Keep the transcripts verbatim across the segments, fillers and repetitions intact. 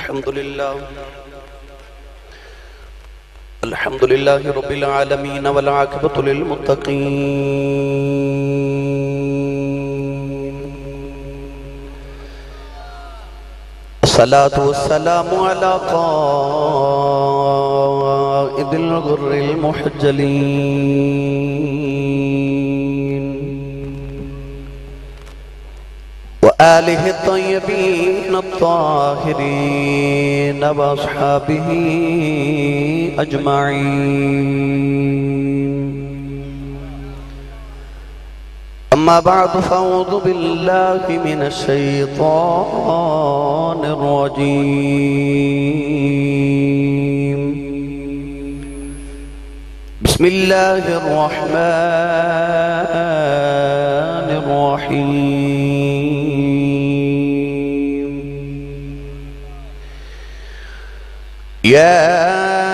الحمد لله الحمد لله رب العالمين والعاقبة للمتقين الصلاة والسلام على قائد الغر المحجلين وآله الطيبين الطاهرين وأصحابه أجمعين أما بعد فأعوذ بالله من الشيطان الرجيم بسم الله الرحمن الرحيم يا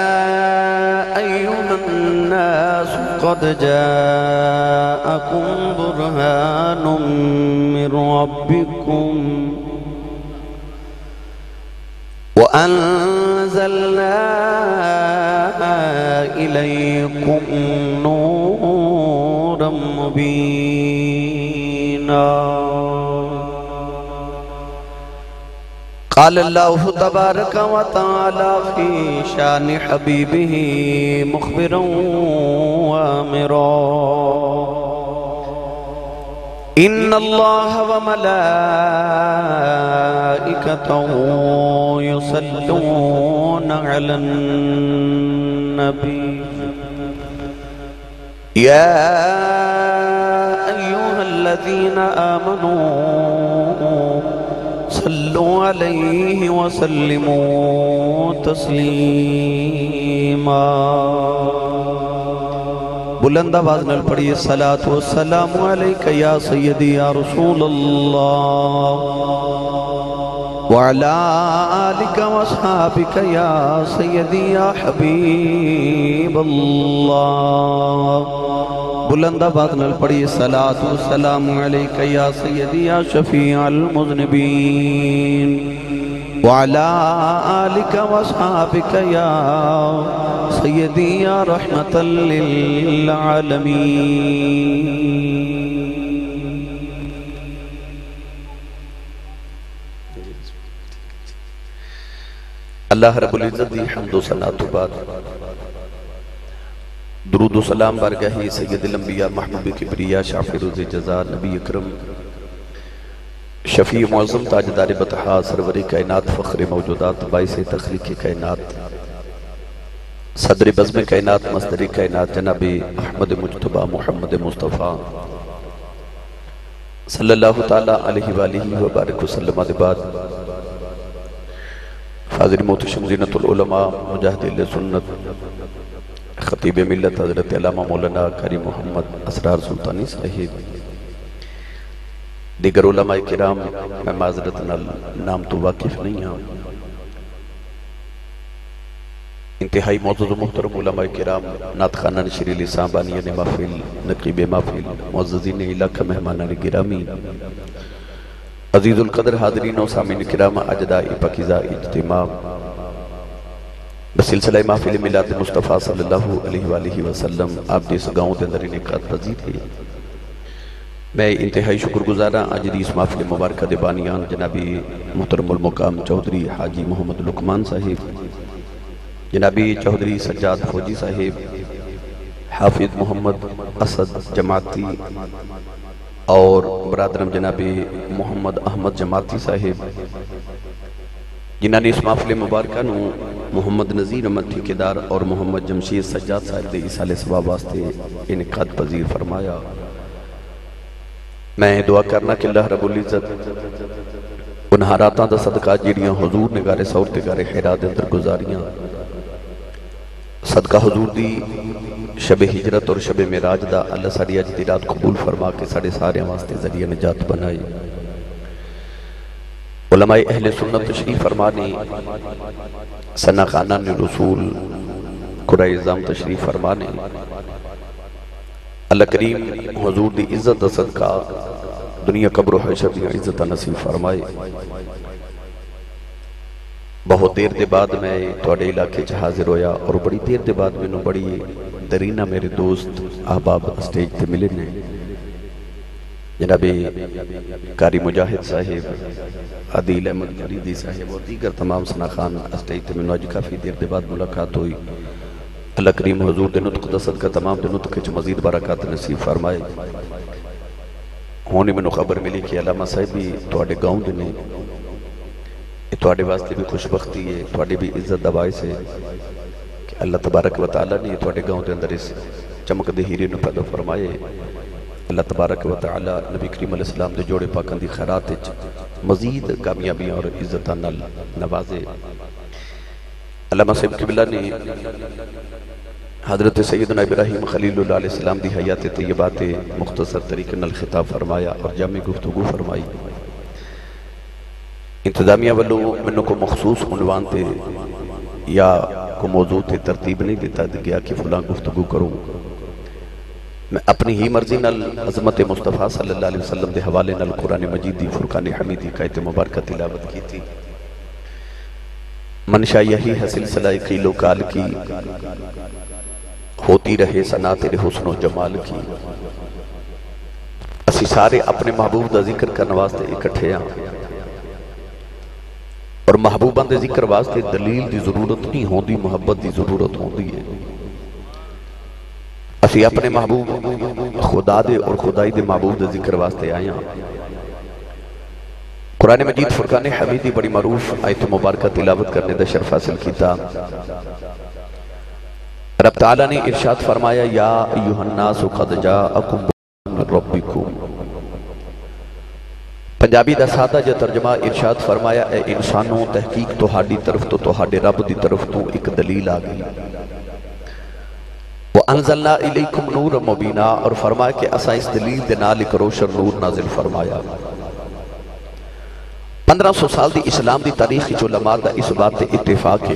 أيها الناس قد جاءكم برهان من ربكم وأنزلنا إليكم نورا مبينا قال الله تبارك وتعالى في شان حبيبه مخبرا وآمرا إن الله وملائكته يصلون على النبي يا أيها الذين آمنوا صلوا عليه وسلموا تسلیما بلند آواز نال پڑھیے الصلاة والسلام علیکہ یا سیدی یا رسول اللہ وعلا آلک واصحابک یا سیدی یا حبیب اللہ بلند آواز نال پڑھیے الصلاة والسلام علیکہ یا سیدی یا شفیع المذنبین وعلا آلک واصحابک یا سیدی یا رحمت للعالمین اللہ رب العزت دی حمد و صلاۃ و بعد درود و سلام بارگاہ سید الانبیاء محبوب کبریا شافع روز جزا نبی اکرم شفیع معظم تاجدار بطحا سرور کائنات فخر موجودات باعث تخلیق کائنات صدر بزم کائنات مصدر کائنات جناب احمد مجتبہ محمد مصطفیٰ صلی اللہ تعالیٰ علیہ وآلہ وبارک وسلم بعد حاضر محتشم زینت العلماء مجاہد سنت خطیب ملت حضرت علامہ مولانا قاری محمد اسرار سلطانی صاحب دیگر علماء کرام میں معذرت نام تو واقف نہیں ہوں انتہائی معزز و محترم علماء کرام نعت خانہ نشری لسان بانیان محفل نقیب محفل معززین علاقہ مہمانان گرامی عزیز القدر حاضرین و سامعین کرام اجدائی پاکیزہ اجتماع بسلسلہ محفل میلاد مصطفیٰ صلی اللہ علیہ وآلہ وسلم آپ دیس گاؤں دے اندر انعقاد پذیر ہے میں انتہائی شکر گزارا آج دی اس محفل مبارکہ دے بانیان جنابی محترم المقام چودھری حاجی محمد لقمان صاحب جنابی چودھری سجاد فوجی صاحب حافظ محمد اسد جماعتی اور برادرم جنابی محمد احمد جماعتی صاحب جنہاں نے اس محفل مبارکہ نو محمد نذیر احمد ٹھیکیدار اور محمد جمشید سجاد صاحب دے اسال ثواب واسطے انعقاد پذیر فرمایا میں دعا کرنا کہ اللہ رب العزت ان حالاتاں دا صدقہ جیڑیاں حضور نگارے سورتے گارے خیرات اندر گزاریاں صدقہ حضور دی شب ہجرت اور شب معراج دا اللہ ساڑی اج دی رات قبول فرما کے ساڑے سارے واسطے ذریعہ نجات بنائی علماء اہل سنت تشریف فرمانی ثنا خانان رسول قرآن اعظام تشریف فرمانے اللہ کریم حضور دی عزت دا صدقہ دنیا قبر و حشر دی عزت نصیب فرمائے بہت دیر دے بعد میں تواڈے علاقے چ حاضر ہویا اور بڑی دیر دے بعد مینوں بڑی درینہ میرے دوست احباب اسٹیج تے ملے نے جناب قاری مجاہد صاحب، عدیل احمد فریدی صاحب اور دیگر تمام سناخان اسٹیج تے مینوں اج کافی دیر دے بعد ملاقات ہوئی۔ اللہ کریم حضور دے نطق دا صدقہ تمام دے نطق وچ مزید برکات نصیب فرمائے۔ ہونے مینوں خبر ملی کہ علامہ صاحب بھی تواڈے گاؤں دے نے، یہ تواڈے واسطے بھی خوش بختی ہے، تواڈی بھی عزت دا باعث ہے کہ اللہ تبارک و تعالیٰ نے تواڈے گاؤں دے اندر اس چمک دے ہیرے نوں پیدا فرمائے۔ اللہ تبارک و تعالیٰ نبی کریم علیہ السلام دے جوڑے پاکاں دی خیرات وچ مزید کامیابیاں اور عزتاں نال نوازے۔ علامہ صاحب قبلہ نے حضرت سیدنا ابراہیم خلیل اللہ علیہ السلام دی حیات طیبات مختصر طریقے نال خطاب فرمایا اور جامع گفتگو فرمائی۔ انتظامیہ والوں منوں کو مخصوص عنوان تے یا کو موضوع تے ترتیب نہیں دیتا گیا کہ فلاں گفتگو کروں، میں اپنی ہی مرضی نال عظمت مصطفیٰ صلی اللہ علیہ وسلم دے حوالے نال قرآن مجید دی فرقان حمیدی کا آیت مبارکہ تلاوت کی تھی۔ منشا یہی ہے سلسلہ قیل و قال کی، ہوتی رہے ثنا تیرے حسن و جمال کی۔ اسی سارے اپنے محبوب دا ذکر کرنے واسطے اکٹھے ہیں اور محبوبان دے ذکر واسطے دلیل دی ضرورت نہیں ہوندی، محبت دی ضرورت ہوندی ہے۔ اسی اپنے محبوب خدا دے اور خدائی دے محبوب دے ذکر واسطے آئے ہیں۔ قرآن مجید فرقان حمیدی بڑی معروف آیت مبارکہ تلاوت کرنے دا شرف حاصل کیتا۔ رب تعالیٰ نے ارشاد فرمایا یا ایوہ الناس قد جاءکم من ربکم۔ پنجابی دا سادہ جا ترجمہ ارشاد فرمایا اے انسانوں تحقیق تہاڈی طرف تو تہاڈے رب دی طرف تو ایک دلیل آ گئی۔ وَأَنزَلْنَا إِلَيْكُمْ نُورًا مُبِينًا، اور فرمایا کہ اسا اس دلیل دے نال ایک روشن نور نازل فرمایا۔ پندرہ سو سال دی اسلام دی تاریخی علماء دا اس بات تے اتفاق ہے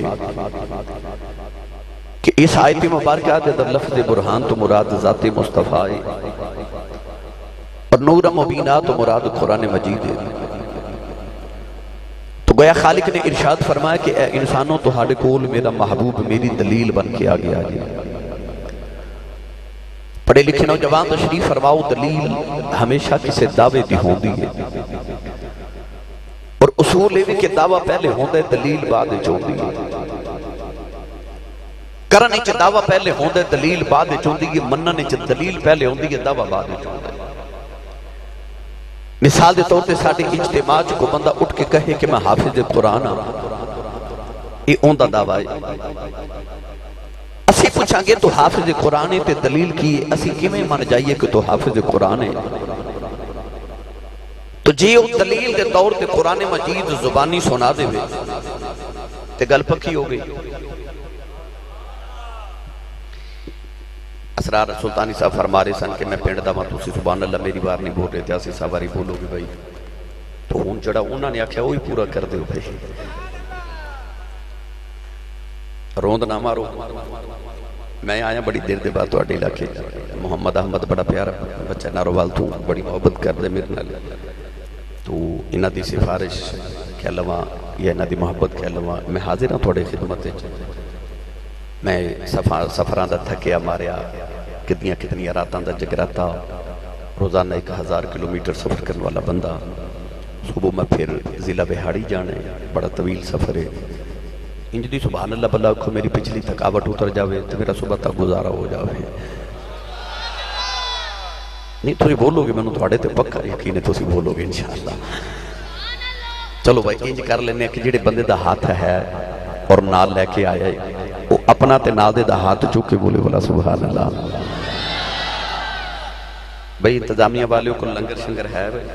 کہ اس آیت مبارکہ دے در لفظ برہان تو مراد ذات مصطفیٰ ہے اور نور مبینہ تو مراد قرآن مجید ہے۔ تو گویا خالق نے ارشاد فرمایا کہ اے انسانوں تہاڈے کول میرا محبوب میری دلیل بن کے آگے آگے۔ پڑھے لکھے نوجوان تشریف فرماؤ، دلیل ہمیشہ کسے دعوے دی ہوندی ہے اور اصول ہے کہ دعویٰ پہلے ہوندے دلیل بعد چوندی ہے۔ کرنے چھ دعویٰ پہلے ہوندے دلیل بعد چوندی ہے، مننے چھ دلیل پہلے ہوندی ہے دعویٰ بعد چوندی ہے۔ مثال دے طور تے ساڑھے اجتماع کو بندہ اٹھ کے کہے کہ میں حافظ قرآن ہوں، یہ اوندہ دعویٰ ہے۔ اسی پوچھاں گے تو حافظ قرآن تے دلیل کی، اسی کیویں مان جائیے کہ تو حافظ قرآن ہے؟ تو جی او دلیل دے طور تے قرآن مجید زبانی سنا دے ہوئے تے گل پکی ہو گئی۔ اسرار سلطانی صاحب فرما رہے سن کہ میں پینڈ دا ماں تُسی سبحان اللہ میری بار نہیں بول رہے تھے، اسی سواری بولو گے بھائی، تو ہون چڑھا انہوں نے آکھیا وہی پورا کر دے بھائی، روند نہ مارو۔ میں آیا بڑی دیر دے بعد تواڈے علاقے، محمد احمد بڑا پیارا بچہ ناروال تو بڑی محبت کر دے میرے نال، تو انہاں دی سفارش کہہ لواں یا انہاں دی محبت کہہ لواں، میں حاضر ہوں تھوڑے خدمت وچ۔ میں سفراں دا تھکیا ماریا، کتنیاں کتنیاں راتاں دا جگراتا، روزانہ ایک ہزار کلومیٹر سفر کرنے والا بندہ، صبح میں پھر ضلع بہاڑی جانے، بڑا طویل سفر ہے۔ انج دی سبحان اللہ بلا کو میری پچھلی تھکاوٹ اتر جاوے تو میرا صبح تک گزارا ہو جاوے۔ نہیں تھوڑی بولو گے، میں نے تھوڑے تے پکا یقین ہے تسی بولو گے انشاءاللہ۔ چلو بھائی انج کر لینے کہ جڑے بندے دا ہاتھ ہے اور نال لے کے آیا ہے وہ اپنا تے نال دے دا ہاتھ چوکے بولے بولا سبحان اللہ۔ بھائی انتظامیہ والیوں کو لنگر شنگر ہے بھائی،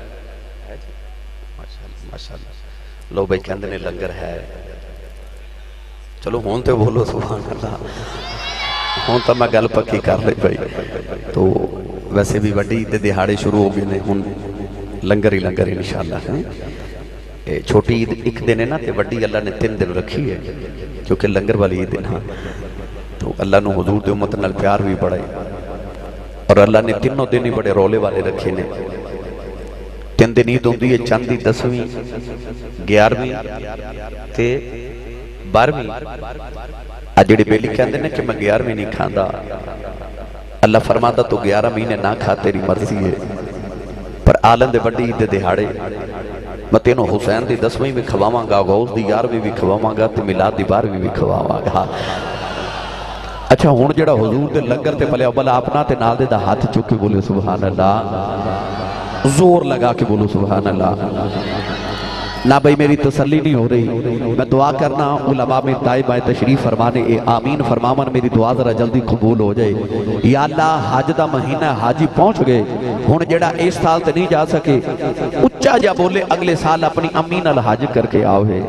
ماشاءاللہ لو بھائی کہندے نے لنگر ہے، چلو ہون تے بولو سبحان اللہ، ہون تا میں گل پکی کر رہی بھائی۔ تو ویسے بھی وڈی دے دہاڑے شروع ہو گئے نے، ہون لنگر ہی لنگر انشاءاللہ۔ چھوٹی عید ایک دن ہے نا تے وڈی اللہ نے تین دن رکھی ہے کیونکہ لنگر والی عید ہے نا، تو اللہ نے حضور دے امت نال پیار بھی بڑھائے اور اللہ نے تینوں دن ہی بڑے رولے والے رکھے نے۔ تین دن عید ہوندی ہے چند دی دسویں گیارہویں تے بارہویں اج جڑی بیلی کہندے نے کہ میں گیارہویں نہیں کھاندا اللہ فرماتا تو گیارہ مہینے نہ کھا تیری مرضی ہے پر آلن دے بڑی عید دے دہاڑے میں تینوں حسین دی دسویں بھی کھواواں گا غوث دی گیارہویں بھی کھواواں گا تے میلاد دی بارہویں بھی کھواواں گا اچھا ہن جڑا حضور دے لنگر تے پلے بلا اپنا تے نال دے دا ہاتھ چک کے بولے سبحان اللہ زور لگا کے بولو سبحان اللہ نہ بھئی میری تسلی نہیں ہو رہی میں دعا کرنا علماء میں دائیں بائیں تشریف فرمانے اے آمین فرمامن میری دعا ذرا جلدی قبول ہو جائے یا اللہ حج دا مہینہ حاجی پہنچ گئے ہن جڑا اس سال تے نہیں جا سکے اچھا جا بولے اگلے سال اپنی امین الحج کر کے آؤ ہے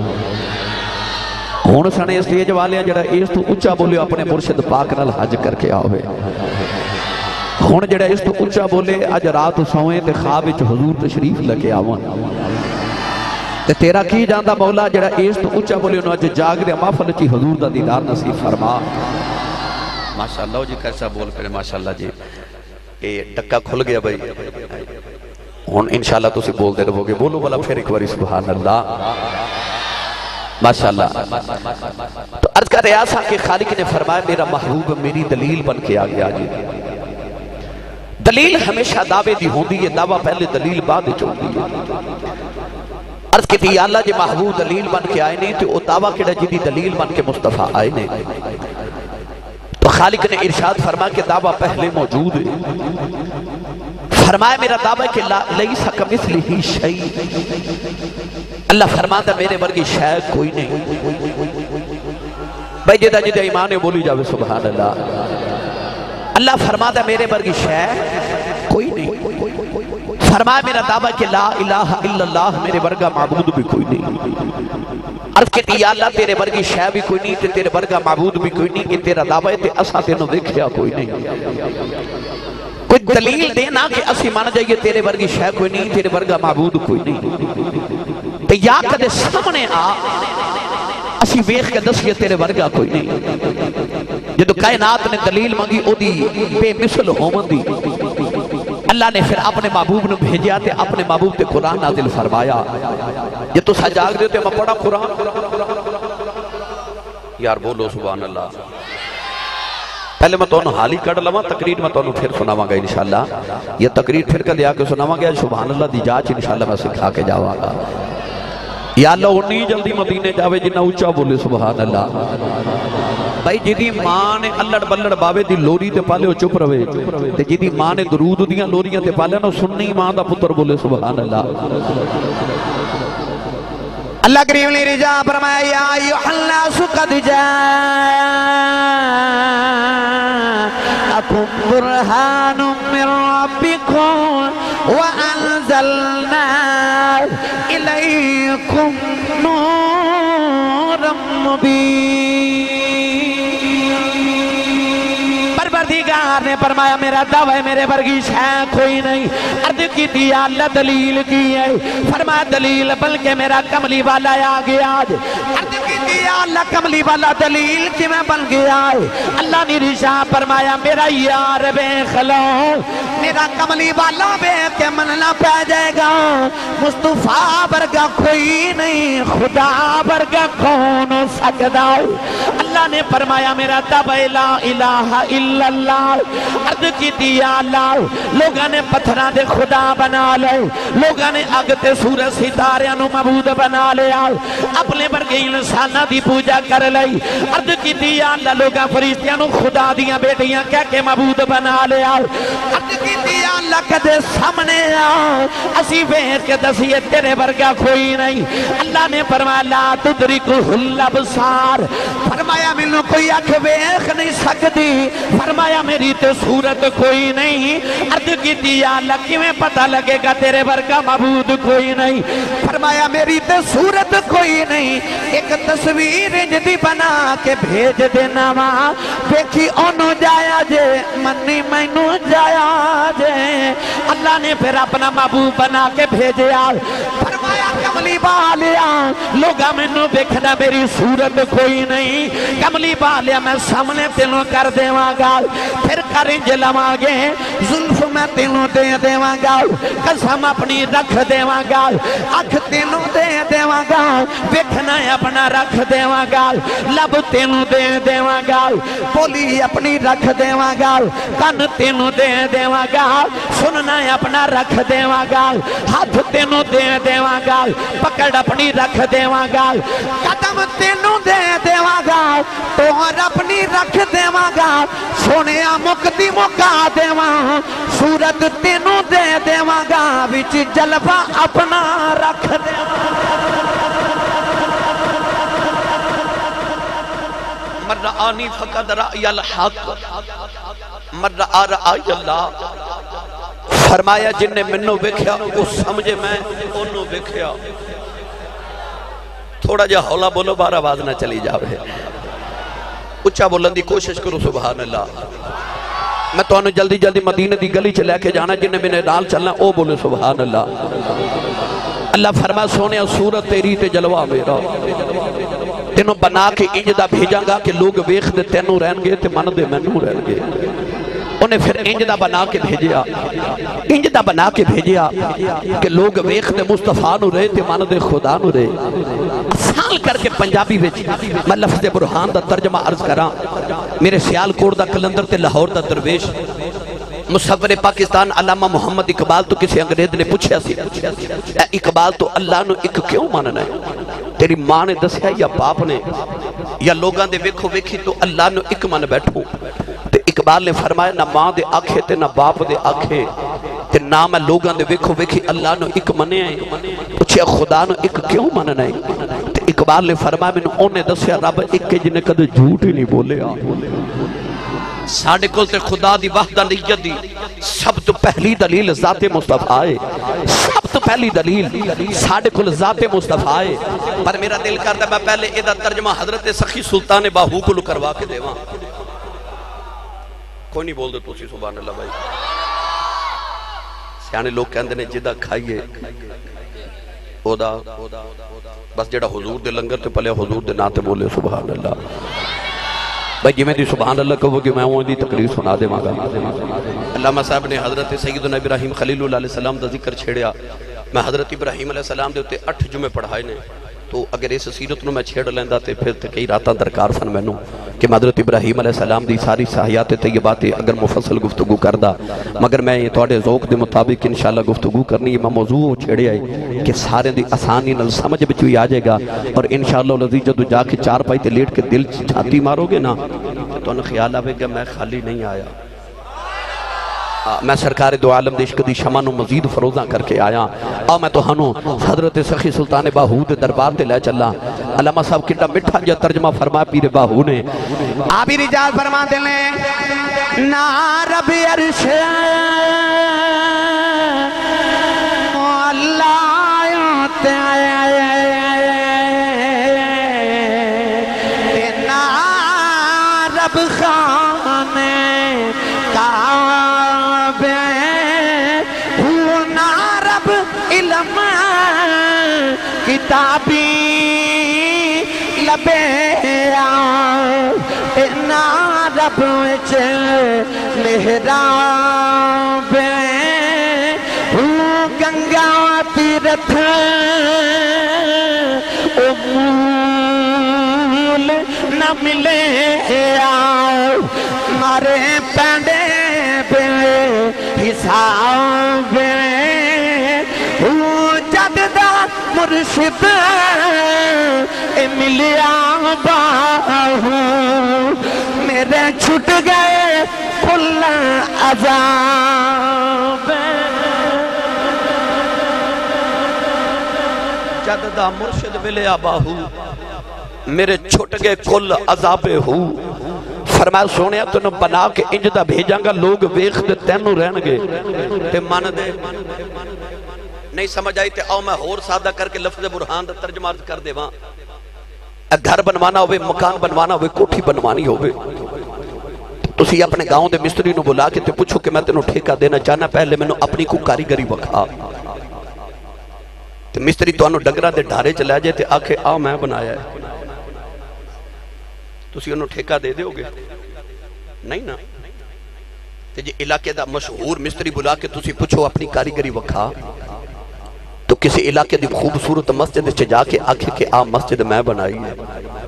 ہن سنے اسٹیج والے جڑا اس تو اچھا بولے اپنے مرشد پاک نال حج کر کے آؤ ہے ہن جڑا اس تو اچھا بولے اج رات سوئیں تے خواب وچ حضور تشریف لے آون تے تیرا کی جاندا مولا جڑا اس تو اچھا بولے انہوں اج جاگ دے محفل چی حضور دا دیدار نصیب فرما ماشاءاللہ جی کیسا بول پڑے ماشاءاللہ جی اے ٹکا کھل گیا بھائی ہن انشاءاللہ تسی بول دے رہو گے بولو بلا پھر ایک باری سبحان اللہ ماشاءاللہ تو عرض کا ریاسہ کہ خالق نے فرمایا میرا محبوب میری دلیل بن کے آ گیا جی دلیل ہمیشہ دعوے دی ہوندی ہے دعویٰ پہلے دلیل بعد چوندی ہے عرض کی تھی اللہ جی محبوب دلیل بن کے آئے نہیں تو وہ دعویٰ کڑا جدی دلیل بن کے مصطفیٰ آئے نہیں تو خالق نے ارشاد فرما کہ دعویٰ پہلے موجود ہے فرمایا میرا دعویٰ کہ لیسا کمثلہ شیء اللہ فرماتا میرے ورگی شے کوئی نہیں بھائی جدہ جدہ ایمان بولی جاوے سبحان اللہ اللہ فرماتا میرے برگی شے کوئی نہیں فرمایا میرا دعویٰ کہ لا الہ الا اللہ میرے برگا معبود بھی کوئی نہیں عرض کہتی یا اللہ تیرے برگی شے بھی کوئی نہیں تیرے برگا معبود بھی کوئی نہیں کہ تیرا دعویٰ ہے تے اسا تینوں دیکھیا کوئی نہیں کوئی دلیل دینا کہ اسی مانا جائیے تیرے برگی شے کوئی نہیں تیرے برگا معبود کوئی نہیں تے یا کدے سامنے آ اسی ویخ کے دسیے تیرے برگا کوئی نہیں جدو کائنات نے دلیل مانگی او دی بے مثل ہومن دی اللہ نے پھر اپنے محبوب نے بھیجیا تے اپنے محبوب تے قرآن نازل فرمایا یہ تو سجاگ دیتے میں پڑھا قرآن یار بولو سبحان اللہ پہلے میں تو انہوں حالی کڑ لما تقریر میں تو انہوں پھر سناواں گا انشاءاللہ یہ تقریر پھر کر دیا کہ سناواں گا سبحان اللہ دی جاچ انشاءاللہ میں سکھا کے جاواں گا یا اللہ انہی جلدی مدینے جاوے جنہ اچھا بولے سبحان اللہ بھائی جدی ماں نے اللہ بلڑ باوے دی لوری تے پالے ہو چپ روے تے جدی ماں نے درود دیاں لوریاں تے پالے نو سننی ماں دا پتر بولے سبحان اللہ اللہ کریم نے رجا فرمایا یا ایوہ الناس قد جاءکم برہان من ربکم وانزلنا الیکم نورا مبین پروردگار نے فرمایا میرا دعوی میرے برگی شے کوئی نہیں عرض کی تھی اللہ دلیل کی ہے فرمایا دلیل بلکہ میرا کملی والا آ گیا آج عرض کی تھی اللہ کملی والا دلیل کی میں بن گیا ہے اللہ نے رشاہ فرمایا میرا یار بے خلو میرا کملی والا بے کہ مننا پہ جائے گا مصطفیٰ برگا کوئی نہیں خدا برگا کون سکتا اللہ نے فرمایا میرا دعوی لا الہ الا اللہ عرض کی دیا اللہ لوگاں نے پتھران دے خدا بنا لے لوگاں نے اگتے سورج ستاریاں نو معبود بنا لے اپنے برگے انسانہ دی پوجا کر لے عرض کی دیا اللہ لوگاں فرشتیاں نو خدا دیاں بیٹیاں کہہ کے معبود بنا لے عرض کی دیا اللہ کدے سامنے آ اسی ویخ کے دسیے تیرے برگا کوئی نہیں اللہ نے فرمایا لا تدرکہ الابصار فرمایا ملو کوئی اکھ ویخ نہیں سکتی فرمایا میری تو صورت کوئی نہیں عرض کی دیا اللہ کی میں پتہ لگے گا تیرے برگا معبود کوئی نہیں فرمایا میری تو صورت کوئی نہیں ایک تصویر جدی بنا کے بھیج دینا ماں دیکھی انہوں جایا جے منی مینو جایا جے اللہ نے پھر اپنا معبود بنا کے بھیجے آل فرمایا کملی بالیا لوگا مینوں ویکھدا میری صورت کوئی نہیں کملی بالیا میں سامنے تینوں کر دیواں گا پھر کرنج لواں گے زلف میں تینوں دے دیواں گا قسم اپنی رکھ دیواں گا اکھ تینوں دے دیواں گا ویکھنا اپنا رکھ دیواں گا لب تینوں دے دیواں گا بولی اپنی رکھ دیواں گا کن تینوں دے دیواں گا سننا اپنا رکھ دیواں گا ہاتھ تینوں دے دیواں گا پکڑ اپنی رکھ دیواں گا قدم تینوں دے دیواں گا توہر اپنی رکھ دیواں گا سونے مکتی مکا دیواں صورت تینوں دے دیواں گا وچ جلوہ اپنا رکھ دیواں من رآنی فقد رأی الحق من رآ رأی اللہ فرمایا جن نے منو ویکھیا وہ سمجھے میں انہوں ویکھیا تھوڑا جا ہولا بولو بار آواز نہ چلی جاوے اچھا بولن دی کوشش کرو سبحان اللہ میں تو انہوں جلدی جلدی مدینہ دی گلی چلے کے جانا جن نے میں نے نال چلنا او بولے سبحان اللہ اللہ فرما سونے صورت تیری تے جلوہ میرا تینوں بنا کے انجدہ بھیجاں گا کہ لوگ ویخ دے تینوں رہن گے تے من دے مینوں رہن گے انہیں پھر انجدہ بنا کے بھیجیا انجدہ بنا کے بھیجیا کہ لوگ ویخ دے مصطفیٰ نو رہے تے من دے خدا نو رہے سال کر کے پنجابی وچ میں لفظ برہان دا ترجمہ عرض کراں میرے سیال کوڑ دا کلندر تے لاہور دا درویش مصور پاکستان علامہ محمد اقبال تو کسی انگریز نے پوچھا سی اے اقبال تو اللہ نو ایک کیوں ماننا ہے تیری ماں نے دسیا یا باپ نے یا لوگاں دے ویکھو ویکھی تو اللہ نو ایک مان بیٹھو تے اقبال نے فرمایا نہ ماں دے آنکھے تے نہ باپ دے آنکھے تے نہ میں لوگاں دے ویکھو ویکھی اللہ نو ایک منے ہیں پوچھے خدا نو ایک کیوں ماننا ہے تے اقبال نے فرمایا میں نے انہیں دسیا رب ایک کے جنہیں کدے جھوٹ ہی نہیں بولے ساڑھے کل تے خدا دی وحدانیت دی سب تو پہلی دلیل ذات مصطفیٰ ہے سب تو پہلی دلیل ساڑھے کل ذات مصطفیٰ ہے پر میرا دل کرتا میں پہلے ادھا ترجمہ حضرت سخی سلطان باہو کو کروا کے دے وہاں کوئی نہیں بول دے تو سی سبحان اللہ بھائی سیانے لوگ کہندے نے جدہ کھائیے او دا بس جڑا حضور دے لنگر تے پلے حضور دے ناتے بولے سبحان اللہ بھائی جی میں دی سبحان اللہ کہو کہ میں ہوں دی تقریر سنا دے مانگا علامہ صاحب نے حضرت سیدنا ابراہیم خلیل اللہ علیہ السلام دا ذکر چھیڑیا میں حضرت ابراہیم علیہ السلام دے ہوتے اٹھ جمعے پڑھائے نے تو اگر اس سیرت نو میں چھیڑ لیندہ تے پھر تے کئی راتاں درکار سن میں نو کہ حضرت ابراہیم علیہ السلام دی ساری صحیحات طیبات اگر مفصل گفتگو کردہ مگر میں یہ توڑے ذوق دے مطابق انشاءاللہ گفتگو کرنی ہے میں موضوع چھیڑے آئے کہ سارے دی آسانی نل سمجھ بچوئی آ جائے گا اور انشاءاللہ لذیذ جدو جا کے چار پائی تے لیٹ کے دل چھاتی مارو گے نا تو انہیں خیال آوے کہ میں خالی نہیں آیا میں سرکار دو عالم دیشک دی شمانو مزید فروزاں کر کے آیا آؤ میں تو ہنو حضرت سخی سلطان باہو دے دربار تے لے چلا علامہ صاحب کٹا مٹھا جا ترجمہ فرما پیر باہو نے آبی رجال فرما دلے نا رب عرش مولا تے نا رب خانے کعبے ہونا رب علم کتابی لبے نا رب محراب گنگا تیرتھ امول نہ ملے مارے پینڈے بے حساب جددہ مرشد ملیا باہو میرے چھٹ گئے کل عذاب جددہ مرشد ملیا باہو میرے چھٹ گئے کل عذاب ہو فرمایا سونے تنو بنا کے انجدہ بھیجاں گا لوگ ویخ دے تینو رہن گے تے مان دے نہیں سمجھ آئی تے آؤ میں ہور سادہ کر کے لفظ برہان دا ترجمہ عرض کر دے وہاں گھر بنوانا ہوئے مکان بنوانا ہوئے کوٹھی بنوانی ہوئے تسی اپنے گاؤں دے مستری نو بلا کے تے پوچھو کہ میں تینو ٹھیکہ دینا چاہنا پہلے میں نو اپنی کو کاریگری بکھا تے مستری تو انہوں ڈنگرہ دے ڈھارے چلے جائے تے آکھے آ میں بنایا ہے، تسی انہوں ٹھیکہ دے دے ہوگے نہیں نا؟ تے جی علاقے دا مشہور مستری بلا کے تسی پوچھو اپنی کاریگری وکھا، تو کسی علاقے دی خوبصورت مسجد سے جا کے آکھے کہ آ مسجد میں بنائی ہے،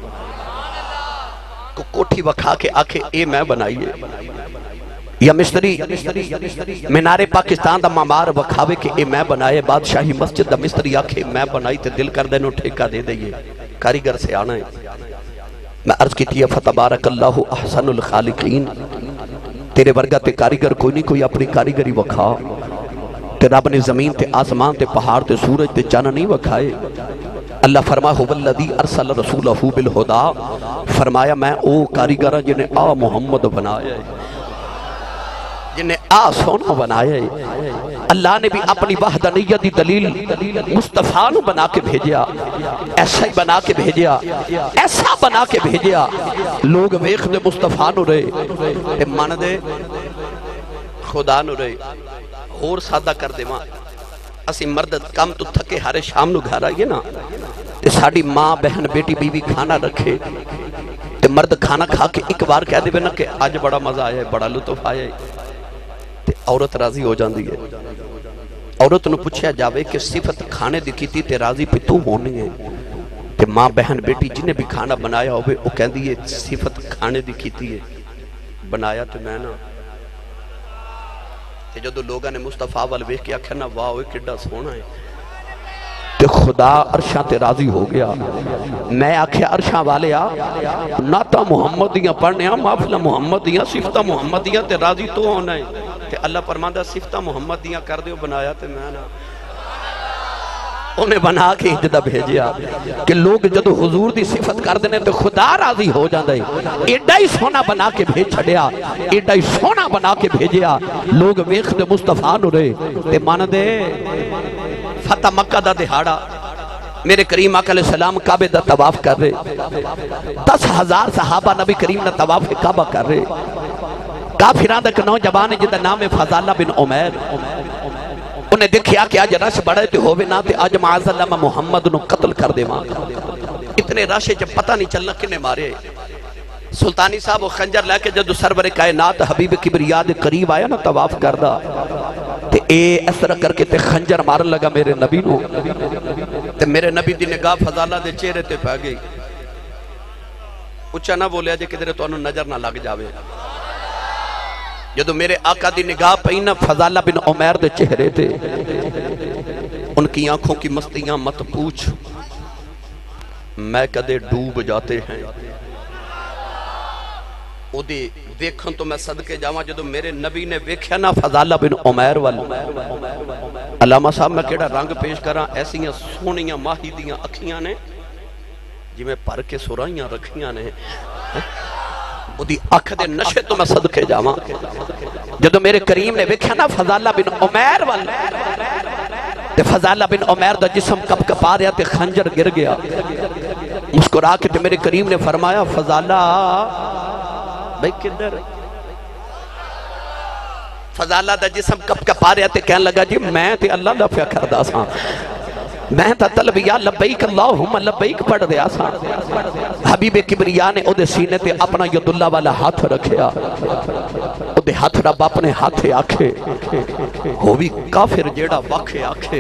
کو کوٹھی وکھا کے آکھے اے میں بنائی ہے، یا مستری مینار پاکستان دا معمار وکھاوے کہ اے میں بنائے، بادشاہی مسجد دا مستری آکھے میں بنائی تے دل کر دینوں ٹھیکہ دے دئیے، کاریگر سے آنا ہے۔ میں عرض کی تھی فتبارک اللہ احسن الخالقین، تیرے ورگا تے کاریگر کوئی نہیں، کوئی اپنی کاریگری وکھا، تے رب نے زمین تے آسمان تے پہاڑ تے سورج تے چاند نہیں وکھائے۔ اللہ فرما هو الذی ارسل رسولہ بالہدی، فرمایا میں او کاریگر ہاں جنہیں آ محمد بنایا ہے، جنہیں آ سونا بنایا ہے۔ اللہ نے بھی اپنی وحدانیت دی دلیل مصطفیٰ نو بنا کے بھیجیا، ایسا ہی بنا کے بھیجیا، ایسا بنا کے بھیجیا، لوگ ویخ دے مصطفیٰ نو رہے تے من دے خدا نو رہے۔ اور سادہ کر دے ماں، اسی مرد کم تو تھکے ہارے شام نو گھر آئیے نا، تے ساڑی ماں بہن بیٹی بیوی کھانا رکھے، تے مرد کھانا کھا کے ایک بار کہہ دے بے نا کہ آج بڑا مزہ آیا ہے، بڑا لطف آیا ہے، تے عورت راضی ہو جاندی ہے۔ عورت نو پوچھیا جاوے کہ صفت کھانے دی کیتی تے راضی پہ تو ہونی ہے، تے ماں بہن بیٹی جنہیں بھی کھانا بنایا ہوئے وہ کہہ دی ہے صفت کھانے دی کیتی ہے، بنایا تو میں نا۔ تے جدو لوگاں نے مصطفیٰ والویخ کیا کہنا واہ ہوئے کڈا سونا ہے، تے خدا عرشاں تے راضی ہو گیا۔ میں آکھیا عرشاں والے آ ناتا محمدیاں پڑھنے آ، محفلہ محمدیاں، صفتہ محمدیاں تے راضی تو ہونا ہے، تے اللہ فرماندہ صفتہ محمدیاں کر دیو، بنایا تے میں نا۔ انہیں بنا کے جدہ بھیجیا کہ لوگ جدو حضور دی صفت کر دینے تو خدا راضی ہو جاندے، ایڈا ہی سونا بنا کے بھیج چھڑیا، ایڈا ہی سونا بنا کے بھیجیا، لوگ ویخ دے مصطفیٰ نو رہے تے مان دے فتح مکہ دا دہاڑا، میرے کریم آقا علیہ السلام کعبے دا طواف کر رہے، دس ہزار صحابہ نبی کریم نے طواف کعبہ کر رہے، کافران دا کنو جبان جدہ نام فضالہ بن عمیر، انہیں دیکھیا کہ آج رش بڑھے تے ہوئے نا تے آج معاذ اللہ میں محمد نو قتل کر دے ماں، اتنے رشے جب پتہ نہیں چلنا کنے مارے۔ سلطانی صاحب وہ خنجر لے کے جدو سرور کائنات حبیب کبریا دے قریب آیا نا طواف کردہ تے اے اس طرح کر کے تے خنجر مارن لگا میرے نبی نو، تے میرے نبی دی نگاہ فضالہ دے چہرے تے پہ گئی، اچھا نہ بولیا جے کدھر تو انہوں نظر نہ لگ جاوے۔ جدو میرے آقا دی نگاہ پہینا فضالہ بن عمیر دے چہرے تھے، ان کی آنکھوں کی مستیاں مت پوچھ، میں کدے ڈوب جاتے ہیں۔ او دی دیکھن تو میں صدقے جاواں جدو میرے نبی نے ویکھیا نا فضالہ بن عمیر وال، علامہ صاحب میں کیڑا رنگ پیش کراں، ایسیاں سونیاں ماہی دیاں اکھیاں نے جی میں پر کے سرائیاں رکھیاں نے، وہ دی اکھ دے نشے تو میں صدقے جاواں جدو میرے کریم نے ویکھیا نا فضالہ بن عمیر وال، تے فضالہ بن عمیر دا جسم کپ کپا رہا تے خنجر گر گیا، مسکرا کے تے میرے کریم نے فرمایا فضالہ بھئی کدھر؟ فضالہ دا جسم کپ کپا رہا تے کہنے لگا جی میں تے اللہ دا پیا کردہ ساں، میں تا تلبیہ لبیک اللہم لبیک پڑھ دیا سا۔ حبیب کبریا نے او دے سینے تے اپنا ید اللہ والا ہاتھ رکھیا، او دے ہاتھ رب اپنے ہاتھ آکھے ہو بھی کافر جیڑا واقع آکھے،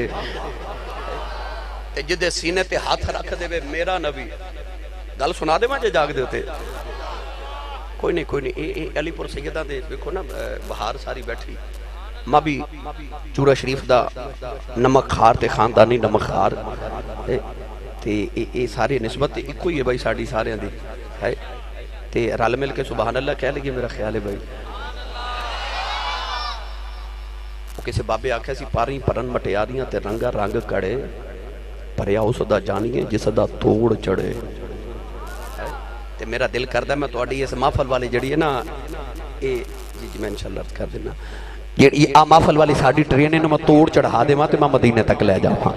تے جدے سینے تے ہاتھ رکھ دے وے میرا نبی، گل سنا دے مجھے جاگ دے ہوتے کوئی نہیں کوئی نہیں، اے اے علی پور سیدہ دے دیکھو نا بہار ساری بیٹھی، ماں بھی چورہ شریف دا نمک خار تے خاندانی نمک خار تے اے ساری نسبت تے ایک ہوئی ہے بھائی ساڑی سارے ہیں دی تے رال مل کے سبحان اللہ کہہ لگی میرا خیال ہے بھائی۔ وہ کسے بابے آکھے سی پاری پرن مٹیاریاں تے رنگا رنگ کڑے پریا اس دا جانیے جس دا توڑ چڑے، تے میرا دل کردہ میں تو اڈی اس محفل والی جڑی ہے نا اے جی جی میں انشاءاللہ عرض کر دینا یہ آ محفل والی ساڑی ٹرینیں میں توڑ چڑھا دے ماں تے میں مدینے تک لے جاؤں۔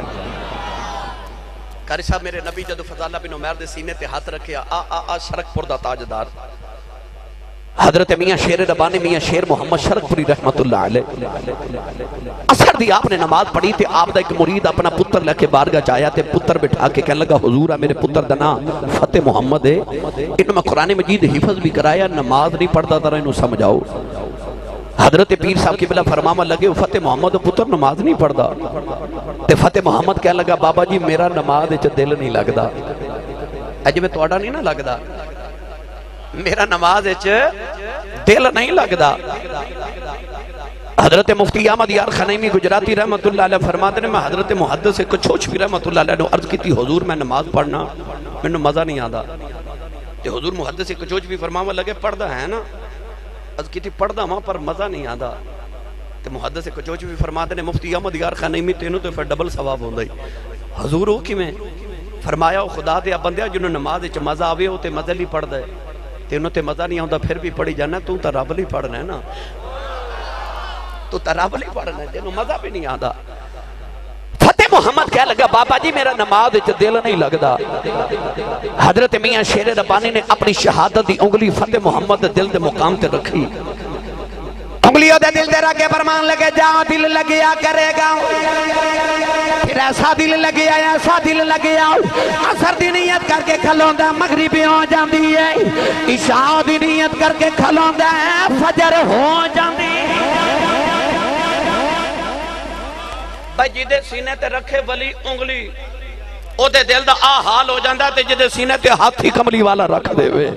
قاری صاحب میرے نبی جدو فضالہ بن عمیر دے سینے تے ہاتھ رکھے آ آ آ شرک پر دا تاجدار حضرت میاں شیر ربانی میاں شیر محمد شرک پوری رحمت اللہ علیہ اثر دی آپ نے نماز پڑھی تے آپ دا ایک مرید اپنا پتر لے کے بارگاہ جایا تے پتر بٹھا کے کہنے لگا حضور میرے پتر دا نام فتح محمد ہے انہوں میں قرآن مجید حفظ بھی کرایا نماز نہیں پڑھتا ترہ انہوں سمجھاؤ حضرت پیر صاحب کی بلا فرماما لگے فتح محمد پتر نماز نہیں پڑھتا تے فتح محمد کہنے لگا بابا جی میرا نماز اچھ دل نہیں لگدا اج میں توڑا نہیں نہ لگدا میرا نماز اچھ دل نہیں لگدا حضرت مفتی احمد یار خنیمی گجراتی رحمت اللہ علیہ فرماتے ہیں میں حضرت محدث سے کچھوچ بھی رحمت اللہ علیہ نے عرض کی تھی حضور میں نماز پڑھنا میں نے مزہ نہیں آدھا کہ حضور محدث سے کچھوچ بھی فرماما لگے پڑھ دا ہے نا عرض کی تھی پڑھ دا ماں پر مزہ نہیں آدھا کہ محدث سے کچھوچ بھی فرماتے ہیں مفتی احمد یار خنیمی تینوں تو پھر ڈبل ثواب ہوں دائی حضور ہو کی میں فرمایا خدا دیا بندیا جنہوں نماز اچھ مزہ آوے ہوتے مزہ لی پڑھ دے تینوں تے مزہ نہیں آؤں پھر بھی پڑھی جانا تو تا رب لی پڑھنا ہے نا تو تا رب لی پڑھنا ہے تینوں مزہ بھی نہیں آدھا فتح محمد کہہ لگا بابا جی میرا نماز اچھ دل نہیں لگدا حضرت میاں شیر ربانی نے اپنی شہادت دی انگلی فتح محمد دل دے مقام تے رکھی انگلیوں دے دل دے رکھے فرمان لگے جا دل لگیا کرے گا پھر ایسا دل لگیا ایسا دل لگیا اثر دی نیت کر کے کھلوں دا مغربی ہو جاندی ہے عشاء دی نیت کر کے کھلوں دا فجر ہو جاندی بھائی جیدے سینے تے رکھے ولی انگلی او دے دل دا آ حال ہو جاندہ تے جیدے سینے تے ہاتھی کملی والا رکھ دے ہوئے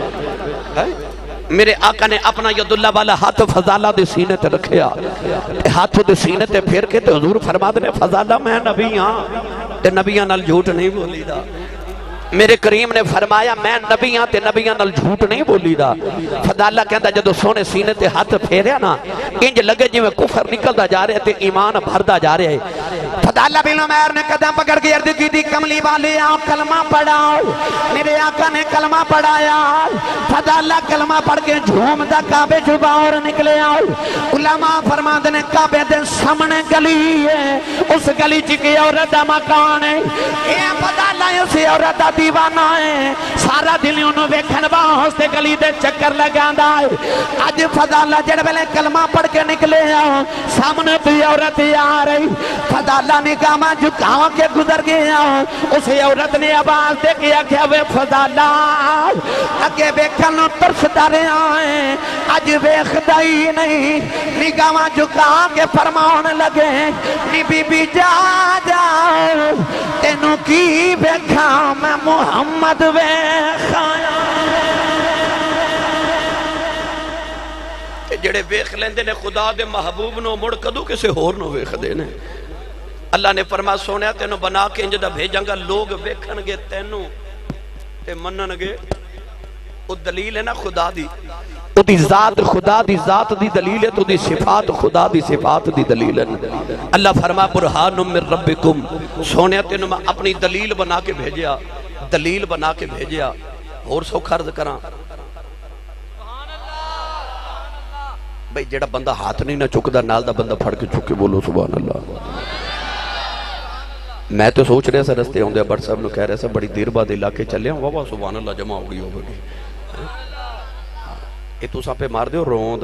میرے آقا نے اپنا ید اللہ والا ہاتھ فضالہ دے سینے تے رکھیا ہاتھ دے سینے تے پھر کے تے حضور فرما دے فضالہ میں نبی ہاں تے نبیاں نال جھوٹ نہیں بولی دا میرے کریم نے فرمایا میں نبیاں تے نبیاں نال جھوٹ نہیں بولی دا فضالہ کہتا جدو سونے سینے تے ہاتھ پھیریا نا انج لگے جی میں کفر نکلتا جا رہے تے ایمان بھردا جا رہے فضالہ بن عمیر نے قدم پکڑ کے عرض کی تھی کملی والے آپ کلمہ پڑھاؤ میرے آقا نے کلمہ پڑھایا فضالہ کلمہ پڑھ کے جھوم دا کعبے چھپا اور نکلے آؤ علماء فرماتے نے کعبے دے سامنے گلی ہے اس گلی چکی عورت دا مکان ہے اے فضالہ اسی عورت دا دیوانہ ہے سارا دل انہوں ویکھن واسطے گلی دے چکر لگاندا ہے اج فضالہ جڑ ویلے کلمہ پڑھ کے نکلے آؤ سامنے تو عورت آ رہی فضالہ نگاہ جھکا کے گزر گیا اس عورت نے آواز دے کے آکھیا وے فضالہ اگے ویکھن نوں ترسدا رہیا ہے اج ویکھدا ہی نہیں نگاہ جھکا کے فرمان لگے نی بی بی جا جا تینوں کی ویکھا میں محمد ویکھایا جڑے ویکھ لیندے نے خدا دے محبوب نو مڑ کدو کسے ہور نو ویکھ دے نے اللہ نے فرما سونیا تینوں بنا کے انجدہ بھیجاں گا لوگ ویکھن گے تینوں تے منن گے وہ دلیل ہے نا خدا دی وہ دی ذات خدا دی ذات دی دلیل ہے تو دی صفات خدا دی صفات دی دلیل ہے اللہ فرما برہان من ربکم سونیا تینوں میں اپنی دلیل بنا کے بھیجیا دلیل بنا کے بھیجیا اور سو خرد کراں بھئی جڑا بندہ ہاتھ نہیں نہ چکدا نال دا بندہ پھڑ کے چکے بولو سبحان اللہ میں تو سوچ رہے سے رستے ہوں دے بڑھ صاحب نے کہہ رہے سے بڑی دیر بعد علاقے چلے ہیں واہ سبحان اللہ جمع ہو گئی ہو گئی یہ تو ساں پہ مار دے ہو روند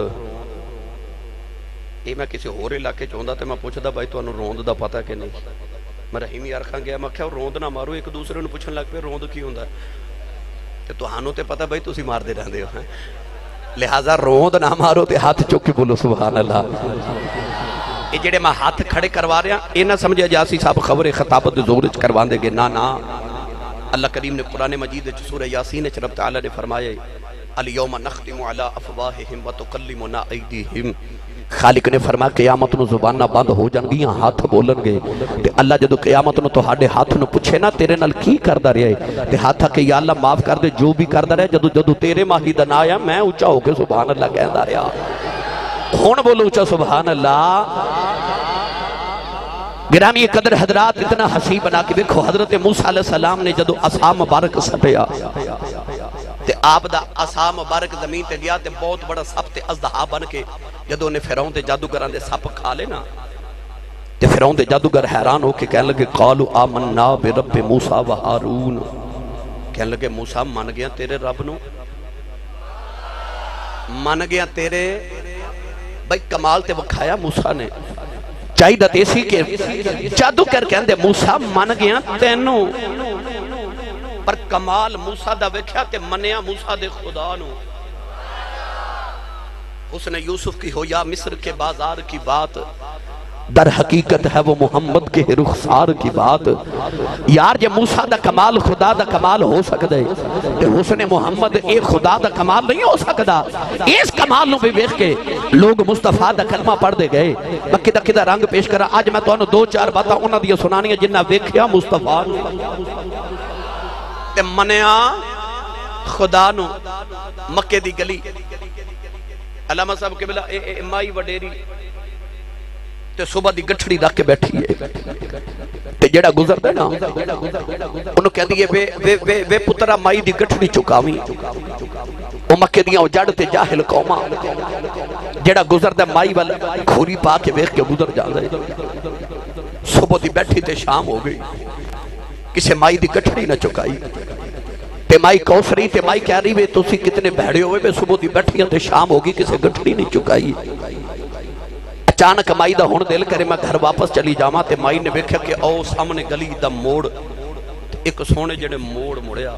یہ میں کسی اور علاقے چاہتا تو میں پوچھ دا بھائی تو انہوں روند دا پتا کہ نہیں میں رحیمی یار خان گیا میں کہا روند نہ مارو ایک دوسرے نے پوچھن لگ پہ روند کی ہوندہ ہے تو ہانوں تے پتا بھائی تو اسی مار دے رہن دے ہو لہٰذا روند نہ مارو تے ہاتھ چوکی بولو سبحان اللہ یہ جڑے میں ہاتھ کھڑے کروا رہے ہیں یہ نہ سمجھے جاسی صاحب خبر خطابت زورج کروان دے گے نا نا اللہ کریم نے قرآن مجید سورہ یاسین رب تعالیٰ نے فرمائے الیوم نختم علی افواہہم وتکلمنا ایدیہم خالق نے فرمایا قیامت نو زبانہ بند ہو جان گیاں ہاتھ بولن گے تے اللہ جدو قیامت نو تو ہاڑے ہاتھ نو پوچھے نا تیرے نال کی کردہ رہے تے ہاتھا کہ یا اللہ معاف کر دے جو بھی کردہ رہے جدو جدو تیرے ماہی دن آیا میں اچھا ہو کے سبحان اللہ کہندہ رہا ہون بولو اچھا سبحان اللہ گرامی قدر حضرات اتنا حسی بنا کے دیکھو حضرت موسیٰ علیہ السلام نے جدو عصا مبارک سٹیا تے آپ دا عصا مبارک زمین تے لیا تے بہت بڑا سپ تے ازدہا بن کے جدو انہیں فیرون تے جادوگران دے سپ کھا لے نا تے فیرون تے جادوگر حیران ہو کے کہنے لگے قالو آمنا برب موسیٰ و ہارون کہنے لگے موسیٰ مان گیا تیرے رب نو من گیا تیرے بھائی کمال تے وکھایا موسیٰ نے چاہی دا تیسی کے جادو کر کہندے موسیٰ من گیا تینوں پر کمال موسیٰ دا وکھیا تے منیا موسیٰ دے خدا نو حسن یوسف کی ہو یا مصر کے بازار کی بات در حقیقت ہے وہ محمد کے رخسار کی بات یار جے موسیٰ دا کمال خدا دا کمال ہو سکتا ہے کہ حسن محمد ایک خدا دا کمال نہیں ہو سکتا اس کمال نو بھی بیخ کے لوگ مصطفیٰ دا کلمہ پڑھ دے گئے میں کدہ کدہ رنگ پیش کرا آج میں تو انہوں دو چار باتاں انہوں دیا سنانی ہے جنہ ویکھیا مصطفیٰ تے منیا خدا نو مکے دی گلی علامہ صاحب کے بلا اے اے مائی وڈیری تے صبح دی گٹھڑی رکھ کے بیٹھی ہے تے جڑا گزر دے نا انہوں کہہ دیئے وے, وے, وے, وے پترہ مائی دی گٹھڑی چکاویں وہ مکے دیاں جڑ تے جاہل قوما جڑا گزر دے مائی والا کھوری پا کے ویخ کے گزر جا دے صبح دی بیٹھی تے شام ہو گئی کسے مائی دی گٹھڑی نہ چکائی تے مائی کوس رہی تے مائی کہہ رہی وے تو سی کتنے بہڑے ہوئے میں صبح دی بیٹھی تے شام ہوگی کسے گٹھڑی نہیں چکائی اچانک مائی دا ہون دل کرے میں گھر واپس چلی جاما تے مائی نے بیکھا کہ او سامنے گلی دا موڑ ایک سونے جڑے موڑ مڑیا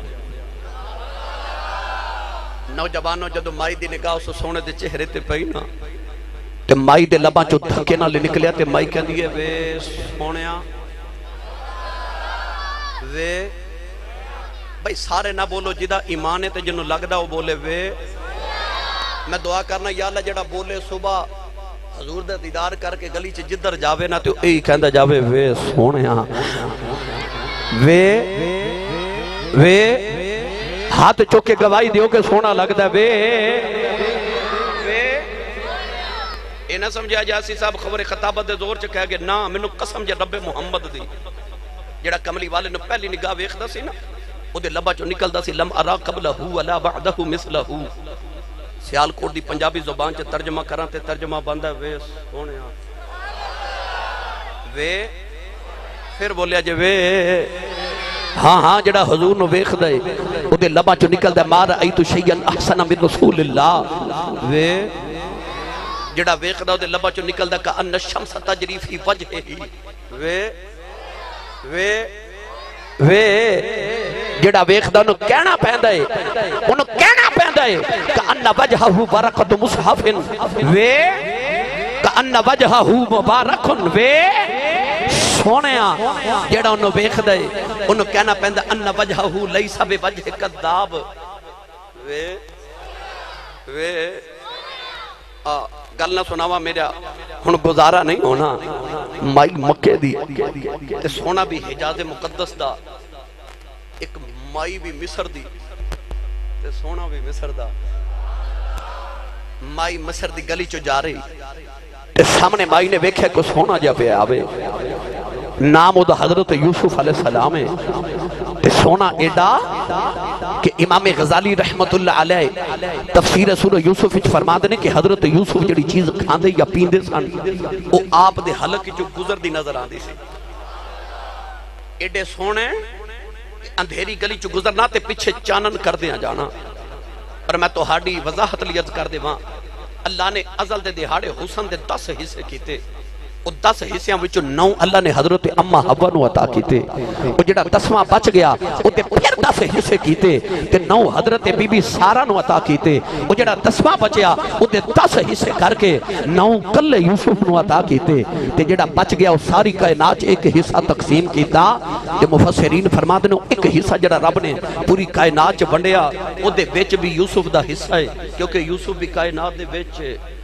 نوجوانوں جدو مائی دی نگاہ اس سونے دے چہرے تے پئی نا تے مائی دے لباں چو دھکے نہ لے نکلیا تے مائی کہہ دیئے وے سونیا وے بھائی سارے نہ بولو جدہ ایمان ہے تے جنہوں لگ دا وہ بولے وے میں دعا کرنا یا اللہ جڑا بولے صبح حضور دے دیدار کر کے گلی چ جدر جاوے نا تو اے کہندا جاوے وے سونیا وے وے ہاتھ چوکے گواہی دیو کہ سونا لگدا وے وے اے نہ سمجھا جاسی صاحب خبر خطابت دے زور چ کہہ گے نا مینوں قسم جے رب محمد دی جڑا کملی والے نو پہلی نگاہ ویکھدا سی نا او دے لبا چوں نکلدا سی لم ارا قبلہ ولا بعدہ مثلہ سیال کوٹ دی پنجابی زبان چے ترجمہ کران تے ترجمہ بندہ وے سونے وے پھر بولیا جے وے ہاں ہاں جڑا حضور نو ویکھ دے او دے لبا چوں نکلدا مار ایت شیئا احسن من رسول اللہ وے جڑا ویکھ دا او دے لبا چوں نکلدا کہ ان الشمس تجری فی وجہہ وے وے وے جڑا ویکھدا انہوں کہنا پہندا ہے انہوں کہنا پہندا ہے کہ ان وجہہ برکت مصحف وے کہ ان وجہہ مبارک وے سونیا جڑا انہوں ویکھدا ہے انہوں کہنا پہندا ان وجہہ لیس بوجہ کذاب وے وے گل نہ سناوا میرا ہن گزارا نہیں ہونا مائی مکے دی تے سونا بھی حجاز مقدس دا ایک مائی بھی مصر دی تے سونا بھی مصر دا مائی مصر دی گلی چو جا رہی تے سامنے مائی نے ویکھیا کو سونا جا پہ آوے نام دا حضرت یوسف علیہ السلام ہے تے سونا ایڈا کہ امام غزالی رحمت اللہ علیہ تفسیر سورہ یوسف اچھ فرما دینے کہ حضرت یوسف جڑی چیز کھاندے یا پیندے سن وہ آپ دے حلق جو گزر دی نظر آن دی سی ایڈے سونے اندھیری گلی چو گزرنا تے پچھے چانن کر دیا جانا اور میں تو ہاڑی وضاحت لیت کر دے وہاں اللہ نے ازل دے دہاڑے حسن دے دس حصے کیتے وہ دس حصیاں وچو نو اللہ نے حضرت اما حوا نو عطا کیتے وہ جڑا دسواں بچ گیا وہ تے پھر دس حصے کیتے تے نو حضرت بی بی سارا نو عطا کیتے وہ جڑا دسواں بچیا وہ تے دس حصے کر کے نو کل یوسف نو عطا کیتے تے جڑا بچ گیا وہ ساری کائنات ایک حصہ تقسیم کیتا تے مفسرین فرما دے ایک حصہ جڑا رب نے پوری کائنات ونڈیا او دے وچ بھی یوسف دا حصہ ہے کیونکہ یوسف بھی کائنات دے وچ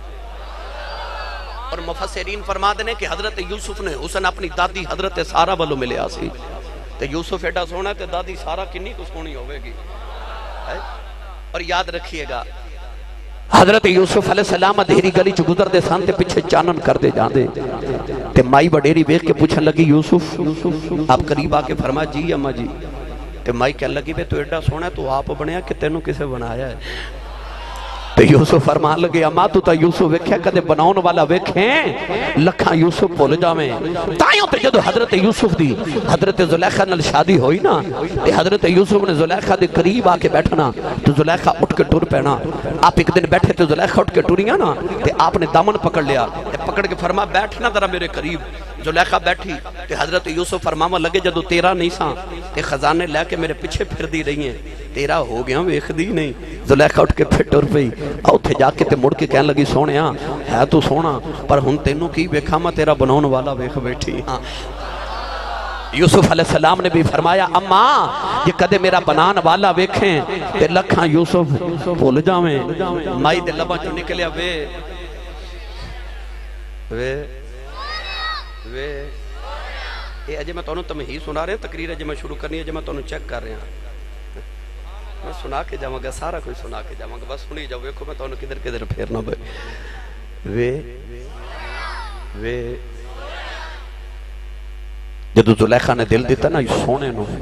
اور مفسرین فرما دینے کہ حضرت یوسف نے حسن اپنی دادی حضرت سارا والو ملے آسی تو یوسف ایڈا سونا ہے تو دادی سارا کنی کو سونی ہوئے گی اور یاد رکھیے گا حضرت یوسف علیہ السلام دہری گلی چو گزر دے سانتے پچھے چانن کر دے جان دے تے مائی بڑیری بیخ کے پوچھن لگی یوسف آپ قریب آکے فرما جی اما جی تے مائی کہنے لگی بے تو ایڈا سونا ہے تو آپ بنیا کہ تینوں کسے بنایا ہے تو یوسف فرمان لگے اما تو تا یوسف ویکھے کدے بناؤن والا ویکھیں لکھاں یوسف بھول جاویں تائیوں تے جدو حضرت یوسف دی حضرت زلیخا نال شادی ہوئی نا تے حضرت یوسف نے زلیخا دے قریب آ کے بیٹھنا تو زلیخا اٹھ کے ٹر پینا آپ ایک دن بیٹھے تو زلیخا اٹھ کے ٹریاں نا تے آپ نے دامن پکڑ لیا تے پکڑ کے فرما بیٹھنا ذرا میرے قریب زلیخا بیٹھی تے حضرت یوسف فرماوا لگے جدو تیرا نہیں سا تے خزانے لے کے میرے پیچھے پھر دی رہی ہیں تیرا ہو گیا ویکھ دی نہیں زلیخا اٹھ کے پھر ٹر پئی اوتھے جا کے تے مڑ کے کہن لگی سونیا ہے تو سونا پر ہن تینوں کی ویکھاں میں تیرا بناون والا ویکھ بیٹھی ہاں یوسف علیہ السلام نے بھی فرمایا اماں یہ کدے میرا بنان والا ویکھیں تے لکھاں یوسف بھول جاویں مائی دے لباں چوں نکلیا وے وے وے اے اجے میں تانوں تمہید سنا رہے تقریر اجے میں شروع کرنی ہے اجے میں تانوں چیک کر رہا ہاں میں سنا کے جاواں گا سارا کوئی سنا کے جاواں گا بس سنی جاؤ ویکھو میں تانوں کدھر کدھر پھیرنا بے وے وے جدو زلیخا نے دل دیتا نا سونے نو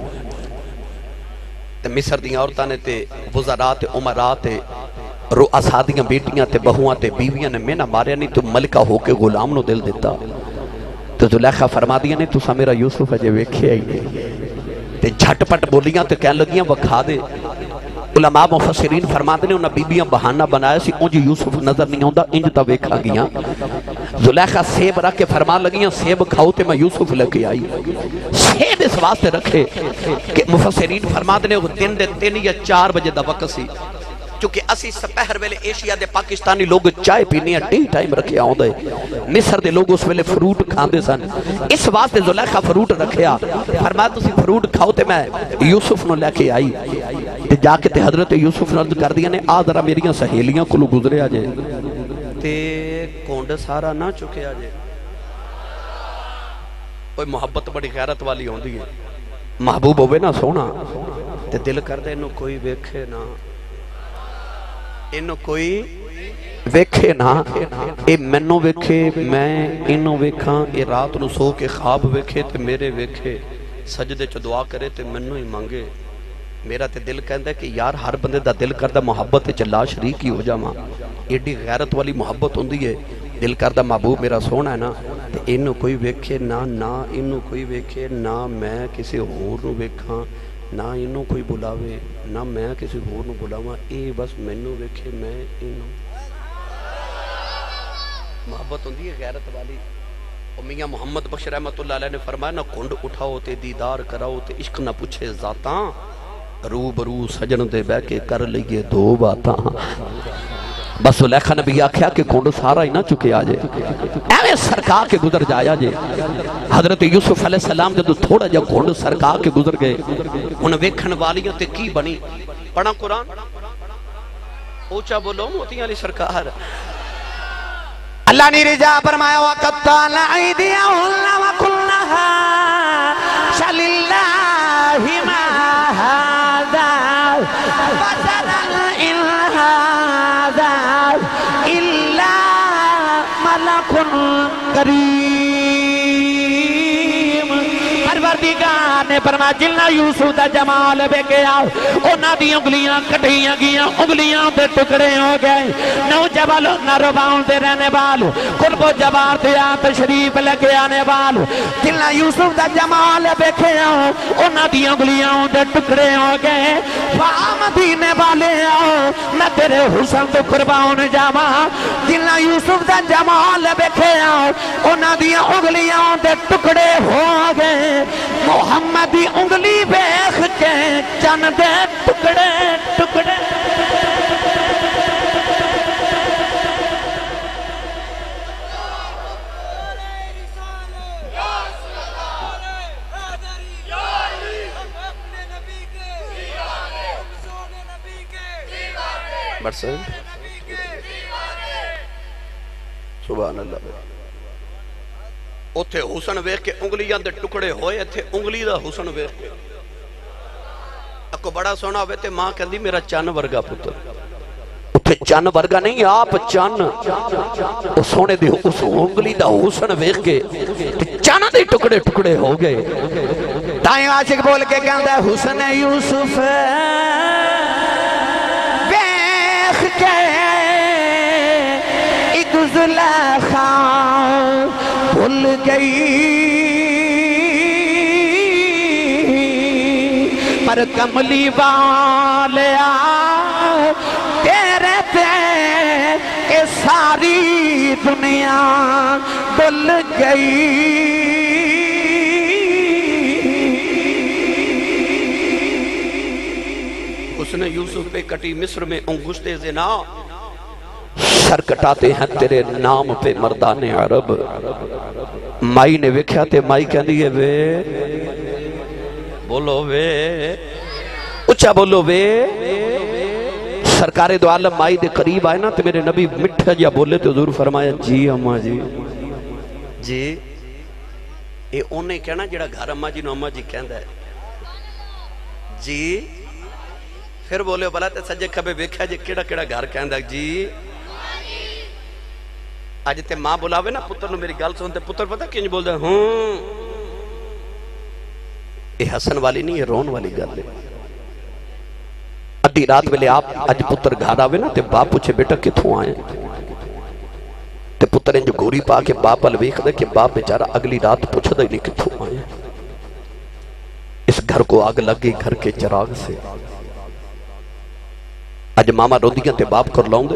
تے مصر دیاں عورتاں نے تے وزراء تے عمراء تے رؤساء دیاں بیٹیاں تے بہواں تے بیویاں نے مینا ماریا نہیں تو ملکہ ہو کے غلام نو دل دیتا تو زلیخا فرما دیا نہیں تو سا میرا یوسف اجے ویکھے آئی نہیں تے جھٹ پٹ بولیاں تے کہن لگیاں وکھا دے علماء مفسرین فرما دے نے انہاں بیبیاں بہانہ بنایا سی انج یوسف نظر نہیں ہوندا انج تا ویکھا گیاں زلیخا سیب رکھ کے فرمان لگیاں سیب کھاؤ تے میں یوسف لے کے آئی سیب اس واسطے رکھے کہ مفسرین فرما دے نے دن دے تین یا چار بجے دا وقت سی چونکہ اسی سپہر ویلے ایشیا دے پاکستانی لوگ چائے پینے ہیں ٹی ٹائم رکھے آؤں دے مصر دے لوگ اس ویلے فروٹ کھاندے سن اس واسطے زلیخا فروٹ رکھیا فرمایا تسی فروٹ کھاؤ تے میں یوسف نو لے کے آئی تے جا کے تے حضرت یوسف نے عرض کر دیا نے آ ذرا میریاں سہیلیاں کلو گزرے آجے تے کونڈ سارا نہ چکے آجے کوئی محبت بڑی غیرت والی ہوندی ہے محبوب ہوئے نا سونا تے دل کر دے انہوں کوئی ویکھے نا انہوں کوئی ویکھے نا اے منوں ویکھے میں انہوں ویکھاں اے رات نو سو کے خواب ویکھے تے میرے ویکھے سجدے چو دعا کرے تے منوں ہی مانگے میرا تے دل کہندہ ہے کہ یار ہر بندے دا دل کردہ محبت چلا شریک ہی ہو جا ماں ایڈی غیرت والی محبت ہوندی ہے دل کردہ محبوب میرا سونا ہے نا تے انہوں کوئی ویکھے نا نا انہوں کوئی ویکھے نا میں کسی اور نو ویکھاں نہ انہوں کوئی بلاوے نہ میں کسی اور نو بلاواں اے بس منوں ویکھے میں انہوں محبت ہوندی ہے غیرت والی میاں محمد بخش رحمت اللہ علیہ نے فرمایا نہ کنڈ اٹھاؤ تے دیدار کراؤ تے عشق نہ پوچھے ذاتاں رو برو سجن دے بہ کے کر لئیے دو باتاں بس زلیخا نے بھی آکھیا کہ کنڈ سارا ہی نہ چکے آجے ایویں سرکا کے گزر جایا جے حضرت یوسف علیہ السلام جدو تھوڑا جا کنڈ سرکا کے گزر گئے انہیں ویکھن والیاں تے کی بنی پڑھا قرآن اوچا بولو موتیاں علی سرکار اللہ نے رجا فرمایا وَقَطَّعْنَا أَيْدِيَهُنَّ وَقُلْنَا شَلِ اللَّهِ مَا هَذَا بَشَرًا إِنْ هَذَا إِلَّا مَلَكٌ كَرِيمٌ پروردگار نے فرمایا جلنا یوسف دا جمال بے گیا اونا دی انگلیاں کٹیاں گیاں انگلیاں دے ٹکڑے ہو گئے نو جبل نہ رباؤں دے رہنے والو قرب و جبار دے آن تشریف لگے آنے والو جلنا یوسف دا جمال بے گیا اونا دی انگلیاں دے ٹکڑے ہو گئے فام دینے والے آؤ میں تیرے حسن تو قربان جاما جلنا یوسف دا جمال بے گیا اونا دی انگلیاں دے ٹکڑے ہو گئے محمدی انگلی بیخ کے چن دے ٹکڑے ٹکڑے برسل سبحان اللہ اتھے حسن ویخ کے انگلیاں دے ٹکڑے ہوئے اتھے انگلی دا حسن ویخ کے اکو بڑا سونا ہوئے تے ماں کہندی میرا چان ورگا پتر اتھے چان ورگا نہیں آپ چان اس سونے دے اس انگلی دا حسن ویخ کے چان دے ٹکڑے ٹکڑے ہو گئے تائیں عاشق بول کے کہندہ حسن یوسف ویخ کے زلیخا بھول گئی پر کملی والیا تیرے تے اے ساری دنیا ڈل گئی اس نے یوسف پہ کٹی مصر میں انگشت زنا سر کٹاتے ہیں تیرے نام پہ مردان عرب مائی نے وکھیا تے مائی کہہ دیئے وے بولو وے اچھا بولو وے سرکار دو عالم مائی دے قریب آئے نا تو میرے نبی مٹھا جیا بولے تو حضور فرمایا جی اماں جی جی اے انہیں کہنا جڑا گھر اماں جی نو اماں جی کہندہ ہے جی پھر بولے بلا تے سجے کھبے بیکھا جی کیڑا کیڑا گھر کہندہ ہے جی آج تے ماں بلاوے نا پتر نو میری گل سنتے پتر پتہ کینج بول دے ہوں اے حسن والی نہیں ہے رون والی گل ہے ادھی رات ویلے آپ اج پتر گھر آوے نا تے باپ پوچھے بیٹا کتھوں آئے تے پتر انج گوری پا کے باپ ال ویکھ دے کہ باپ بیچارہ اگلی رات پوچھ دے نہیں کتھوں آئے اس گھر کو آگ لگ گئی گھر کے چراغ سے اج ماما روندیاں تے باپ کر لاؤں دے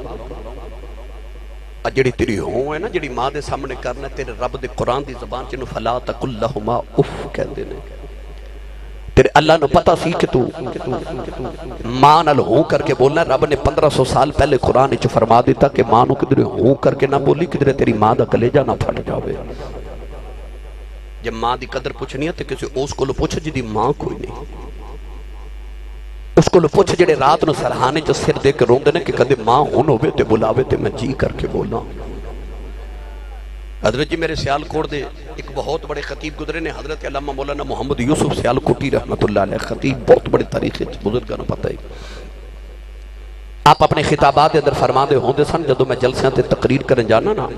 اج جڑی تیری ہوں ہے نا جڑی ماں دے سامنے کرنا تیرے رب دے قرآن دی زبان چنو فلا تقل لہما اف کہہ دینے تیرے اللہ نے پتا سی کہ تو ماں نال ہوں کر کے بولنا رب نے پندرہ سو سال پہلے قرآن اچھ فرما دیتا کہ ماں نو کدھر ہوں کر کے نہ بولی کدھر تیری ماں دا کلیجہ نہ پھٹ جاوے جب ماں دی قدر پوچھنی ہے تو کسی اوس کو لو پوچھ جی دی ماں کوئی نہیں اس کو لو پوچھ جڑے رات نو سرحانے جو سر دے کے روندے نے کہ کدھے ماں ہون ہوئے تے بلاوے تے میں جی کر کے بولنا حضرت جی میرے سیال کوڑ دے ایک بہت بڑے خطیب گزرے نے حضرت علامہ مولانا محمد یوسف سیال کوٹی رحمت اللہ علیہ خطیب بہت بڑے تاریخ بزرگاں پتہ ہے آپ اپنے خطابات اندر فرما دے ہوندے سن جدو میں جلسیاں تے تقریر کرن جانا نا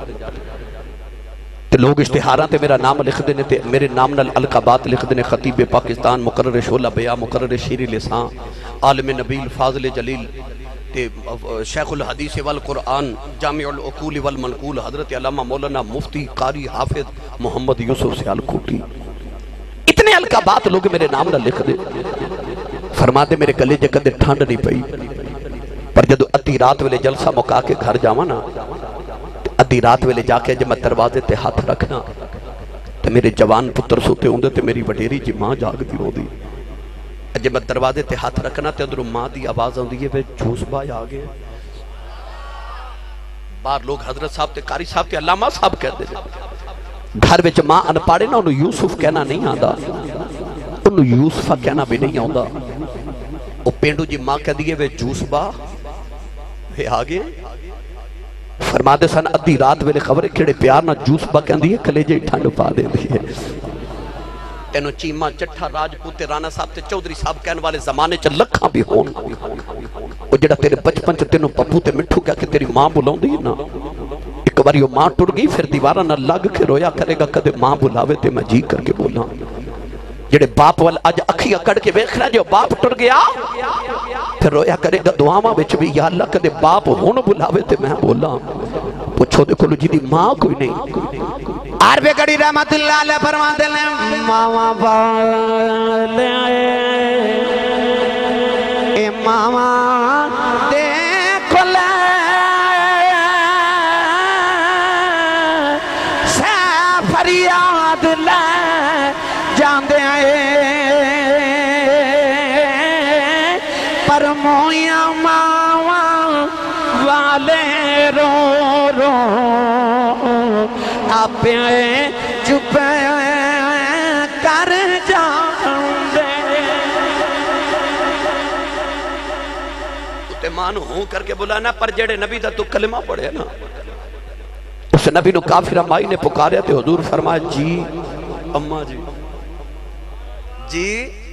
تے لوگ اشتہاراں تے میرا نام لکھ دینے تے میرے نام نال القابات لکھ دینے خطیب پاکستان مقرر شعلہ بیاں مقرر شیری لسان عالم نبیل فاضل جلیل تے شیخ الحدیث والقرآن جامع العقول والمنقول حضرت علامہ مولانا مفتی قاری حافظ محمد یوسف سیال کوٹی اتنے القابات لوگ میرے نام نہ لکھ دے فرما دے میرے گلے جے کدے ٹھنڈ نہیں پئی پر جدو ادھی رات ویلے جلسہ مکا کے گھر جاواں نا ادھی رات ویلے جا کے جب میں دروازے تے ہاتھ رکھنا تے میرے جوان پتر سوتے ہوندے تے میری وڈیری جی ماں جاگ دی ہوندی جب میں دروازے تے ہاتھ رکھنا تے اندروں ماں دی آواز آندی ہے وے جھوس بھائی آ گئے باہر لوگ حضرت صاحب تے قاری صاحب تے علامہ صاحب کہتے ہیں گھر وچ ماں ان پاڑے نا انہوں یوسف کہنا نہیں آندا انہوں یوسفہ کہنا بھی نہیں آندا او پینڈو جی ماں کہہ دیئے وے جھوس با وے آ گئے فرما دے سن ادھی رات ویلے خبرے کھڑے پیار نہ جوس با کہن دیئے کلیجے ٹھنڈ پا دے دیئے تینو چیمہ چٹھا راج پوتے رانا صاحب تے چودری صاحب کہن والے زمانے چا لکھاں بھی ہون وہ جڑا تیرے بچپن چا تینو پپو تے مٹھو کیا کہ تیری ماں بلاؤں دی نا ایک باری وہ ماں ٹوڑ گئی پھر دیوارہ نہ لگ کے رویا کرے گا کدے ماں بلاوے تے میں جی کر کے بولا جڑے باپ وال اج اکھی اکڑ کے بیکھنا جو باپ ٹر گیا پھر رویا کرے گا دعاواں وچ بھی یا اللہ کدے باپ ہون بلاوے تے میں بولا پوچھو دیکھو لو جی دی ماں کوئی نہیں عرب گڑی رحمت اللہ علیہ فرما دے لیں ماما والے اے ماما دیکھو لے سے فریاد لے جان دے آئے پر مویاں ماما والے رو رو آپ چپ کر جاندے تے مانو ہوں کر کے بلانا پر جڑے نبی دا تو کلمہ پڑھے نا اس نبی نو کافرہ مائی نے پکاریا تے حضور فرمایا جی اماں جی جی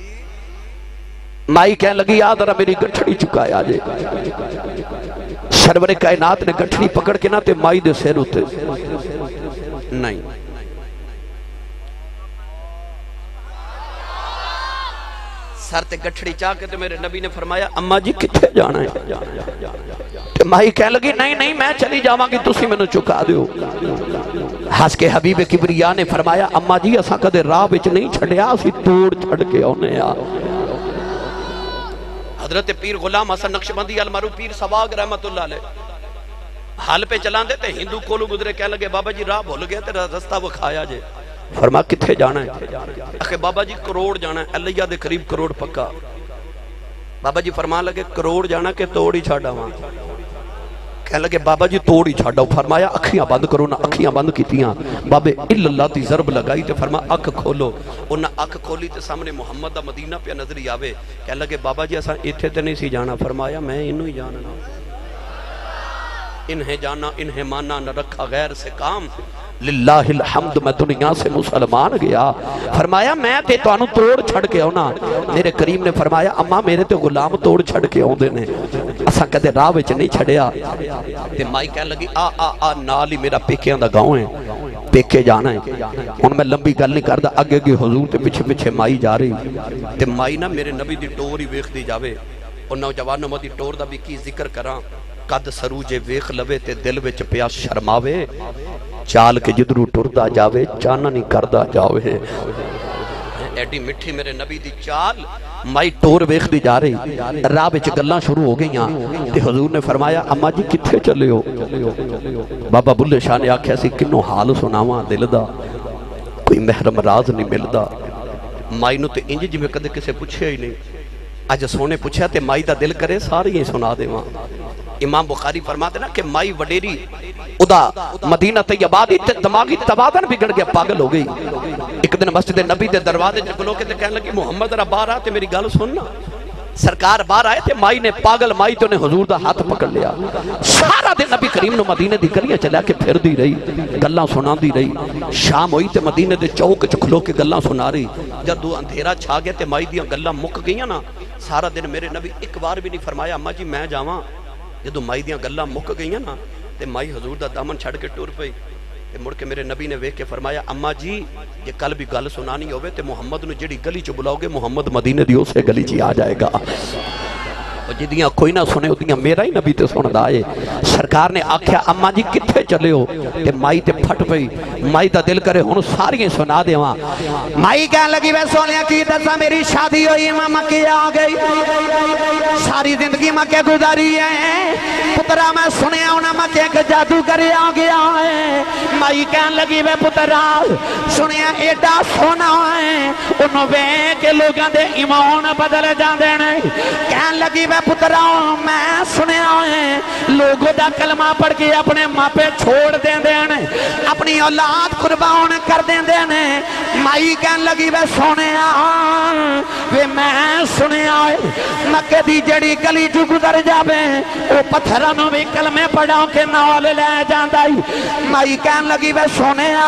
مائی کہنے لگی یاد رہا میری گٹھڑی چکایا آجے سرور کائنات نے گٹھڑی پکڑ کے نہ تے مائی دے سیر ہوتے نہیں سر تے گٹھڑی چاہ کے تے میرے نبی نے فرمایا اماں جی کتھے جانا ہے؟ تے مائی کہہ لگی نہیں نہیں میں چلی جاواں گی تسی مینوں چکا دیو۔ ہس کے حبیب کبریا نے فرمایا اماں جی اساں کدے راہ وچ نہیں چھڈیا اسی توڑ چھڈ کے اونے آ۔ حضرت پیر غلام حسن نقشبندی المعروف پیر سواگ رحمت اللہ علیہ حال پہ چلان دے تے ہندو کولو گزرے کہہ لگے بابا جی راہ بھول گیا تے رستہ وکھایا جے۔ فرما کتھے جانا ہے؟ اکھے بابا جی کروڑ جانا ہے، علیہ دے قریب کروڑ پکا۔ بابا جی فرما لگے کروڑ جانا کہ توڑ ہی چھاڑا وہاں؟ کہنے لگے بابا جی توڑ ہی چھاڑا۔ فرمایا اکھیاں بند کرو نہ، اکھیاں بند کیتیاں بابے اللہ دی ضرب لگائی تے فرما اکھ کھولو۔ انہاں اکھ کھولی تے سامنے محمد دا مدینہ پہ نظری آوے۔ کہنے لگے بابا جی اساں ایتھے تے نہیں سی جانا۔ فرمایا میں انہوں ہی جانا، انہیں جانا انہیں مانا نہ رکھا غیر سے کام، للہ الحمد میں دنیا سے مسلمان گیا۔ فرمایا میں تے توانو توڑ چھڑ کے ہونا۔ میرے کریم نے فرمایا اماں میرے تے غلام توڑ چھڑ کے ہوں دینے، اسا کہتے راہ وچ نہیں چھڑیا۔ تے مائی کہنے لگی آ آ آ نال ہی میرا پیکیاں دا گاؤں ہے، پیکے جانا ہے۔ ان میں لمبی گل نہیں کردا، اگے گے حضور تے پچھے پچھے مائی جا رہی۔ تے مائی نا میرے نبی دی ٹور ہی ویکھ دی جاوے۔ اور نوجوانوں دی ٹور دا بھی کی ذکر کراں، قد سروجے ویخ لوے تے دل وچ پیا شرماوے، چال کے جدرو ٹردا جاوے چانا نہیں کردا جاوے۔ ایڈی مٹھی میرے نبی دی چال، مائی ٹور ویخ دی جا رہی، راہ وچ گلاں شروع ہو گئیاں۔ تے حضور نے فرمایا اماں جی کتھے چلے ہو؟ بابا بلے شاہ نے آکھیا سی کنوں حال سناواں دل دا، کوئی محرم راز نہیں ملدا۔ مائی نو تے انج جویں کدے کسے پوچھیا ہی نہیں، اج سونے پوچھیا تے مائی دا دل کرے ساری ہی سنا دیواں۔ امام بخاری فرماتے نا کہ مائی وڈیری ادا مدینہ طیبہ دی دماغی توازن بگڑ گیا، پاگل ہو گئی۔ ایک دن مسجد نبی دے دروازے کھلو کے تے کہنے لگی محمد را باہر آ تے میری گل سننا۔ سرکار باہر آئے تے مائی نے پاگل مائی تو نے حضور دا ہاتھ پکڑ لیا۔ سارا دن نبی کریم نو مدینے دی گلیاں چلا کے پھر دی رہی، گلاں سنا دی رہی۔ شام ہوئی تے مدینے دے چوک چ کھلو کے گلاں سنا رہی۔ جدوں اندھیرا چھا گیا تے مائی دیاں گلاں مک گئیاں نا، سارا دن میرے نبی ایک بار بھی نہیں فرمایا اماں جی میں جاواں۔ جدو مائی دیاں گلاں مک گئیاں نا تے مائی حضور دا دامن چھڑ کے ٹور پئی۔ تے مڑ کے میرے نبی نے ویکھ کے فرمایا اماں جی یہ کل بھی گل سنانی ہوئے تے محمد نو جڑی گلی چ بلاؤ گے محمد مدینے دی اسے گلی چ آ جائے گا۔ جدیاں کوئی نہ سنے ادیاں میرا ہی نبی تے سن دائے۔ سرکار نے آکھیا اماں جی کتھے چلے ہو؟ تے مائی تے پھٹ پئی، مائی دا دل کرے ہن ساری سنا دیواں۔ مائی کہنے لگی وے سونیا کی دساں میری شادی ہوئی میں مکے آ گئی، ساری زندگی مکے گزاری ہے، پترا میں سنیا انہاں مکے ایک جادوگر آ گیا ہے۔ مائی کہنے لگی وے پترا سنیا ایڈا سونا ہے، انہوں ویکھ کے لوگاں دے ایمان بدل جاندے نے۔ کہنے لگی وے پترا میں سنیا ہے لوگوں دا کلمہ پڑھ کے اپنے ماپے چھوڑ دیں دیں اپنی اولاد قربان کر دیں دیں۔ مائی کہنے لگی وے سنیا وے میں سنیا ہے مکے دی جڑی گلی جو گزر جاوے وہ پتھرانوں بھی کلمے پڑھاؤں کے نال لے جاندائی۔ مائی کہنے لگی وے سنیا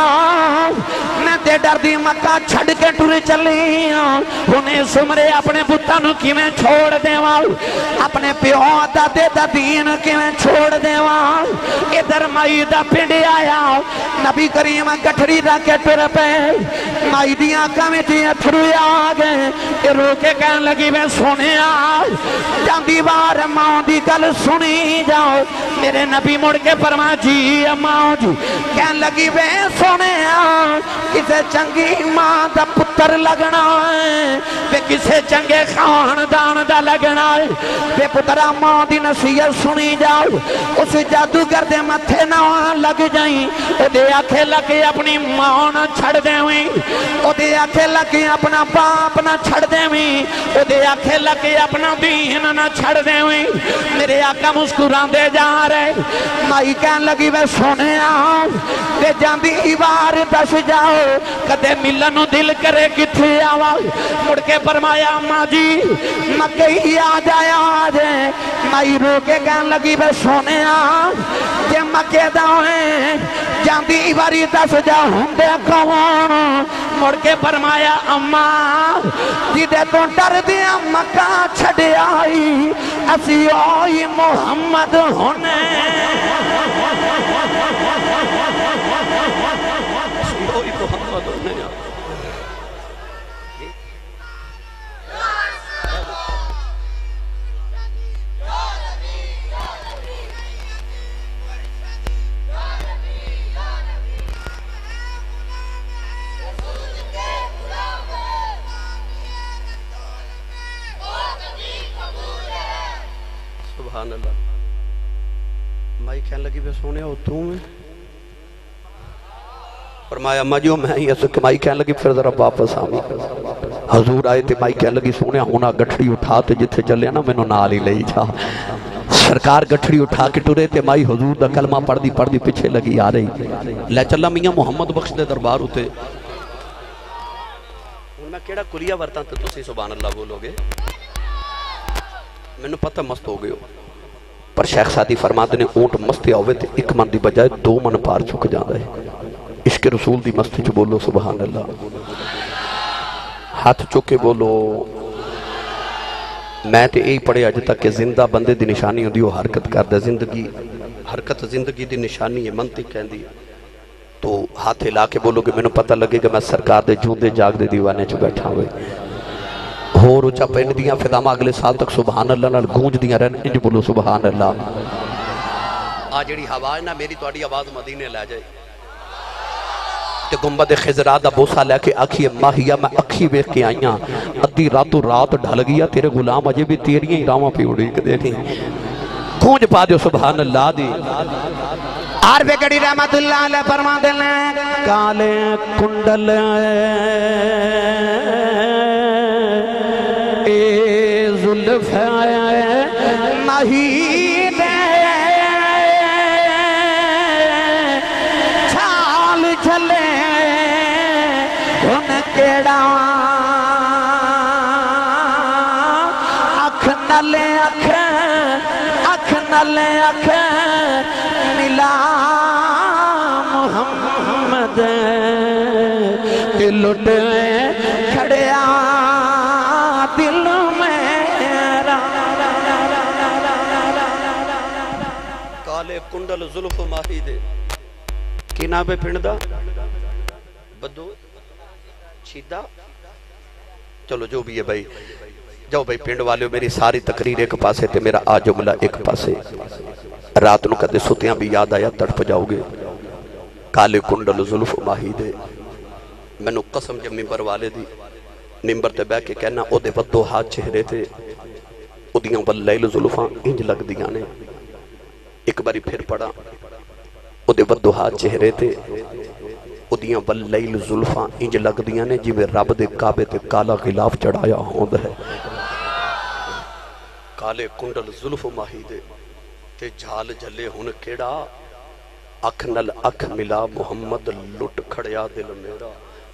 میں تے ڈر دی مکہ چھڑ کے ٹور چلی انہیں سمرے اپنے بتانوں کی میں چھوڑ دیں اپنے پیو دادے دا دین کی میں چھوڑ دیں ادھر مائی دا پنڈ آیا نبی کریم گٹھڑی رکھے ٹر پہ مائی دیاں کمیٹی تھرو آگے رو کے کہنے لگی میں سنیا جاندی بار ماں دی گل سنی جاؤ۔ میرے نبی مڑ کے فرما جی ماں جی کہنے لگی میں سنیا کسے چنگی ماں دا پتر لگنا ہے بے کسے چنگے خاندان دا لگنا ہے بے پترہ ماں دی نصیحت سنی جاؤ۔ اس جادوگر دے متھے نہ لگ جائیں او دے آنکھیں لگے اپنی ماں نہ چھڑ دیں ہوئی او دے آنکھیں لگے اپنا باپ نہ چھڑ دیں ہوئی او دے آنکھیں لگے اپنا دین نہ چھڑ دیں ہوئی۔ میرے آقا مسکران دے جا رہے مائی کہنے لگی میں سنیا بے جاندی بار دس جاؤ کدے ملن دل کرے کتھے آواز مڑ کے فرمایا ماں جی مکہ ہی آ جایا آجے۔ مائی رو کے کہنے لگی بے سنیا جے مکہ داؤیں جاندی باری دس جاؤ ہم دے کون مڑ کے فرمایا اماں جدے تو ڈر دیا مکہ چھڑے آئی اسی آئی محمد ہونے سبحان اللہ. مائی کہنے لگی بے سونے ہو تو میں فرمایا اما جو میں ہی ایسے کہ مائی کہنے لگی پھر ذرا واپس آمی. حضور آئے تھے مائی کہنے لگی سونے ہونا گٹھڑی اٹھا تے جتھے چلے نا میں نو نال ہی لئی جا. سرکار گٹھڑی اٹھا کے ٹرے تے مائی حضور دا کلمہ پڑھ دی پڑھ دی پیچھے لگی آ رہی. لے چلا میاں محمد بخش دے دربار ہوتے میں کیڑا کلیا ورتاں تے تسی سبحان اللہ بولو گے میں نے پتہ مست ہو گئے ہو. پر شیخ سادی فرماتے نے اونٹ مستے ہوئے تے ایک من دی بجائے دو من پار چک جاندہ ہے. عشق رسول دی مستی چو بولو سبحان اللہ. ہاتھ چکے بولو. میں تے یہی پڑھے اج تک کہ زندہ بندے دی نشانی ہوندی وہ حرکت کردہ. زندگی حرکت زندگی دی نشانی ہے منطق کہندی. تو ہاتھ لا کے بولو کہ میں نے پتہ لگے کہ میں سرکار دے جون دے جاگ دے دیوانے چو بیٹھا ہوئے. ہو روچا پینڈ دیاں فدامہ اگلے سال تک سبحان اللہ نال گونج دیاں رہن. انج بولو سبحان اللہ. آج جڑی آواز نہ میری توڑی آواز مدینے لے جائے تے گنبد خضرا دا بوسا لے کے آکھیے ماہیا میں اکھی بیخ کے آئیاں ادھی راتو رات ڈھل گیا تیرے غلام اجے بھی تیریاں ہی راواں پہ اڑی کے دیکھیں. گونج پا دیو سبحان اللہ دی. عارف گڑی رحمت اللہ علیہ فرما دینے کالے کنڈل اے ظلف مہین چھال جھلے ان کیڑا اکھ نلے اکھ اکھ نلے اکھ ملا محمد تے لٹ کھڑیا دل میرا. کالے کنڈل ظلف ماہی دے کی نام ہے پنڈ دا بدو چھیدہ. چلو جو بھی ہے بھائی جاؤ بھائی پنڈ والے میری ساری تقریر ایک پاسے تے میرا آ جملہ ایک پاسے. رات نو کدے ستیاں بھی یاد آیا تڑپ جاؤ گے. کالے کنڈل ظلف ماہی دے میں نو قسم جب ممبر والے دی ممبر تے بے کے کہنا او دے ودو ہاتھ چہرے تھے او دیاں واللیل ظلفاں انج لگ دیاں نے. ایک باری پھر پڑا او دے ودو ہاتھ چہرے تھے او دیاں واللیل ظلفاں انج لگ دیاں نے جی میں رب دے کعبے تے کالا غلاف چڑھایا ہوند ہے. کالے کنڈل ظلف ماہی دے تے جھال جھلے ہن کیڑا اکھ نل اکھ ملا محمد لٹ کھڑیا دل میرا.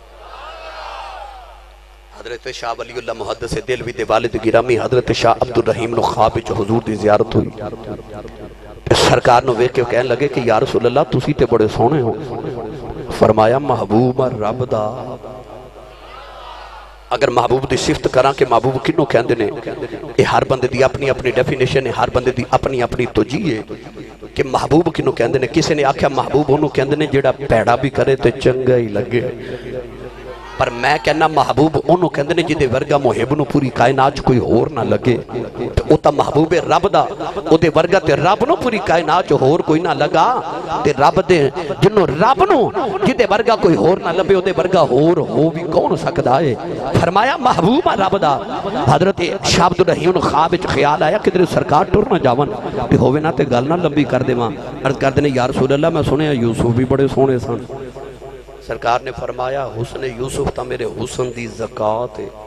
حضرت شاہ ولی اللہ محدث دلوی دے والد گرامی حضرت شاہ عبدالرحیم نو خواب وچ حضور دی زیارت ہوئی. سرکار نو ویکھ کے کہنے لگے کہ یا رسول اللہ تسی تے بڑے سونے ہو. فرمایا محبوب رب دا. اگر محبوب دی صفت کراں کہ محبوب کنوں کہندے نے یہ ہر بندے دی اپنی اپنی ڈیفینیشن ہے ہر بندے دی اپنی اپنی توجیہ ہے کہ محبوب کنوں کہندے نے. کسی نے آکھیا محبوب انہوں کہندے نے جیڑا پیڑا بھی کرے تے چنگا ہی لگے. پر میں کہنا محبوب انہوں کہندے نے جدے ورگا محب نو پوری کائنات کوئی ہور نہ لگے او تا محبوب رب دا. او دے ورگا تے رب نو پوری کائنات ہور کوئی نہ لگا تے رب دے جنوں رب نو جدے ورگا کوئی ہور نہ لبے او دے ورگا ہور ہو بھی کون سکدا ہے. فرمایا محبوب رب دا. حضرت شاہ عبدالرحیم نو خواب وچ خیال آیا کہ سرکار ٹر نہ جاون تے ہووے نہ تے گل نہ لمبی کر دیواں. عرض کردے نے یا رسول اللہ میں سنیا یوسف بھی بڑے سونے سن. سرکار نے فرمایا حسن یوسف تا میرے حسن دی زکاة ہے.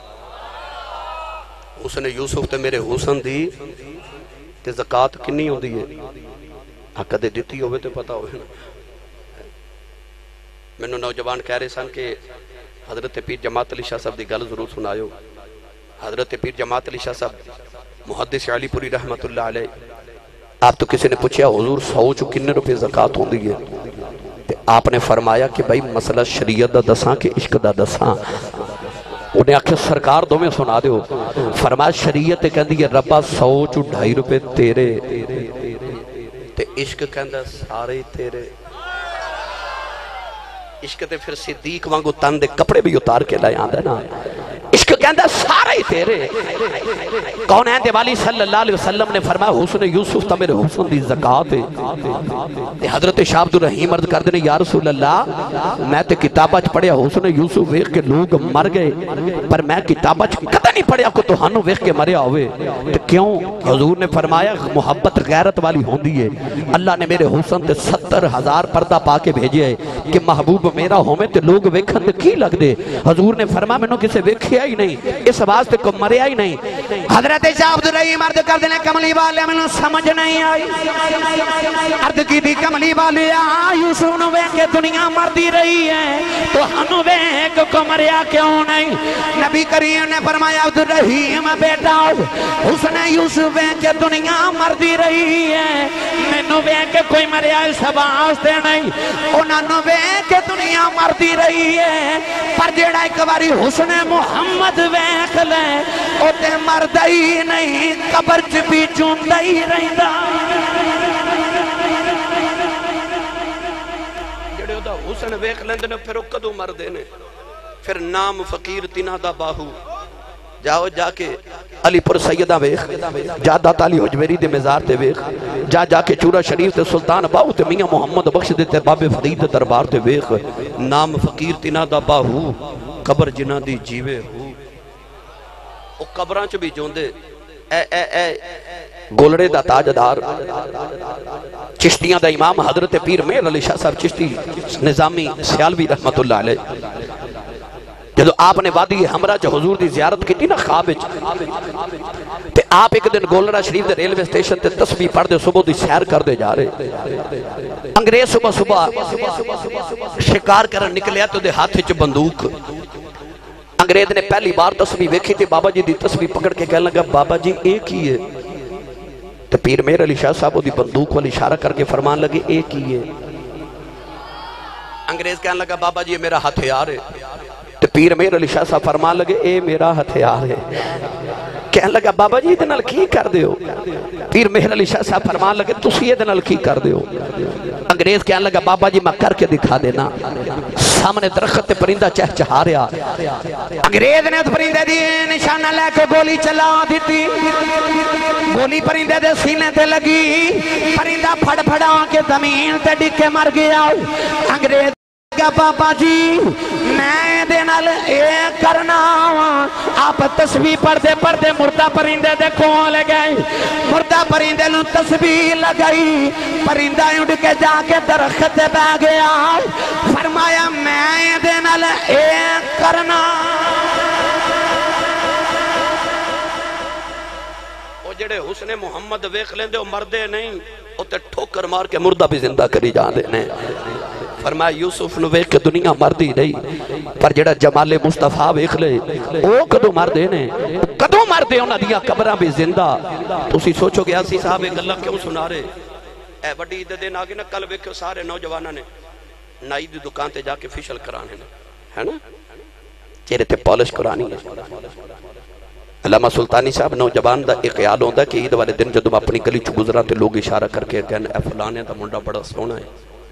حسن یوسف تے میرے حسن دی تے زکاة کنی ہوں دی ہے. حق دے دیتی ہوئے تے پتا ہوئے نا. میں نے نوجوان کہہ رہے سن کہ حضرت پیر جماعت علی شاہ صاحب دی گل ضرور سنایو. حضرت پیر جماعت علی شاہ صاحب محدث علی پوری رحمت اللہ علیہ آپ تو کسی نے پوچھیا حضور سو چو کنے روپے زکاة ہوں دی ہے. آپ نے فرمایا کہ بھائی مسئلہ شریعت دا دساں کہ عشق دا دساں. انہیں آکھے سرکار دو میں سنا دیو. فرمایا شریعت کہندی ہے ربا سو چو ڈھائی روپے تیرے تے عشق کہندہ سارے تیرے. عشق تے پھر صدیق وانگو تن دے کپڑے بھی اتار کے لائے آندہ نا. عشق کہندہ سارے ہی تیرے کون ہے دیوالی صلی اللہ علیہ وسلم نے فرمایا حسن یوسف تا میرے حسن دی زکاة ہے حضرت شاہ عبد الرحیم عرض کر دینے یا رسول اللہ میں تے کتابہ چ پڑھیا حسن یوسف ویخ کے لوگ مر گئے پر میں کتابہ چ کدھا نہیں پڑھیا کو تو ہنو ویخ کے مریا ہوئے تو کیوں حضور نے فرمایا محبت غیرت والی ہوندی ہے اللہ نے میرے حسن تے ستر ہزار پردہ پا کے بھیجے ہے کہ محبوب میرا ہومیں تے لوگ ویکھن تے کی لگ دے حضور نے فرمایا میں نے کسے ویکھیا ہی نہیں اس واسطے کو مریا ہی نہیں حضرت شاہ عبد الرحیم عرض کر دینے کملی والے میں نے سمجھ نہیں آئی عرض کی تھی کملی والے یوسف نو ویکھ کے دنیا مردی رہی ہے تو ہنو ویکھ کو مریا کیوں نہیں نبی کریم نے فرمایا عبد الرحیم بیٹا حسن یوسف ویکھ کے دنیا مردی رہی ہے میں نو ویکھ کے کوئی مریا اس واسطے نہیں انہاں نو ویکھ کے دنیا مردی رہی ہے پر جیڑا ایک باری حسن محمد ویکھ لے او تے مردہ ہی نہیں قبر چ بھی چوندہ ہی رہندا جڑے او دا حسن ویکھ لیندے نے پھر او کدوں مردے نے پھر نام فقیر تینہ دا باہو جاؤ جا کے علی پر سیدہ ویخ جا داتا علی حجویری دے مزار تے ویخ جا جا کے چورا شریف تے سلطان باہو تے میاں محمد بخش دے تے باب فرید تے دربار تے ویخ نام فقیر تینہ دا باہو قبر جنہ دی جیوے ہو او قبران چ بھی جوندے اے اے اے گولڑے دا تاجدار چشتیاں دا امام حضرت پیر میر علی شاہ صاحب چشتی نظامی سیالوی رحمت اللہ علیہ جدو آپ نے وادی ہمراہ جو حضور دی زیارت کی تھی نا خواب تے آپ ایک دن گولڑا شریف دے ریلوے سٹیشن تے تسبیح پڑھ دے صبح دی سیر کر دے جا رہے انگریز صبح صبح شکار کرن نکلیا تو دے ہاتھ چ بندوق انگریز نے پہلی بار تسبیح ویکھی تھی بابا جی دی تسبیح پکڑ کے کہنے لگا بابا جی ایک ہی ہے تو پیر میر علی شاہ صاحب دی بندوق والی اشارہ کر کے فرمان لگے ایک ہی ہے انگریز کہنے لگا بابا جی میرا ہتھیار ہے تو پیر میر علی شاہ صاحب فرمان لگے اے میرا ہتھیار ہے کہنے لگا بابا جی ادھے نال کی کر دے ہو پیر میر علی شاہ صاحب فرمان لگے تسی ادھے نال کی کر دے ہو انگریز کہنے لگا بابا جی میں کر کے دکھا دینا سامنے درخت پرندہ چہ چہا رہا انگریز نے پرندے دی نشانہ لے کے گولی چلا دیتی گولی پرندے دے سینے تے لگی پرندہ پھڑ پھڑا کے زمین تے ڈکے مر گیا انگریز کہا بابا جی میں دینال ایک کرنا آپ تسبیح پڑھ دے پڑھ دے مردہ پرندے دے کون لے گئے مردہ پرندے لوں تسبیح لگئی پرندہ اڑ کے جا کے درخت بہ گیا فرمایا میں دینال ایک کرنا او جڑے حسن محمد ویکھ لیندے او مردے نہیں او تے ٹھوکر مار کے مردہ بھی زندہ کری جان دینے فرمایا یوسف نو ویکھ کے دنیا مردی نہیں پر جڑا جمال مصطفیٰ ویکھ لے او کدو مردے نے کدو مردے انہاں دیاں قبراں بھی زندہ تسی سوچو گیا سی صاحب ایک اللہ کیوں سنا رہے اے بڑی عید دن آگے نا کل ویکھو سارے نوجوانہ نے نائی دی دکان تے جا کے فیشل کرانے ہے نا چہرے تے پالش کرانی ہے علامہ سلطانی صاحب نوجوان دا ایک خیال ہوندہ کہ عید والے دن جدو اپنی گلی چ گزرا تے لوگ اشارہ کر کے کہنے اے فلانے دا منڈا بڑا سونا ہے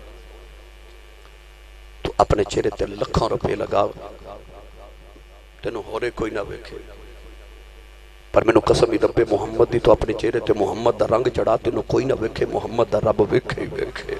تو اپنے چہرے تے لکھاں روپے لگاو تینوں ہورے کوئی نہ ویکھے پر میں نو قسمی رب محمد دی تو اپنے چہرے تے محمد دا رنگ چڑھا تینوں کوئی نہ ویکھے محمد دا رب ویکھے ہی ویکھے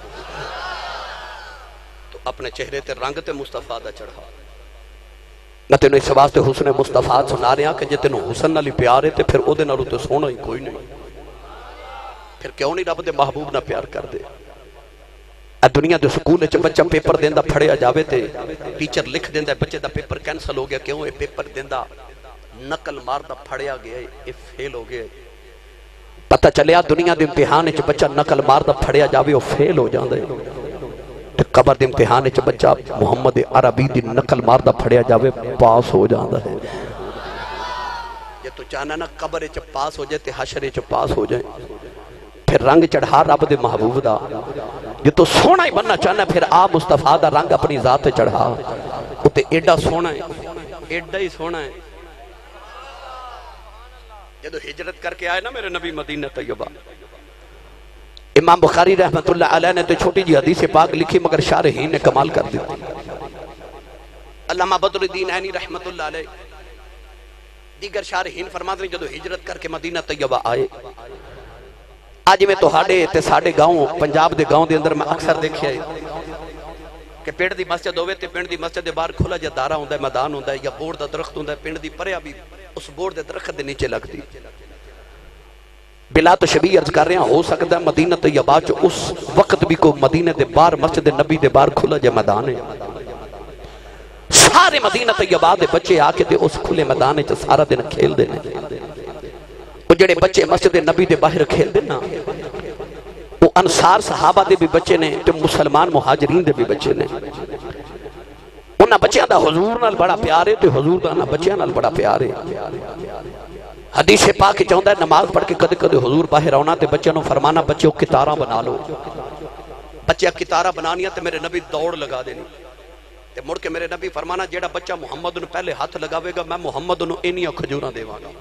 تو اپنے چہرے تے رنگ تے مصطفیٰ دا چڑھا نہ تینوں اس واسطے حسن مصطفیٰ سنا رہے ہیں کہ جے تینوں حسن نالی پیارے تے پھر او دے نالو تے سونا ہی کوئی نہیں پھر کیوں نہیں رب دے محبوب نہ پیار کر دے دنیا دے سکول چ بچہ پیپر دیندہ پھڑیا جاوے تے ٹیچر لکھ دیندہ بچے دا پیپر کینسل ہو گیا کیوں اے پیپر دیندہ نقل ماردہ پھڑیا گیا اے فیل ہو گیا پتہ چلیا دنیا دے امتحان چ بچہ نقل ماردہ پھڑیا جاوے او فیل ہو جاندے تے قبر دے امتحان چ بچہ محمد عربی دی نقل ماردہ پھڑیا جاوے پاس ہو جاندہ ہے یہ تو چاہنا نا قبر چ پاس ہو جائے تے حشر چ پاس ہو جائے پھر رنگ چڑھا رب دے محبوب دا یہ تو سونا ہی بننا چاہنا پھر آپ مصطفیٰ دا رنگ اپنی ذات چڑھا وہ تے ایڈا سونا ہے ایڈا ہی سونا ہے جدو ہجرت کر کے آئے نا میرے نبی مدینہ طیبہ امام بخاری رحمت اللہ علیہ نے تو چھوٹی جی حدیث پاک لکھی مگر شارحین نے کمال کر دی علامہ بدر الدین عینی رحمت اللہ علیہ دیگر شارحین فرماتے ہیں جدو ہجرت کر کے مدینہ طیبہ آئے آج میں تو ہاڑے تے ساڑے گاؤں پنجاب دے گاؤں دے اندر میں اکثر دیکھے آئے کہ پینڈ دی مسجد ہوئے تے پینڈ دی مسجد دے باہر کھولا جا دارہ ہوندہ ہے میدان ہوندہ ہے یا بورڈ دا درخت ہوندہ ہے پینڈ دی پریا بھی اس بورڈ دے درخت دے نیچے لگ دی بلا تو شبیہ عرض کر رہے ہیں ہو سکتا ہے مدینہ طیبہ جو اس وقت بھی کو مدینہ دے باہر مسجد نبی دے باہر کھولا جا میدان ہے سارے مدینہ طیبہ دے بچے آکے دے اس کھلے میدان ہے سارا دن کھیل دینے وہ جڑے بچے مسجد نبی دے باہر کھیل دینا وہ انصار صحابہ دے بھی بچے نے تے مسلمان مہاجرین دے بھی بچے نے انہاں بچیاں دا حضور نال بڑا پیار ہے تے حضور دا انہاں بچیاں نال بڑا پیار ہے حدیث پاک چاہتا ہے نماز پڑھ کے کدے کدے حضور باہر آنا تے بچیاں نو فرمانا بچوں کتارہ بنا لو بچیاں کتارہ بنانیاں تے میرے نبی دوڑ لگا دینی تے مڑ کے میرے نبی فرمانا جیڑا بچہ محمد نو پہلے ہاتھ لگاوے گا میں محمد نو انیاں کھجوراں دیواں گا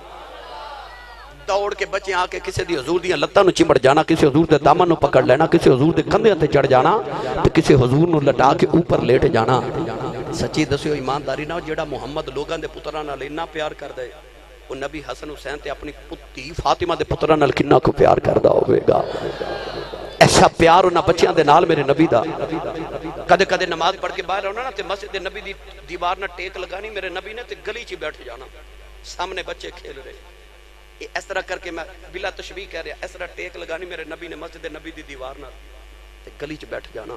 دوڑ کے بچے آ کے کسی دی حضور دیاں لتاں نو چمڑ جانا کسی حضور دے دامن نو پکڑ لینا کسی حضور دے کندھے تے چڑھ جانا تے کسی حضور نو لٹا کے اوپر لیٹ جانا سچی دسیو ایمانداری نہ جیڑا محمد لوگاں دے پتراں نال اتنا پیار کردا ہے وہ نبی حسن حسین تے اپنی پتی فاطمہ دے پتراں نال کنا کو پیار کردا ہوے گا ایسا پیار انہاں بچیاں دے نال میرے نبی دا کدے کدے نماز پڑھ کے باہر آنا نا تے مسجد نبی دی دیوار نہ ٹیک لگانی میرے نبی نے تے گلی چ بیٹھ جانا سامنے بچے کھیل رہے اس طرح کر کے میں بلا تشبیہ کہہ رہا اس طرح ٹیک لگانی میرے نبی نے مسجد نبی دی دیوار نہ تے گلی چ بیٹھ جانا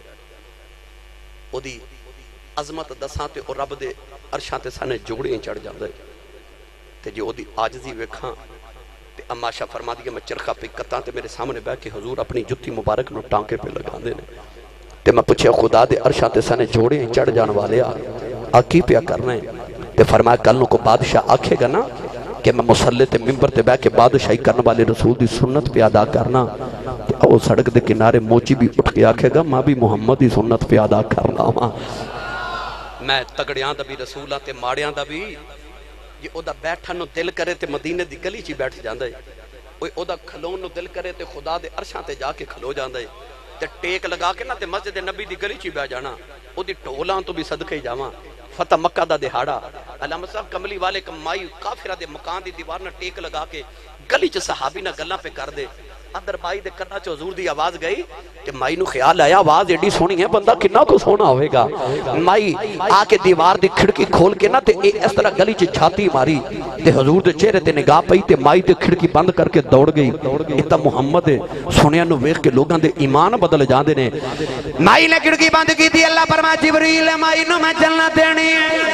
او دی عظمت دساں تے او رب دے عرشاں تے سانے جوڑے چڑھ جاندے تے جو دی عاجزی ویکھاں تے اما شاہ فرما دیا میں چرخہ پہ کتاں تے میرے سامنے بیٹھ کے حضور اپنی جتی مبارک نو ٹانکے پہ لگا دے تے میں پوچھیا خدا دے عرشاں تے سانے جوڑے چڑھ جان والے آ آ کی پیا کرنا ہے تے فرمایا کل کو بادشاہ آکھے گا نا کہ میں مسلح تے ممبر تے بیٹھ کے بادشاہی کرنے والے رسول دی سنت پہ ادا کرنا تے او سڑک دے کنارے موچی بھی اٹھ کے آکھے گا ماں بھی محمد دی سنت پہ ادا کرنا ماں میں تگڑیاں دا بھی رسولاں تے ماڑیاں دا بھی یہ او دا بیٹھن نو دل کرے تے مدینے دی گلی چی بیٹھ جاندہ ہے او دا کھلون نو دل کرے تے خدا دے عرشاں تے جا کے کھلو جاندہ ہے تے ٹیک لگا کے نا تے مسجد نبی دی گلی چی بیٹھ جانا او دی ٹولاں تو بھی صدقے ہی جاواں فتح مکہ دا دہاڑا علامہ صاحب کملی والے کمائی کافرہ دے مکان دی دیوار نہ ٹیک لگا کے گلی چ صحابی نہ گلاں پہ کر دے اندر مائی دے کرنا چ حضور دی آواز گئی کہ مائی نو خیال آیا آواز ایڈی سونی ہے بندہ کنا کو سونا ہوئے گا مائی آ کے دیوار دی کھڑکی کھول کے نا تے اس طرح گلی چ چھاتی ماری تے حضور دے چہرے تے نگاہ پئی تے مائی تے کھڑکی بند کر کے دوڑ گئی یہ تا محمد ہے سنیا نو ویکھ کے لوگاں دے ایمان بدل جاندے نے مائی نے کھڑکی بند کی تھی اللہ فرما جبریل مائی نو میں جنت دینی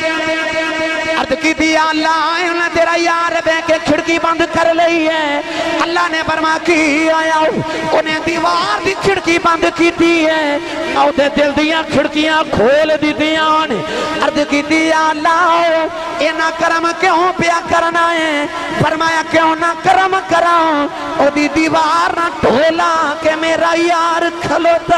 ہے عرض کی تھی اللہ انہاں تیرا یار بے کے کھڑکی بند کر لئی ہے اللہ نے فرما کی آیا انہیں دیوار دی کھڑکی بند کی دی ہے نو دے دل دیاں کھڑکیاں کھول دی دیاں نے عرض کی دی اللہ اینا کرم کیوں پیا کرنا ہے فرمایا کیوں نہ کرم کرا او دی دیوار نہ ٹھولا کہ میرا یار کھلوتا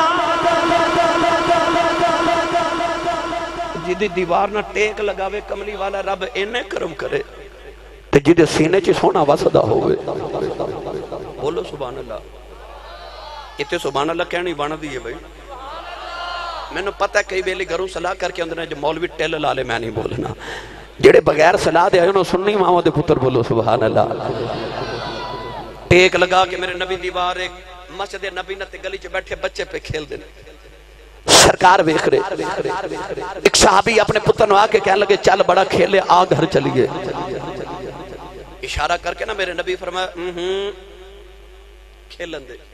جدی دیوار نہ ٹیک لگاوے کملی والا رب انہیں کرم کرے تے جدی سینے چی سونا واسدہ ہوئے بولو سبحان اللہ اتنے سبحان اللہ کہنی بانا دیئے بھائی میں نے پتہ ہے کئی بیلی گھروں صلاح کر کے اندر جو مولوی ٹیل لالے میں نہیں بولنا جڑے بغیر صلاح دے آئے انہوں سننی ماں دے پتر بولو سبحان اللہ ٹیک لگا کے میرے نبی دیوار ایک مسجد نبی نتے گلی چے بیٹھے بچے پہ کھیل دینے سرکار ویکھ رہے ایک صحابی اپنے پتر نو آکے کہنے لگے چل بڑا کھیلے آ گھر چلیے اشارہ کر کے نا میرے نبی فرمایا کھیلن دے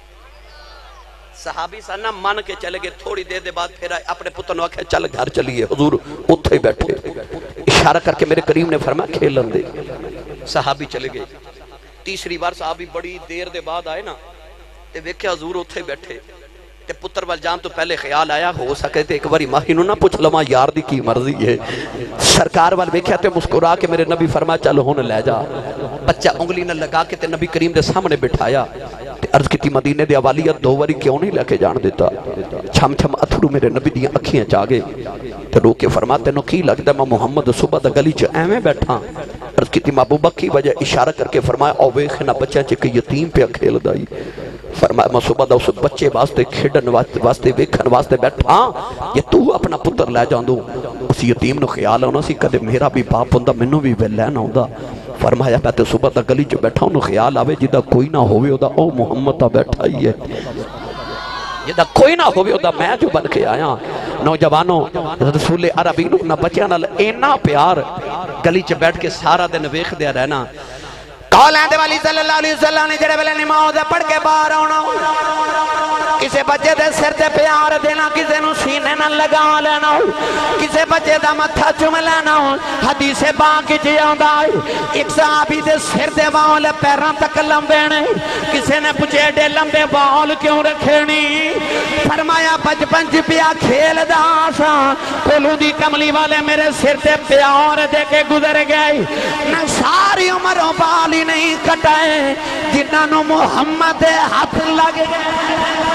صحابی سانا من کے چلے گئے تھوڑی دیر دے بعد پھر اپنے پتر نو آکھے چل گھر چلیے حضور اتھے بیٹھے اشارہ کر کے میرے کریم نے فرمایا کھیلن دے صحابی چلے گئے تیسری بار صحابی بڑی دیر دے بعد آئے نا تے ویکھے حضور اتھے بیٹھے تے پتر وال جان تو پہلے خیال آیا ہو سکے تے ایک باری ماہی نو نہ پوچھ لما یار دی کی مرضی ہے سرکار وال ویکھیا تے مسکرا کے میرے نبی فرمایا چل ہن لے جا بچہ انگلی نہ لگا کے تے نبی کریم دے سامنے بٹھایا تے عرض کیتی مدینے دے حوالیت دو واری کیوں نہیں لے کے جان دیتا چھم چھم اتھرو میرے نبی دیاں اکھیاں چا گئے تے رو کے فرمایا تینوں کی لگدا میں محمد صبح دا گلی چ ایویں بیٹھا عرض کیتی محبوبہ کی وجہ اشارہ کر کے فرمایا او ویکھ نہ بچہ چ کہ یتیم پہ کھیلدا ہی فرمایا میں صبح دا اس بچے واسطے کھیڈن واسطے ویکھن واسطے بیٹھا یہ تو اپنا پتر لے جاندو اس یتیم نو خیال ہونا سی کدے میرا بھی باپ ہوندا مینوں بھی لین آوندا فرمایا میں تے صبح دا گلی چ بیٹھا انہوں خیال آوے جدا کوئی نہ ہوئے دا او محمد تا بیٹھا ہی ہے جدا کوئی نہ ہوئے دا میں جو بن کے آیا نوجوانوں رسول عربی نہ بچیاں نال اینا پیار گلی چ بیٹھ کے سارا دن ویکھ دیا رہنا قولیں دے والی صلی اللہ علیہ وسلم نے جڑے ویلے نماز پڑھ کے باہر آنا کسے بچے دے سر تے پیار دینا کسے نو سینے نہ لگا لینا کسے بچے دا متھا چوم لینا حدیث پاک وچ آندا ایک صحابی دے سر دے وال پیراں تک لمبے نے کسے نے پوچھے ڈے لمبے وال کیوں رکھے نہیں فرمایا بچپن چ پیا کھیلدا سا کولوں دی کملی والے میرے سر تے پیار دے کے گزر گئے نہ ساری عمر بال نہیں کٹائے جنہاں نو محمد ہاتھ لگ گئے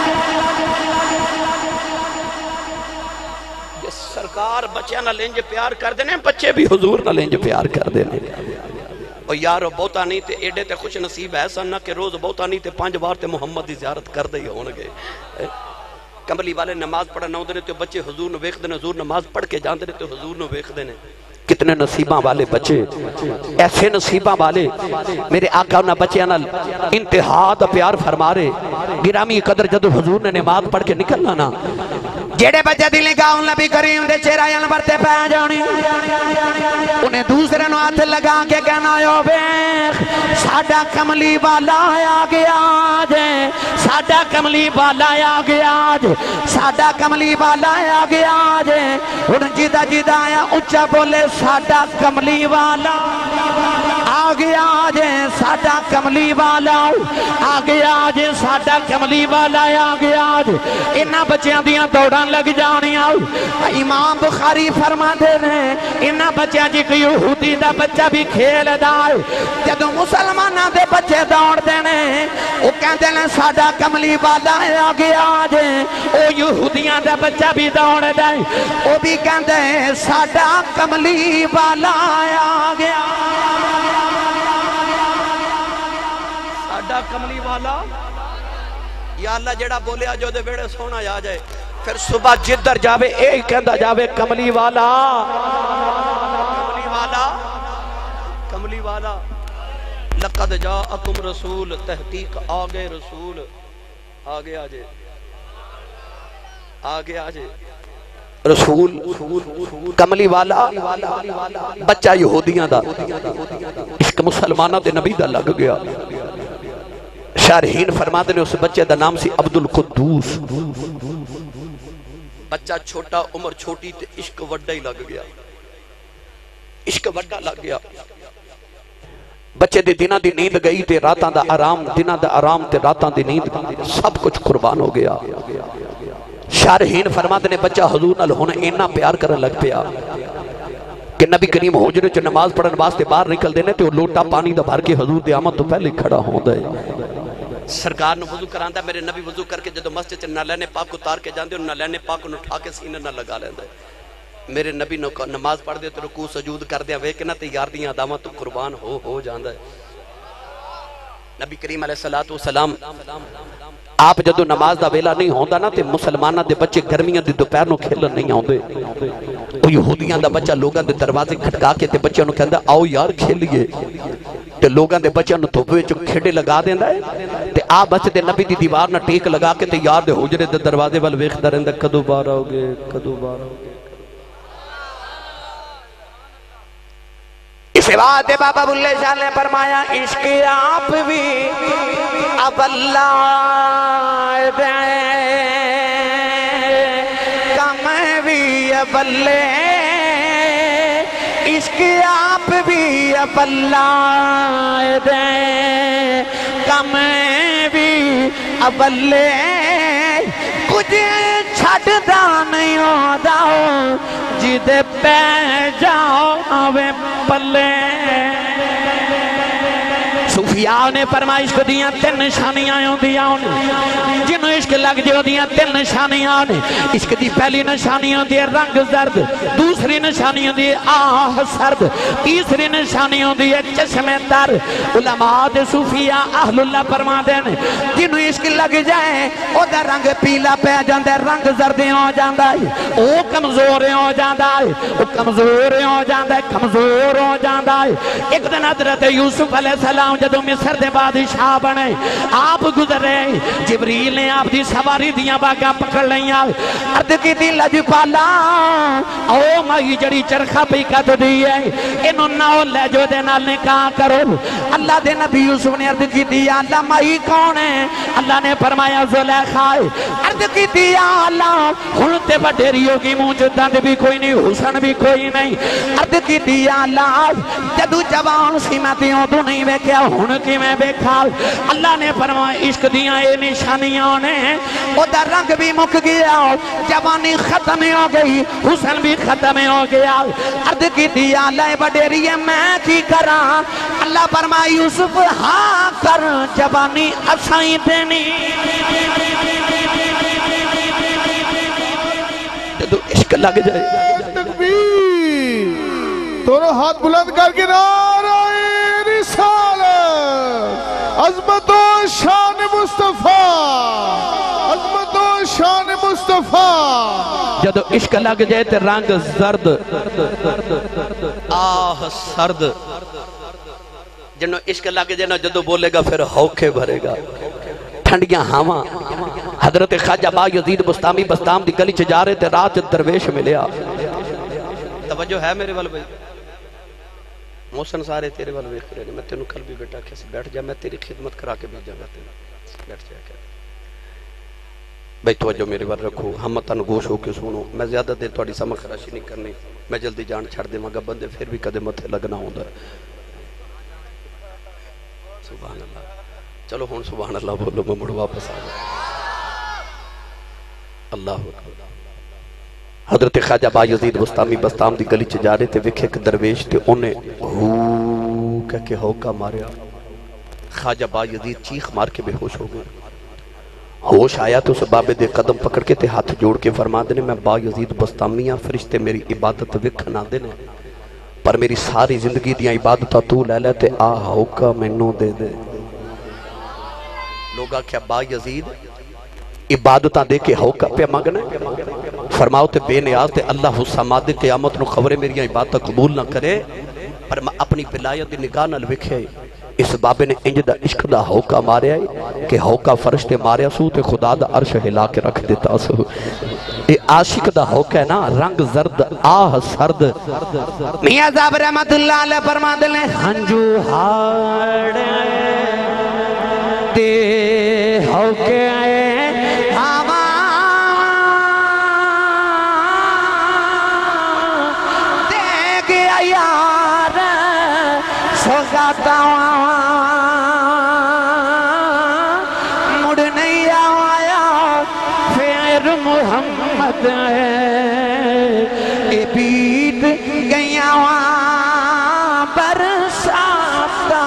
یہ سرکار بچیاں نہ لینج پیار کر دینے بچے بھی حضور نہ لینج پیار کر دینے اور یارو بہتا نہیں تے ایڈے تے خوش نصیب ایسا نہ کہ روز بہتا نہیں تے پانچ بار تے محمد دی زیارت کر دے ہونگے کملی والے نماز پڑھنا ہوندے تے بچے حضور نو ویکھ دینے حضور نماز پڑھ کے جاندے تے حضور نو ویکھ دینے کتنے نصیباں والے بچے ایسے نصیباں والے میرے آقا انہاں بچیاں نال انتہا دا پیار فرما رہے گرامی قدر جدو حضور نے نماز پڑھ کے نکلنا نا جیڑے بچے دل نگاہ نبی کریم دے چہرہ یل برتے پہ جانی انہیں دوسرے نو ہاتھ لگا کے کہنا یو بیخ ساڑھا کملی والا آیا گیا جے ساڑھا کملی والا آیا گیا جے ساڑھا کملی والا آیا گیا جے انہیں جیدہ جیدہ آیا اچھا بولے ساڑھا کملی والا آگیا جے ساڑھا کملی والا آگیا جے ساڑھا کملی والا آگیا جے انہاں بچیاں دیاں دوڑاں لگ جانی آؤ امام بخاری فرما دے رہے انہاں بچیاں جی کہ یہودی دا بچہ بھی کھیل دائے جدو مسلمانہ دے بچے دوڑ دینے وہ کہندے لیں ساڑھا کملی والا آگیا جے او یہودیاں دا بچہ بھی دوڑ دائے وہ بھی کہندے ساڑھا کملی والا آگیا ساڑھا کملی والا یا اللہ جڑا بولیا جو دے بیڑے سونا یا جائے پھر صبح جدر جاوے ایک کہندہ جاوے کملی والا کملی والا کملی والا لقد جاءکم رسول تحقیق آگے رسول آگے آجے آگے آجے رسول کملی والا بچہ یہودیاں دا عشق مسلمانہ دے نبی دا لگ گیا شارحین فرماتے نے اس بچے دا نام سی عبدالقدوس بچہ چھوٹا عمر چھوٹی تے عشق وڈا ہی لگ گیا عشق وڈا لگ گیا بچے دے دنہ دی نیند گئی تے راتاں دا آرام دنہ دا آرام تے راتاں دی نیند سب کچھ قربان ہو گیا شارحین فرماتے نے بچہ حضور نال ہونے اینا پیار کرن لگ پیا کہ نبی کریم حجرے چ نماز پڑھن واسطے باہر نکل دینے تے وہ لوٹا پانی دا بھر کے حضور دی آمد تو پہلے کھڑا ہوندا ہے سرکار نے وضو کراندا میرے نبی وضو کر کے جدو مسجد چ نالینے پاک اتار کے جاندے اور نالینے پاک انہوں اٹھا کے سینے نہ لگا لیندا ہے میرے نبی نماز پڑھ دے تو رکوع سجود کر دیا ویکنا تے یار دیاں عدامت تو قربان ہو ہو جاندا ہے نبی کریم علیہ السلام آپ جدو نماز دا ویلا نہیں ہوندا نا تے مسلمانہ دے بچے گرمیاں دے دوپہر نو کھیلن نہیں آوندے او یہودیاں دا بچہ لوگاں دے دروازے کھٹکا کے تے بچیاں نو کہندا آؤ یار کھیلیے تے لوگاں دے بچیاں نو دھوپ وچ کھیڈے لگا دیندا ہے تے آ بچے دے نبی دی دیوار نہ ٹیک لگا کے تے یار دے حجرے دے دروازے ول ویکھدا رہندا کدوں باہر آؤ گے کدوں باہر آؤ گے اس بات بابا بلے شاہ نے فرمایا عشق آپ بھی اب اللہ دے کم بھی اب اللہ عشق آپ بھی اب اللہ دے کم بھی اب اللہ کچھ چھٹ دا نہیں ہوتا جدے پہ جاؤ آوے پلے صوفیاء نے فرمائش کو دیاں تین نشانیاں ہوں دیاں جنہوں عشق لگ جو دیاں تین نشانیاں نے عشق دی پہلی نشانیاں دی رنگ زرد دوسری نشانیاں دی آہ سرد تیسری نشانیاں دی چشم تر علماء دے صوفیہ اہل اللہ فرما دین جنہوں عشق لگ جائے او دا رنگ پیلا پہ جاندے رنگ زردیں ہو جاندہ ہے او کمزوریں ہو جاندہ ہے او کمزوریں ہو جاندہ ہے کمزور ہو جاندہ ہے ایک دن حضرت یوسف علیہ السلام جدو مصر دے بادشاہ بنے آپ گزرے جبریل نے آپ دی سواری دیاں باگاں پکڑ لئیاں ارد کی دی لج پالا او مائی جڑی چرخہ پی کت دی ہے انہوں ناؤ لے جو دے نال نے کہاں کرو اللہ دے نبی یوسف نے ارد کی دی اللہ مائی کون ہے اللہ نے فرمایا زلیخا ارد کی دی اللہ ہنتے بڑیریوں کی مونچ دند بھی کوئی نہیں حسن بھی کوئی نہیں ارد کی دی اللہ جدو جوان سیمتیوں تو نہیں بیکیا ہن کی میں بیکھا اللہ نے فرمایا عشق دیاں اے نشانیاں نے او در رنگ بھی مک گیا جوانی ختم ہو گئی حسن بھی ختم ہو گیا ارد کی دیا لائے بڑیری میں کی کرا اللہ فرمایا یوسف ہاں کر جوانی اسائیں دینی جدو عشق لگ جائے تکبیر دونوں ہاتھ بلند کر کے نعرہ رسالت عظمت و شان مصطفیٰ عظمت و شان مصطفیٰ جدو عشق لگ جائے تے رنگ زرد آہ سرد جنہوں عشق لگ جائے نا جدو بولے گا پھر ہوکے بھرے گا ٹھنڈیاں ہاں حضرت خواجہ با یزید بستامی بستام دی گلی چ جا رہے تے رات درویش ملیا توجہ ہے میرے وال بھائی محسن سارے تیرے وال ویکھ رہے میں تینوں کل بھی بیٹا کیسے بیٹھ جا میں تیری خدمت کرا کے بھیجا گا تینوں بیٹھ جا کر بھائی توجہ میرے وال رکھو ہم تن گوش ہو کے سنو میں زیادہ دیر تھوڑی سمجھ خراشی نہیں کرنی میں جلدی جان چھڑ دے مگا بندے پھر بھی قدم متھے لگنا ہوں در سبحان اللہ چلو ہون سبحان اللہ بولو میں مڑ واپس آ اللہ اکبر حضرت خواجہ با یزید بستامی بستام دی گلی چ جا رہے تھے وکھے ایک درویش تے انہیں ہو کہہ کے ہوکا ماریا خواجہ با یزید چیخ مار کے بے ہوش ہو گئے ہوش آیا تو اس بابے دے قدم پکڑ کے تے ہاتھ جوڑ کے فرما دینے میں با یزید بستامیاں فرشتے میری عبادت وکھ نہ دینے پر میری ساری زندگی دیاں عبادتہ تو لے لے تے آ ہوکا مینوں دے دے لوگا کیا با یزید عبادتہ دے کے ہوکا پہ مانگنے فرماؤ تے بے نیاز تے اللہ حسامات قیامت نو خبریں میری عبادتہ قبول نہ کرے پر میں اپنی بلایت دی نگاہ نہ لکھے اس بابے نے انج دا عشق دا ہوکا مارے آئی کہ ہوکا فرشتے مارے سو تے خدا دا عرش ہلا کے رکھ دیتا سو اے عاشق دا ہوکا ہے نا رنگ زرد آہ سرد میاں صاحب رحمت اللہ علیہ فرما دلیں ہنجو ہاڑ دے ہوکے ہوا دے گیا یار سوگاتا مڑ نہیں آیا پھر محمد اے بیت گیا برساتا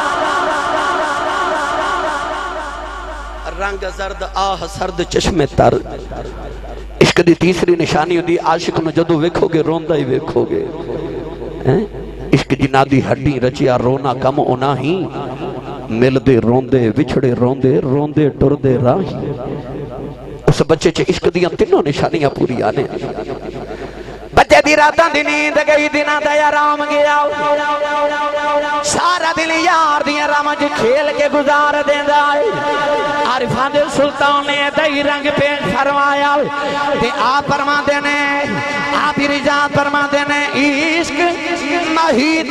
رنگ زرد آہ سرد چشم تر عشق دی تیسری نشانی ہوندی عاشق نو جدو ویکھو گے روندہ ہی ویکھو گے عشق جنا دی ہڈی رچیا رونا کم اونا ہی مل دے روندے وچھڑے روندے روندے ٹر دے راہی اس بچے چے عشق دیاں تینوں نشانیاں پوری آنے بچے دی راتاں دی نیند گئی دنہ دا آرام گیا سارا دن یار دیاں رامج کھیل کے گزار دیں دائی عارفان دے سلطان نے دائی رنگ پیش فرمایا تے آپ فرما دینے آپ رجات فرما دینے عشق محید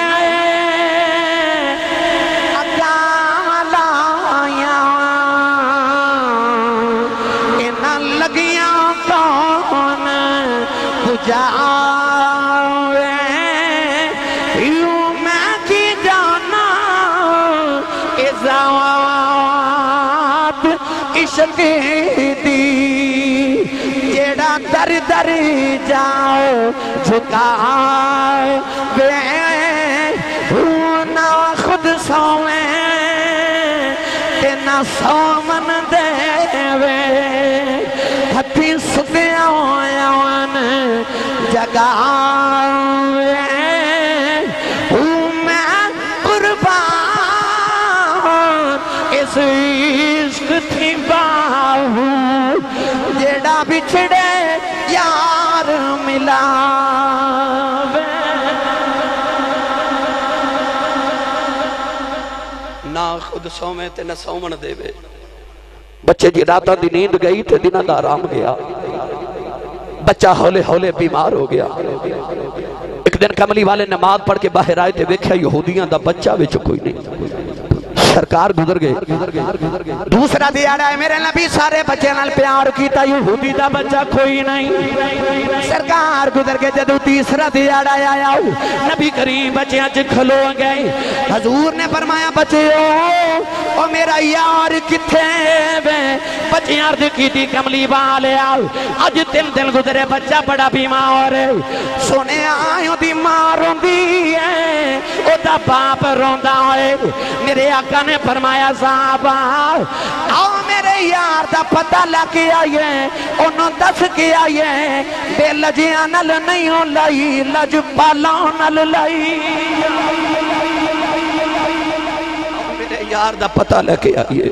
اکام لایا انہاں لگیاں کون جاوے یوں میں کی جانا ازاوات عشق دی جیڑا در در جاؤ جھکائے بے نہ خود سویں تے نہ سومن دے وے ہتھی ستیا ہویا ون جگاوے ہوں میں قربان اس عشق تھی باہو جیڑا بچھڑے یار ملاوے نہ خود سومے تے نہ سومن دے وے بچے جی راتہ دی نیند گئی تے دنہ دا آرام گیا بچہ ہولے ہولے بیمار ہو گیا ایک دن کملی والے نماز پڑھ کے باہر آئے تے ویکھیا یہودیاں دا بچہ وچ کوئی نہیں سرکار گزر گئے دوسرا دیاڑا ہے میرے نبی سارے بچے نال پیار کیتا یہودی دا بچہ کوئی نہیں سرکار گزر گئے جدو تیسرا دیاڑا آیا نبی کریم بچے اچھ کھلو گئے حضور نے فرمایا بچے او میرا یار کتھے وے بچے عرض کی تھی کملی والے آؤ اج تین دن گزرے بچہ بڑا بیمار ہے سونے آئیوں دی ماں روندی ہے او دا باپ روندا ہے میرے آقا نے فرمایا صحابہ آؤ میرے یار دا پتہ لگے آئیے انہوں دس کے آئیے بے لجیاں نل نہیں ہو لائی لج پالاں نل لائی آؤ میرے یار دا پتہ لگے آئیے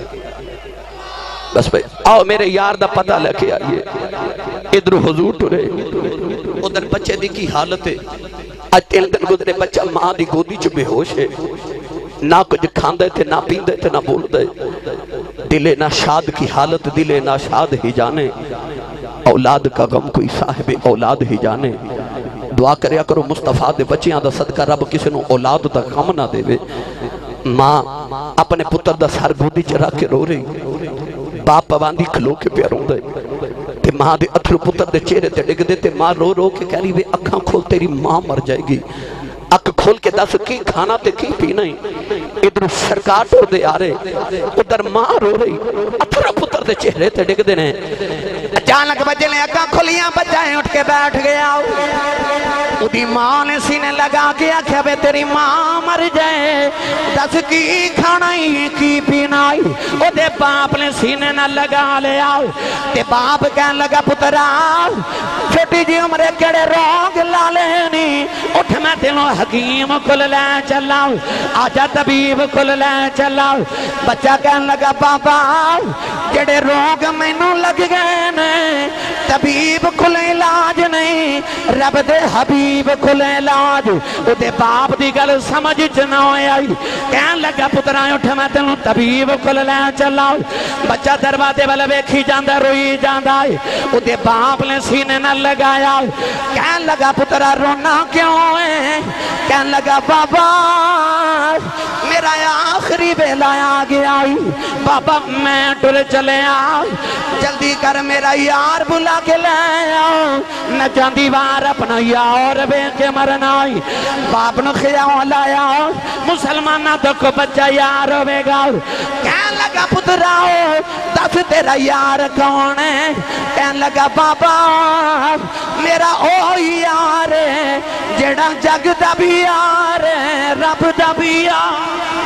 بس بھئی آؤ میرے یار دا پتہ لگے آئیے ادھر حضور ٹورے ادھر بچے دی کی حالت ہے آج تین دن گزرے بچہ ماں دی گودی چو بے ہوش ہے نہ کچھ کھاندے تھے نہ پیندے تھے نہ بول دے دلے نہ شاد کی حالت دلے نہ شاد ہی جانے اولاد کا غم کوئی صاحب اولاد ہی جانے دعا کریا کرو مصطفیٰ دے بچیاں دا صدقہ رب کسی نو اولاد دا غم نہ دے وے ماں اپنے پتر دا سر گودی چرا کے رو رہی باپ پواندی کھلو کے پیاروں دے تے ماں دے اتھر پتر دے چہرے تے ڈگ دے تے ماں رو رو کے کہہ رہی وے اکھاں کھول تیری ماں مر جائے گی اک کھول کے دس کی کھانا تے کی پینا ہی ادھر سرکار ٹور دے آ رہے ادھر ماں رو رہی اتھر پتر دے چہرے تے ڈگ دے نے اچانک بچے نے اکاں کھلیاں بچائیں اٹھ کے بیٹھ گیا ادھی ماں نے سینے لگا کے آکھیا بے تیری ماں مر جائے دس کی کھانا ہی کی پینا ہی او دے باپ نے سینے نہ لگا لے آؤ تے باپ کہن لگا پترا چھوٹی جی عمرے کڑے روگ لالینی اٹھ میں تینوں حکیم کل لے چلاؤ آجا طبیب کل لے چلاؤ بچہ کہن لگا بابا جڑے روگ میں نو لگ گئے نے طبیب کل علاج نہیں رب دے حبیب کل علاج او دے باپ دی گل سمجھ چنا آئی کہن لگا پترائیں اٹھ میں تینوں طبیب کل لے چلاؤ بچہ دروازے والے ویکھی جاندہ روئی جاندہ او دے باپ نے سینے نہ لگایا کہن لگا پترا رونا کیوں ہے کہن لگا بابا میرا آخری بیلا آ گیا بابا میں ڈر چلے آ جلدی کر میرا یار بلا کے لے آؤ نہ جاندی وار اپنا یار بے کے مرنا باپ نے خیال آیا مسلمانہ تو کو بچہ یار ہوئے گا کہن لگا پتراؤ دس تیرا یار کون ہے کہن لگا بابا میرا او یار ہے جڑا جگ دا بھی یار ہے رب دا بھی یار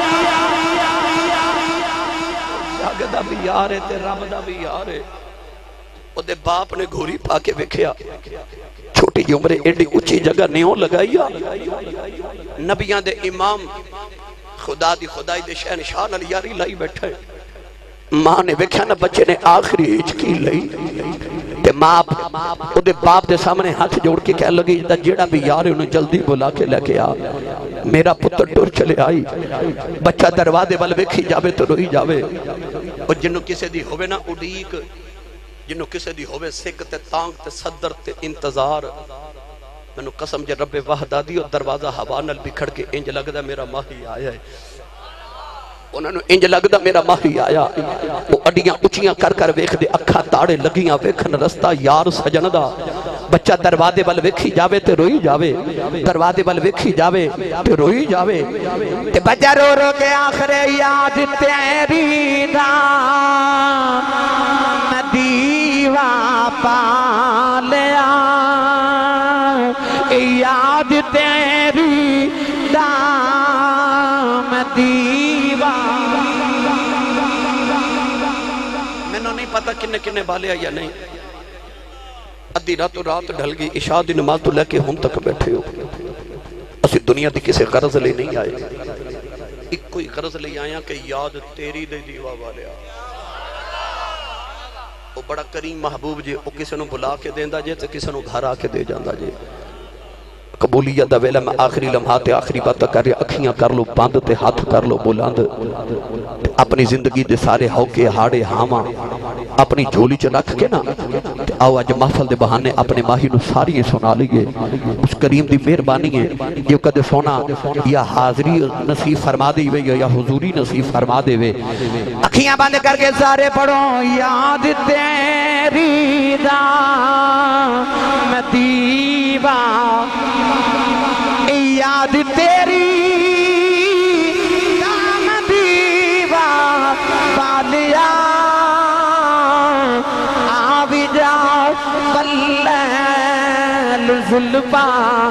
جگ دا بھی یار ہے تے رب دا بھی یار ہے او دے باپ نے گھوری پا کے وکھیا چھوٹی جی عمرے ایڈی اچھی جگہ نیوں لگائیا نبیاں دے امام خدا دی خدای دے شہنشاہ نال یاری لائی بیٹھا ہے ماں نے وکھیا نا بچے نے آخری ہچکی لئی تے ماں او دے باپ دے سامنے ہاتھ جوڑ کے کہہ لگی جیڑا بھی یار انہوں جلدی بلا کے لے کے آ میرا پتر ٹور چلے آئی بچہ دروازے والے ویکھی جاوے تو روئی جاوے اور جنوں کسے دی ہوئے نا اڈیک جنوں کسے دی ہوئے سکھ تے تانگ تے صدر تے انتظار میں نے قسم جے رب وحدہ دی اور دروازہ حوانل بکھڑ کے انج لگدا میرا ماہی آیا ہے انہوں نے انج لگدا میرا ماہی آیا وہ اڈیاں اچیاں کر کر ویکھ دے اکھا تاڑے لگیاں ویکھن رستہ یار سجن دا بچہ دروازے وال ویکھی جاوے تے روئی جاوے دروازے وال ویکھی جاوے تے روئی جاوے تے بچہ رو رو کے آخر یاد تیری دام دیوا پالیا یاد تیری دام دیوا پتہ کنے کنے بالیا یا نہیں. ادھی رات رات ڈھل گئی عشاء دی نماز تو لے کے ہم تک بیٹھے ہو. اسی دنیا دی کسے غرض لے نہیں آئے, ایک کوئی غرض لے آیا کہ یاد تیری دے دیوا والیا. وہ بڑا کریم محبوب جے, وہ کسے نو بلا کے دیندہ جے تے کسے نو گھر آ کے دے جاندہ جے. قبولیت دا ویلہ میں آخری لمحات آخری بات کر رہا, اکھیاں کر لو باندھ تے ہاتھ کر لو بلاند, اپنی زندگی دے سارے ہوکے ہاڑے ہاما اپنی جھولی چ رکھ کے نا آو اج محفل دے بہانے اپنے ماہی نو ساری سنا لیے. اس کریم دی مہربانی ہے جو کدے سونا یا حاضری نصیب فرما دے وے یا حضوری نصیب فرما دے وے. اکھیاں بند کر کے سارے پڑھو یاد تیری دا میں دیوا, یاد تیری دا میں دیوا بالیا, آوی جا بلیل زلفا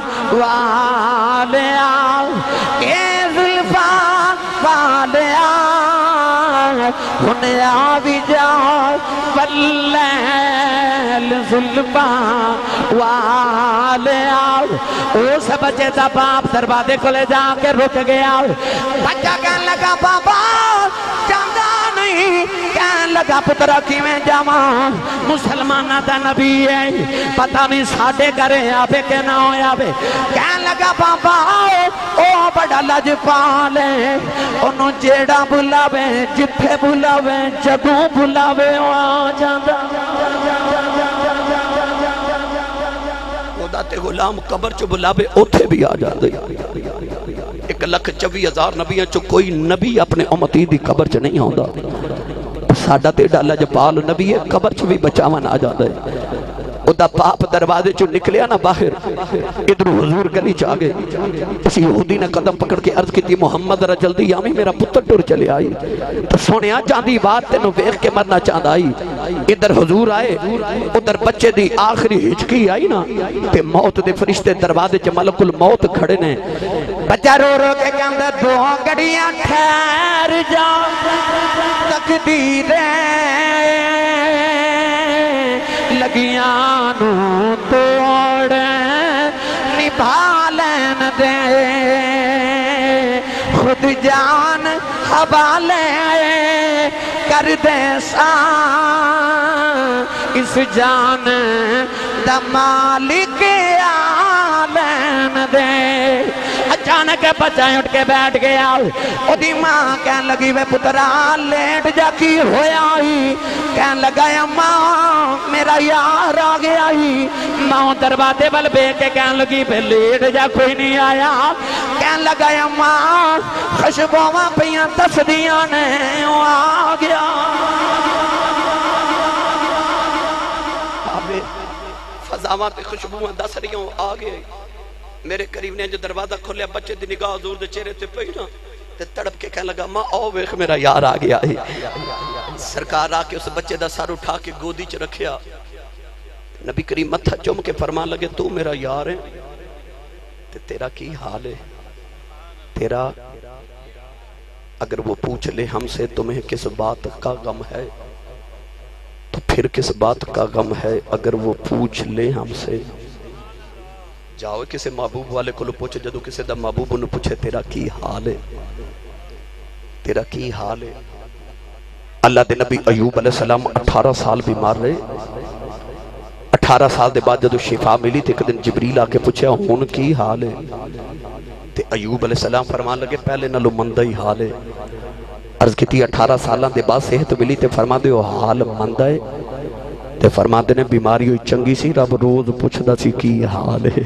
والیا, اے زلفا والیا ہن آوی جا بلیل زلفا والیا. اس بچے دا باپ دروازے کو لے جا کے رک گیا. بچہ کہنے لگا بابا جاندہ نہیں, کہنے لگا پترہ کی میں جاواں, مسلمانہ دا نبی ہے, پتہ نہیں ساڑھے کرے آبے کے نہ ہوئے آبے. کہنے لگا بابا او بڑا لج پالے, انہوں جیڑا بلاوے جتھے بلاوے جدوں بلاوے آ جاندہ. تے غلام قبر چو بلابے اوتھے بھی آ جاندے. ایک لکھ چوی ہزار نبیاں چو کوئی نبی اپنے امتی دی قبر چ نہیں ہوندا. ساڈا تے ڈالا جپال نبی ہے, قبر چ بھی بچاون آ جاندا ہے. او دا باپ دروازے چو نکلیا نا باہر, ادھر حضور گلی چاہ گئے. اسی یہودی نے قدم پکڑ کے عرض کی تھی محمد را جلدی آمی میرا پتر ٹر چلے آئی. تو سونیا جاندی بات تینو ویکھ کے مرنا چاند آئی. ادھر حضور آئے, ادھر بچے دی آخری ہچکی آئی نا, تے موت دے فرشتے دروازے چ ملک الموت کھڑے نے. بچہ رو رو کے کہندہ دو گھڑیاں ٹھہر جا تقدیریں لگیاں نو توڑ نبھا لین دے, خود جان حوالے کر دے سان, اس جان دا مالک آلین دے. اچانک بچہ اٹھ کے بیٹھ گیا, او دی ماں کہنے لگی وے پترا لیٹ جا کی ہویا ہی. کہنے لگا یا ماں میرا یار آ گیا ہی. ماں دروازے بل بے کے کہنے لگی پہ لیٹ جا کوئی نہیں آیا. کہنے لگا یا ماں خوشبوواں پیاں دس دیاں نے وہ آ گیا. فضاواں تے خوشبوواں دس رہی آ گئے. میرے قریب نے جو دروازہ کھولیا, بچے دی نگاہ حضور دے چہرے تے پئی نا, تے تڑپ کے کہنے لگا ماں آؤ ویکھ میرا یار آ گیا ہے. سرکار آ کے اس بچے دا سر اٹھا کے گودی چ رکھیا. نبی کریم متھا چوم کے فرمان لگے تو میرا یار ہے, تے تیرا کی حال ہے. تیرا اگر وہ پوچھ لے ہم سے تمہیں کس بات کا غم ہے, تو پھر کس بات کا غم ہے. اگر وہ پوچھ لے ہم سے, جاؤ کسے محبوب والے کو لو پوچھے, جدو کسے دا محبوب انہوں پوچھے تیرا کی حال ہے, تیرا کی حال ہے. اللہ دے نبی ایوب علیہ السلام اٹھارہ سال بیمار رہے. اٹھارہ سال دے بعد جدو شفا ملی تے ایک دن جبریل آ کے پوچھے ہون کی حال ہے, تے ایوب علیہ السلام فرمان لگے پہلے نلو مندہ ہی حال ہے. عرض کی تھی اٹھارہ سالہ دے بعد صحت ملی تے فرما دے وہ حال مندہ ہے. تے فرما دے نے بیماری ہوئی چنگی سی, رب روز پوچھ دا سی کی حال ہے.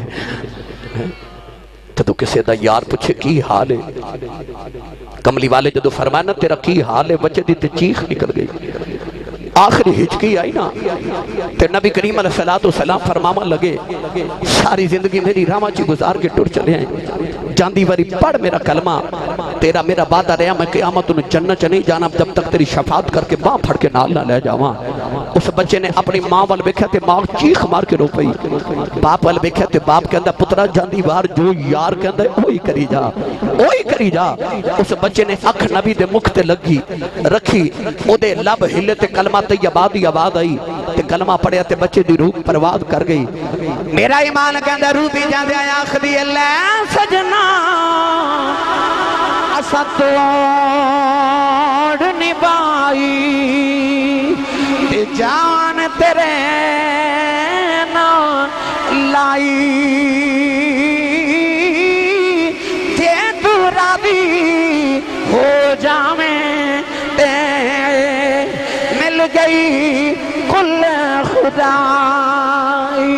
تو کسے دا یار پوچھے کی حال ہے. کملی والے جدو فرمانا تیرا کی حال ہے, بچے دی تے چیخ نکل گئی. آخری ہچکی آئی نا, تے نبی کریم علیہ السلام فرماما لگے ساری زندگی میری راما چی گزار کے ٹر چلے ہیں. جاندی واری پڑھ میرا کلمہ, تیرا میرا بات آ رہا میں قیامت انہوں جنت چ نہیں جانا جب تک تیری شفاعت کر کے باں پھڑ کے نال نہ لے جاواں. اس بچے نے اپنی ماں وال ویکھیا تے ماں چیخ مار کے رو پئی. باپ وال ویکھیا تے باپ کہندا پترا جاندی وار جو یار کہندا اوہی کری جا, اوہی کری جا. اس بچے نے اکھ نبی دے مکھ تے لگی رکھی, او دے لب ہلے تے کلمہ طیبات دی آواز آئی تے کلمہ پڑھیا تے بچے دی روح پرواز کر گئی میرا ایمان کہندا روح دی جاندے آیا آخدی لے سجنا اسا توڑ نبائی تے جان تیرے نا لائی تے تو راضی ہو جاویں تے مل گئی کل خدائی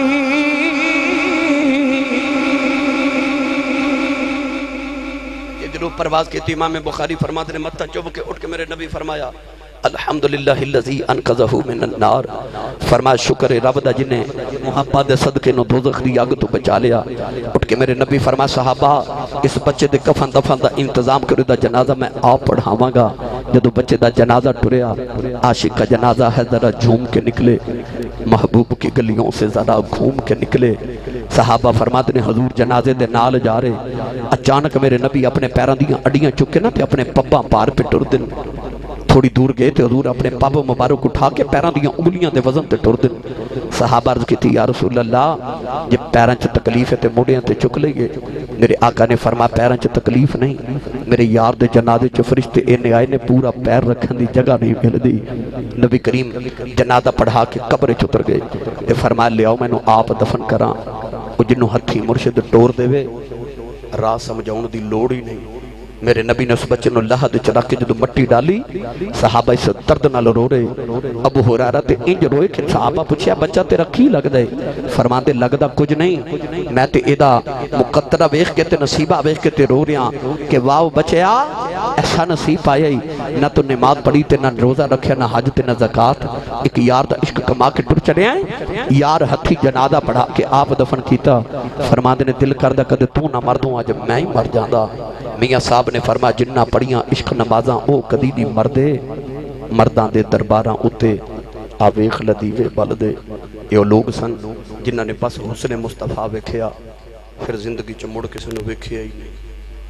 پرواز کی تھی امام بخاری فرماتے نے متہ چوب کے اٹھ کے میرے نبی فرمایا الحمدللہ اللذی انقذہ من النار فرمایا شکر رب دا جنہیں محبت دے صدقے نو دوزخ دی آگ تو بچا لیا اٹھ کے میرے نبی فرمایا صحابہ اس بچے دے کفن دفن دا انتظام کرو دا جنازہ میں آپ پڑھاواں گا جدو بچے دا جنازہ ٹریا عاشق کا جنازہ ہے ذرا جھوم کے نکلے محبوب کی گلیوں سے ذرا گھوم کے نکلے صحابہ فرماتے نے حضور جنازے دے نال جا رہے اچانک میرے نبی اپنے پیران دیاں اڈیاں چکے نا تے اپنے پباں پار پہ ٹر دن تھوڑی دور گئے تے حضور اپنے پب مبارک اٹھا کے پیران دیاں انگلیاں دے وزن تے ٹر دن صحابہ عرض کی تھی یا رسول اللہ جب پیران چ تکلیف ہے تے موڑیاں تے چک لے گئے میرے آقا نے فرمایا پیران چ تکلیف نہیں میرے یار دے جنازے چ فرشتے انے آئے نے پورا پیر رکھن دی جگہ نہیں مل دی نبی کریم جنازہ پڑھا کے قبر چ اتر گئے تے فرمایا لے آؤ میں نو آپ دفن کراں او جنوں ہتھی مرشد ٹور دے وے راہ سمجھاؤن دی لوڑ ہی نہیں میرے نبی نے اس بچے نو لہد چلا کے جدو مٹی ڈالی صحابہ اس درد نال رو رہے ابو ہریرہ تے انج روئے کہ صحابہ پوچھیا بچہ تیرا کی لگ دے فرماندے لگدا کچھ نہیں میں تے ادا مقدرہ ویکھ کے تے نصیبہ ویکھ کے تے رو رہا کہ واو بچیا ایسا نصیب پایا ہی نہ تو نماز پڑھی تے نہ روزہ رکھیا نہ حج تے نہ زکات ایک یار دا عشق کما کے ٹر چڑے آئے یار ہتھی جنازہ پڑھا کے آپ دفن کیتا فرماندے نے دل کردہ کدے تو نہ مردوں آج میں ہی مر جاندہ میاں صاحب نے فرمایا جنہ پڑھیاں عشق نمازاں او کدی نہیں مردے مردان دے درباراں اتے آویخ لدیوے بلدے یہ لوگ سن جنہ نے بس حسن مصطفیٰ ویکھیا پھر زندگی چ مڑ کسی نے ویکھیا ہی نہیں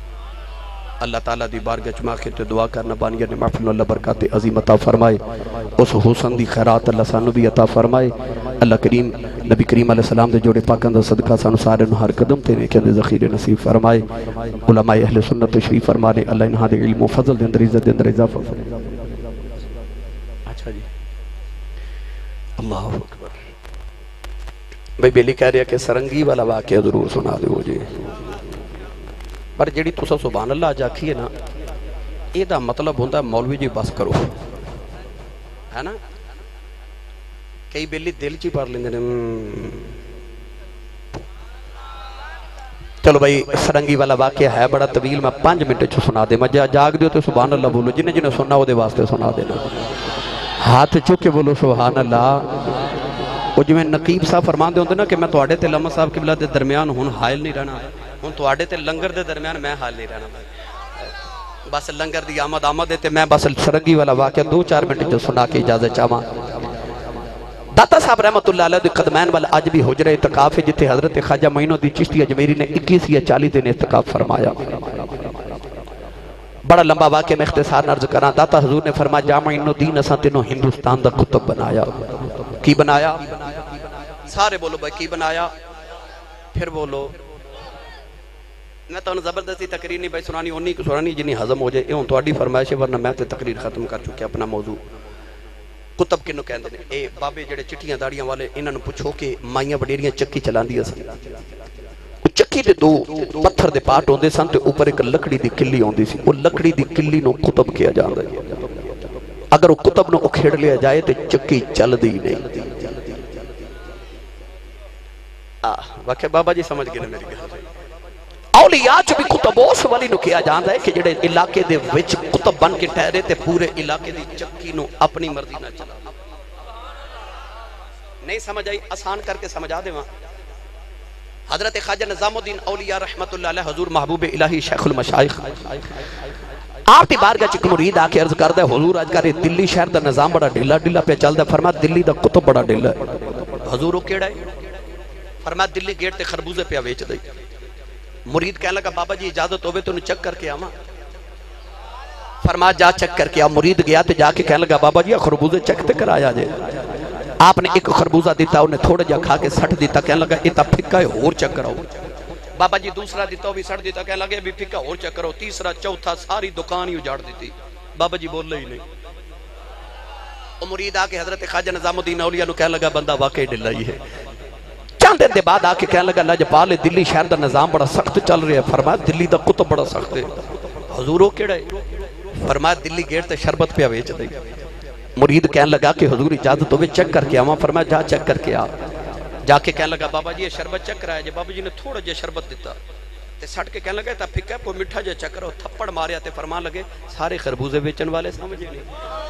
اللہ تعالیٰ دی بارگاہ چ ماں کے دعا کرنا بانیہ نے محفل اللہ برکات عظیم عطا فرمائے اس حسن دی خیرات اللہ سانو بھی عطا فرمائے اللہ کریم نبی کریم علیہ السلام دے جوڑے پاکاں دا صدقہ سانو سارے نو ہر قدم تے نیکیاں دے ذخیرے نصیب فرمائے علماء اہل سنت تشریف فرمانے اللہ انہاں دے علم و فضل دے اندر عزت دے اندر اضافہ فرمائے اچھا جی اللہ اکبر بھئی بیلی کہہ رہا کہ سرنگی والا واقعہ ضرور سنا دے ہو جی پر جیڑی تسا سبحان اللہ آج آکھی ہے نا یہ دا مطلب ہوندہ ہے مولوی جی بس کرو ہے نا کئی بیلی دل چی پڑھ لیندے نے چلو بھائی سرنگی والا واقعہ ہے بڑا طویل میں پانچ منٹ چو سنا دے میں جاگ دیو تو سبحان اللہ بولو جنہیں جنہیں سننا ہو دے واسطے سنا دینا ہاتھ چکے بولو سبحان اللہ وہ جو میں نقیب صاحب فرمان دے ہوندے نا کہ میں تو آڑے تے لمحہ صاحب قبلہ دے درمیان ہون حائل نہیں رہنا ہون تو آڑے تے لنگر دے درمیان میں حائل نہیں رہنا بس لنگر دی آمد آمد دیتے میں بس سرنگی والا واقعہ دو چار منٹ جو سنا کے اجازت چاہاں داتا صاحب رحمت اللہ علیہ دی قدمین والا آج بھی حجر اعتقاف ہے جتے حضرت خواجہ معین الدین چشتی اجمیری نے اکیس یا چالیس دن اعتقاف فرمایا بڑا لمبا واقعہ میں اختصار نرز کران داتا حضور نے فرمایا جا معین الدین اساں تینوں ہندوستان دا کتب بنایا کی بنایا سارے بولو بھائی کی بنایا پھر بولو میں تو انہوں زبردستی تقریر نہیں بھائی سنانی ہونی سنانی جنہی حضم ہو جائے یہ ہوں تو آڈی فرمائش ہے ورنہ میں تے تقریر ختم کر چکے اپنا موضوع کتب کنو کہندے نے اے بابے جڑے چٹیاں داڑیاں والے انہوں نے پوچھو کہ مائیاں بڑیریاں چکی چلان دیا سن چکی دے دو پتھر دے پاٹ ہوندے سن تے اوپر ایک لکڑی دی کلی ہوندی سی وہ لکڑی دی کلی نو کتب کیا جان رہا ہے اگر وہ کتب نو اکھیڑ لیا جائے تے چکی چل دی نہیں واقعہ بابا جی سمجھ گئے میری گل اولیاء جو بھی کتب اس والی نو کیا جاندہ ہے کہ جڑے علاقے دے وچ کتب بن کے ٹھہرے تے پورے علاقے دی چکی نو اپنی مرضی نہ چلا نہیں سمجھ آئی آسان کر کے سمجھا دے وہاں حضرت خواجہ نظام الدین اولیاء رحمت اللہ علیہ حضور محبوب الہی شیخ المشائخ آپ تی بارگاہ چک مرید آکے عرض کردہ حضور آج کر دلی شہر دا نظام بڑا ڈھلا ڈھلا پہ چل دا فرما دلی دا کتب بڑا ڈھلا ہے حضور وہ کیڑا ہے فرما دلی گیٹ تے خربوزے پہ ویچ دئی مرید کہنے لگا بابا جی اجازت ہوئے تو انہیں چک کر کے آما فرما جا چک کر کے. مرید گیا تو جا کے کہنے لگا بابا جی خربوزے چک تے کرایا جائے. آپ نے ایک خربوزہ دیتا انہیں تھوڑا جا کھا کے سٹ دیتا. کہنے لگا یہ تا پھکا ہے اور چک کراؤ. بابا جی دوسرا دیتا بھی سٹ دیتا. کہنے لگا بھی پھکا اور چک کراؤ. تیسرا چوتھا ساری دکان ہی اجاڑ دیتی. بابا جی بول ہی نہیں. وہ مرید آ کے حضرت خواجہ نظام الدین اولیاء نو کہنے لگا بندہ واقعی ڈلا ہی ہے. چند دن دے بعد آ کے کہنے لگا لاجپال دلی شہر دا نظام بڑا سخت چل رہا ہے. فرمایا دلی دا قطب بڑا سخت ہے. حضور وہ کیڑا ہے؟ فرمایا دلی گیٹ تے شربت پہ ویچ دے. مرید کہنے لگا کہ حضور اجازت ہوئے چیک کر کے آواں. فرمایا جا چیک کر کے آ. جا کے کہنے لگا بابا جی یہ شربت چیک کرایا جائے. بابا جی نے تھوڑا جا شربت دیتا تے سٹ کے کہنے لگا تا پھکا پو مٹھا جا چیک کرو. تھپڑ ماریا تے فرمان لگے سارے خربوزے بیچن والے سمجھے نہیں.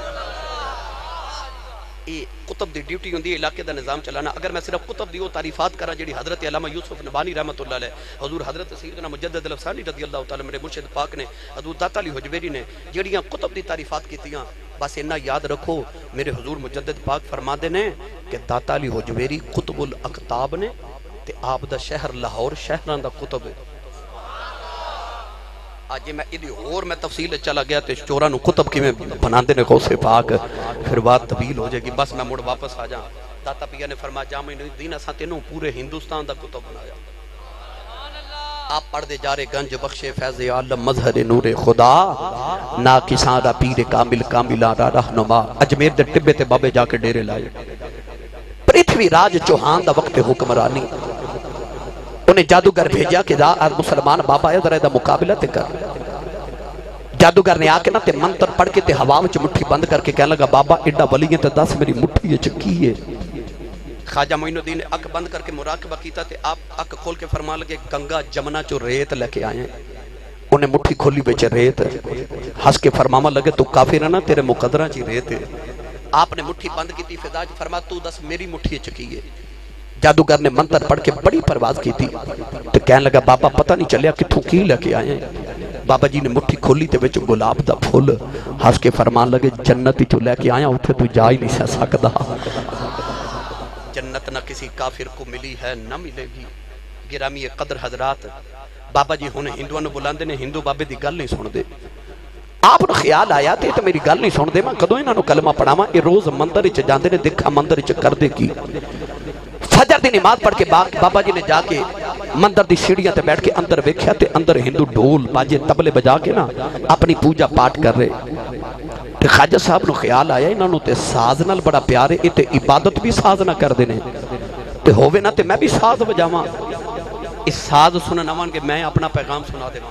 یہ قطب دی ڈیوٹی ہوندی ہے علاقے دا نظام چلانا. اگر میں صرف قطب دی وہ تعریفات کرا جڑی حضرت علامہ یوسف نبانی رحمت اللہ علیہ, حضور حضرت سیدنا مجدد الافسانی رضی اللہ تعالی میرے مرشد پاک نے, حضور داتا علی حجویری نے جڑیاں قطب دی تعریفات کیتیاں, بس اتنا یاد رکھو میرے حضور مجدد پاک فرما دے نے کہ داتا علی حجویری قطب الاقطاب نے تے آپ دا شہر لاہور شہران دا قطب ہے. آج میں ادھی اور میں تفصیل چلا گیا تو چورہ نو قطب کی میں بناندے نے غوث پاک, پھر بات طویل ہو جائے گی. بس میں مڑ واپس آ جاؤں. داتا پیا نے فرمایا جامع الدین اساں تینوں پورے ہندوستان دا قطب بنایا. آپ پڑھ دے جا رہے گنج بخش فیض عالم مظہر نور خدا نا کساں دا پیر کامل کاملہ را رہنما. اجمیر دے ٹبے تے بابے جا کے ڈیرے لائے. پرتھوی راج چوہان دا وقت حکمرانی. انہیں جادوگر بھیجا کہ دا مسلمان بابا ہے ذرا دا مقابلہ تے کر. جادوگر نے آ کے نا تے منتر پڑھ کے تے ہوا وچ مٹھی بند کر کے کہنے لگا بابا ایڈا ولی ہے تے دس میری مٹھی وچ کی ہے. خواجہ معین الدین نے اک بند کر کے مراقبہ کیتا تے آپ اک کھول کے فرمان لگے گنگا جمنا چو ریت لے کے آئے ہیں. انہیں مٹھی کھولی بچے ریت, ہنس کے فرماما لگے تو کافر ہے نا تیرے مقدرہ چی ریت ہے. آپ نے مٹھی بند کی تھی فضا چ فرما تو دس میری مٹھی وچ کی ہے. جادوگر نے منتر پڑھ کے بڑی پرواز کی تھی تو کہنے لگا بابا پتہ نہیں چلیا کتھوں کی لے کے آئے ہیں. بابا جی نے مٹھی کھولی تے وچ گلاب دا پھول, ہنس کے فرمان لگے جنت چ لے کے آیا اوتھے تو جا ہی نہیں سہ سکدا. جنت نہ کسی کافر کو ملی ہے نہ ملے گی. گرامی قدر حضرات, بابا جی ہونے ہندوؤں نے بلاندے نے, ہندو بابے دی گل نہیں سن دے. آپ نے خیال آیا تے تو میری گل نہیں سن دے, میں کدوں انہاں نو کلمہ پڑھاواں. یہ روز مندر وچ جاندے نے, دیکھا مندر وچ کر دے کی. فجر دی نماز پڑھ کے بابا جی نے جا کے مندر دی سیڑھیاں تے بیٹھ کے اندر ویکھیا تے اندر ہندو ڈھول باجے تبلے بجا کے نا اپنی پوجا پاٹ کر رہے. تے خواجہ صاحب نو خیال آیا انہاں نو تے ساز نال بڑا پیار ہے, اے تے عبادت بھی ساز نہ کر دینے تے ہووے نا تے میں بھی ساز بجاواں. اس ساز سنن آون کہ میں اپنا پیغام سنا دیواں.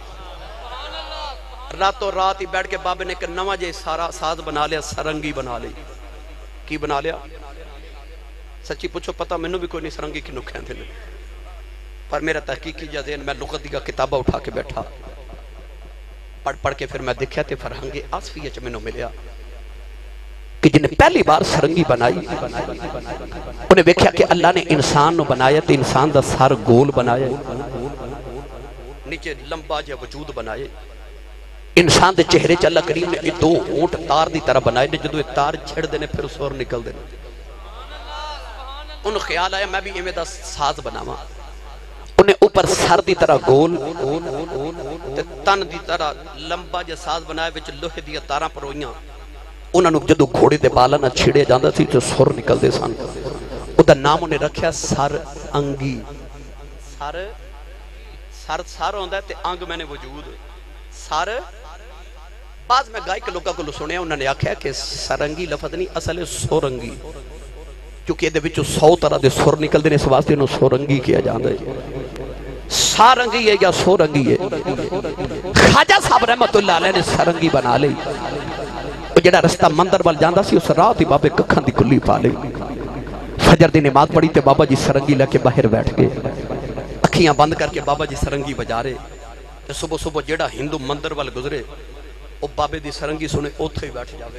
راتوں رات ہی بیٹھ کے بابے نے کہ نواں جے سارا ساز بنا لیا, سرنگی بنا لی. کی بنا لیا؟ سچی پوچھو پتہ مینوں بھی کوئی نہیں سرنگی کی نکھیں دے. پر میرا تحقیقی جا ذہن میں لغت دی کا کتابہ اٹھا کے بیٹھا, پڑھ پڑھ کے پھر میں دیکھا تے فرہنگ آصفیہ چ مینوں ملیا کہ جن نے پہلی بار سرنگی بنائی انہیں ویکھیا کہ اللہ نے انسان نو بنایا تے انسان دا سر گول بنایا, نیچے لمبا جا وجود بنائے. انسان دے چہرے چ اللہ کریم نے دو ہونٹ تار دی طرح بنائے نے, جدو تار چھڑ دینے پھر سور نکل دینے. انہوں خیال آیا میں بھی ایمیں دا ساز بناواں. انہیں اوپر سر دی طرح گول تن دی طرح لمبا جا ساز بنائے وچ لوہے دیا تاراں پروئیاں. انہوں نے جدو گھوڑے دے بالا نہ چھڑے جاندہ سی جو سر نکل دے سن. او دا نام انہیں رکھیا سر انگی. سر سر سر ہوندہ ہے تے انگ میں نے وجود سر. بعض میں گائے کے لوگوں کو سنے انہوں نے آکھیا کہ سرنگی لفظ نہیں اصل ہے سورنگی, کیونکہ یہ وچوں سو طرح دے سر نکل دے, اس واسطے انہوں سورنگی کیا جاندہ ہے. سارنگی ہے یا سورنگی ہے. خواجہ صاحب رحمت اللہ علیہ نے سرنگی بنا لئی. وہ جڑا رستہ مندر وال جاندہ سی اس رات ہی بابے ککھاں دی کلی پا لئی. فجر دی نماز پڑھی تے بابا جی سرنگی لے کے باہر بیٹھ گئے, اکھیاں بند کر کے بابا جی سرنگی بجا رہے. تے صبح صبح جڑا ہندو مندر وال گزرے وہ بابے دی سرنگی سنے اوتھے ہی بیٹھ جاوے.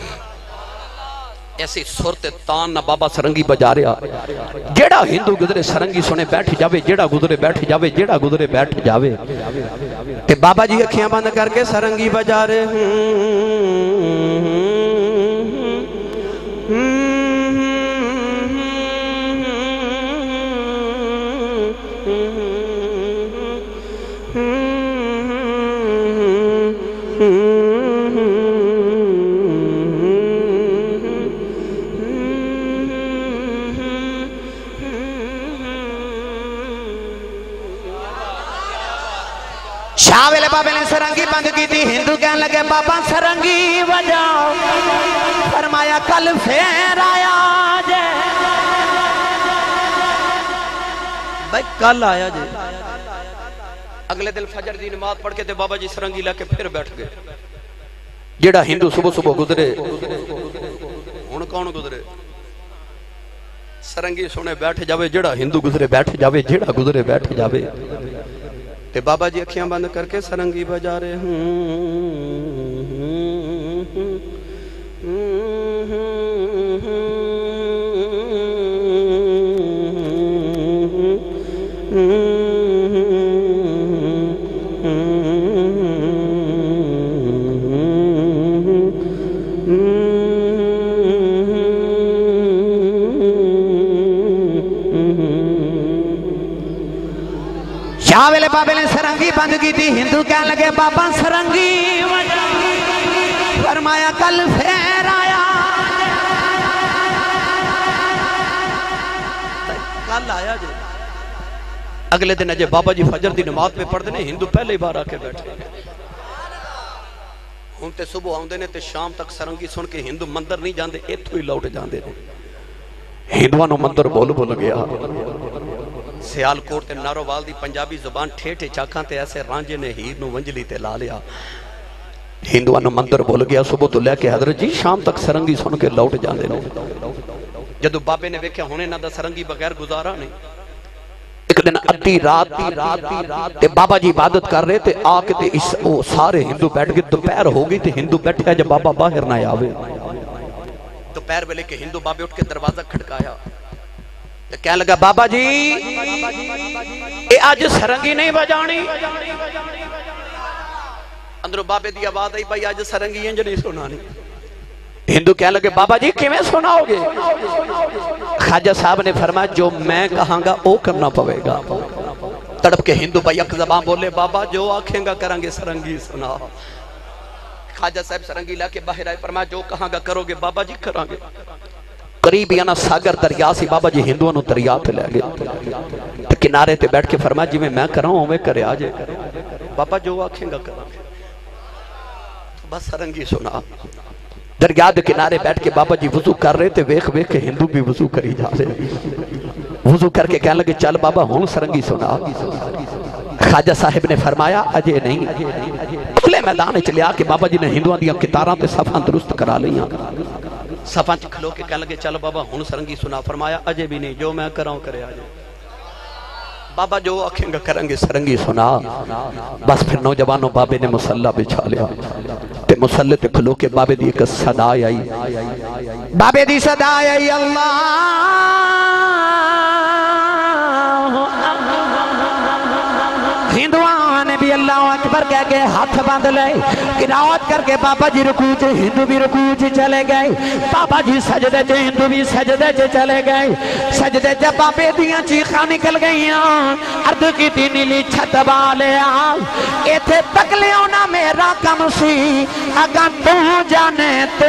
ایسی صورت تان نہ بابا سرنگی بجا رہا. جیڑا ہندو گزرے سرنگی سنے بیٹھ جاوے, جیڑا گزرے بیٹھ جاوے, جیڑا گزرے بیٹھ جاوے. تے بابا جی اکھیاں بند کر کے سرنگی بجا رہے. Hmm شاہ ویلے بابے نے سرنگی بند کی تھی، ہندو کہنے لگے بابا سرنگی بجاؤ، فرمایا کل پھر آیا جے، بھائی کل آیا جے۔ اگلے دن فجر دی نماز پڑھ کے تے بابا جی سرنگی لے کے پھر بیٹھ گئے۔ جیڑا ہندو صبح صبح گزرے ہن کون گزرے؟ سرنگی سنے بیٹھ جاوے، جیڑا ہندو گزرے بیٹھ جاوے، جیڑا گزرے بیٹھ جاوے۔ تے بابا جی اکھیاں بند کر کے سرنگی بجا رہے ہوں شاہ ویلے بابے نے سرنگی بند کی تھی، ہندو کہنے لگے بابا سرنگی بجا، فرمایا کل پھر آیا، کل آیا جی۔ اگلے دن اجے بابا جی فجر دی نماز پہ پڑھ دینے، ہندو پہلے ہی بار آ کے بیٹھے ہوں تے صبح آؤں دینے تے شام تک سرنگی سن کے ہندو مندر نہیں جاندے، ایتھو ہی لوٹ جاندے نے۔ ہندوانو مندر بول بول گیا، سیال کوٹ تے نارووال دی پنجابی زبان ٹھیٹھے چاکھاں تے ایسے رانجے نے ہیر نو ونجلی تے لا لیا۔ ہندوانو مندر بول گیا، صبح تو لے کے حضرت جی شام تک سرنگی سن کے لوٹ جاندے نے۔ جدو بابے نے ویکھیا ہونے نہ دا سرنگی بغیر گزارا نہیں۔ ایک دن ادھی رات تے بابا جی عبادت کر رہے تے آ کے تے اس او سارے ہندو بیٹھ گئے، دوپہر ہو گئی تے ہندو بیٹھے جب بابا باہر نہ آوے۔ دوپہر ویلے کے ہندو بابے اٹھ کے دروازہ کھڑکایا، کہنے لگا بابا جی اے آج سرنگی نہیں بجانی۔ اندروں بابے دی آواز آئی بھائی آج سرنگی انج نہیں سنانی۔ ہندو کہنے لگے بابا جی کیویں سناؤ گے؟ خواجہ صاحب نے فرمایا جو میں کہاں گا وہ کرنا پوے گا۔ تڑپ کے ہندو بھائی ایک زبان بولے بابا جو آکھیں گا کریں گے سرنگی سنا۔ خواجہ صاحب سرنگی لا کے باہر آئے، فرمایا جو کہاں گا کرو گے بابا جی کریں گے۔ قریب یانا ساگر دریا سی، بابا جی ہندوانو دریا تے لے گئے، کنارے تے بیٹھ کے فرمایا جی میں میں کراؤں ہوں میں کرے آجے، بابا جو آکھیں گا کریں گے۔ بس سرنگی سنا۔ دریا دے کنارے بیٹھ کے بابا جی وضو کر رہے تھے، ویکھ ویکھ کے ہندو بھی وضو کری جا رہے، وضو کر کے کہنے لگے چل بابا ہون سرنگی سنا۔ خواجہ صاحب نے فرمایا اجے نہیں، کھلے میدان چلے آ کے بابا جی نے ہندوان دیا کتاراں تے صفاں درست کرا لیاں، صفاں چ کھلو کے کہنے لگے چل بابا ہون سرنگی سنا۔ فرمایا اجے بھی نہیں، جو میں کراؤں کرے آجے، بابا جو آکھیں گا کریں گے سرنگی سنا۔ بس پھر نوجوانوں بابے نے مسلح بچھا لیا تے مسلح تے کھلو کے بابے دی ایک صدا آئی، بابے دی صدا آئی اللہ ہندوان بھی اللہ اکبر کہہ کے ہاتھ باندھ لے، قرات کر کے بابا جی رکوع چ، ہندو بھی رکوع چ چلے گئے، بابا جی سجدے چ، ہندو بھی سجدے چ چلے گئے۔ سجدے چ بابے دیاں چیخاں نکل گئیاں، عرض کی تی نیلی چھت والیا ایتھے تک لیو نہ میرا کم سی، اگاں تو جانے تے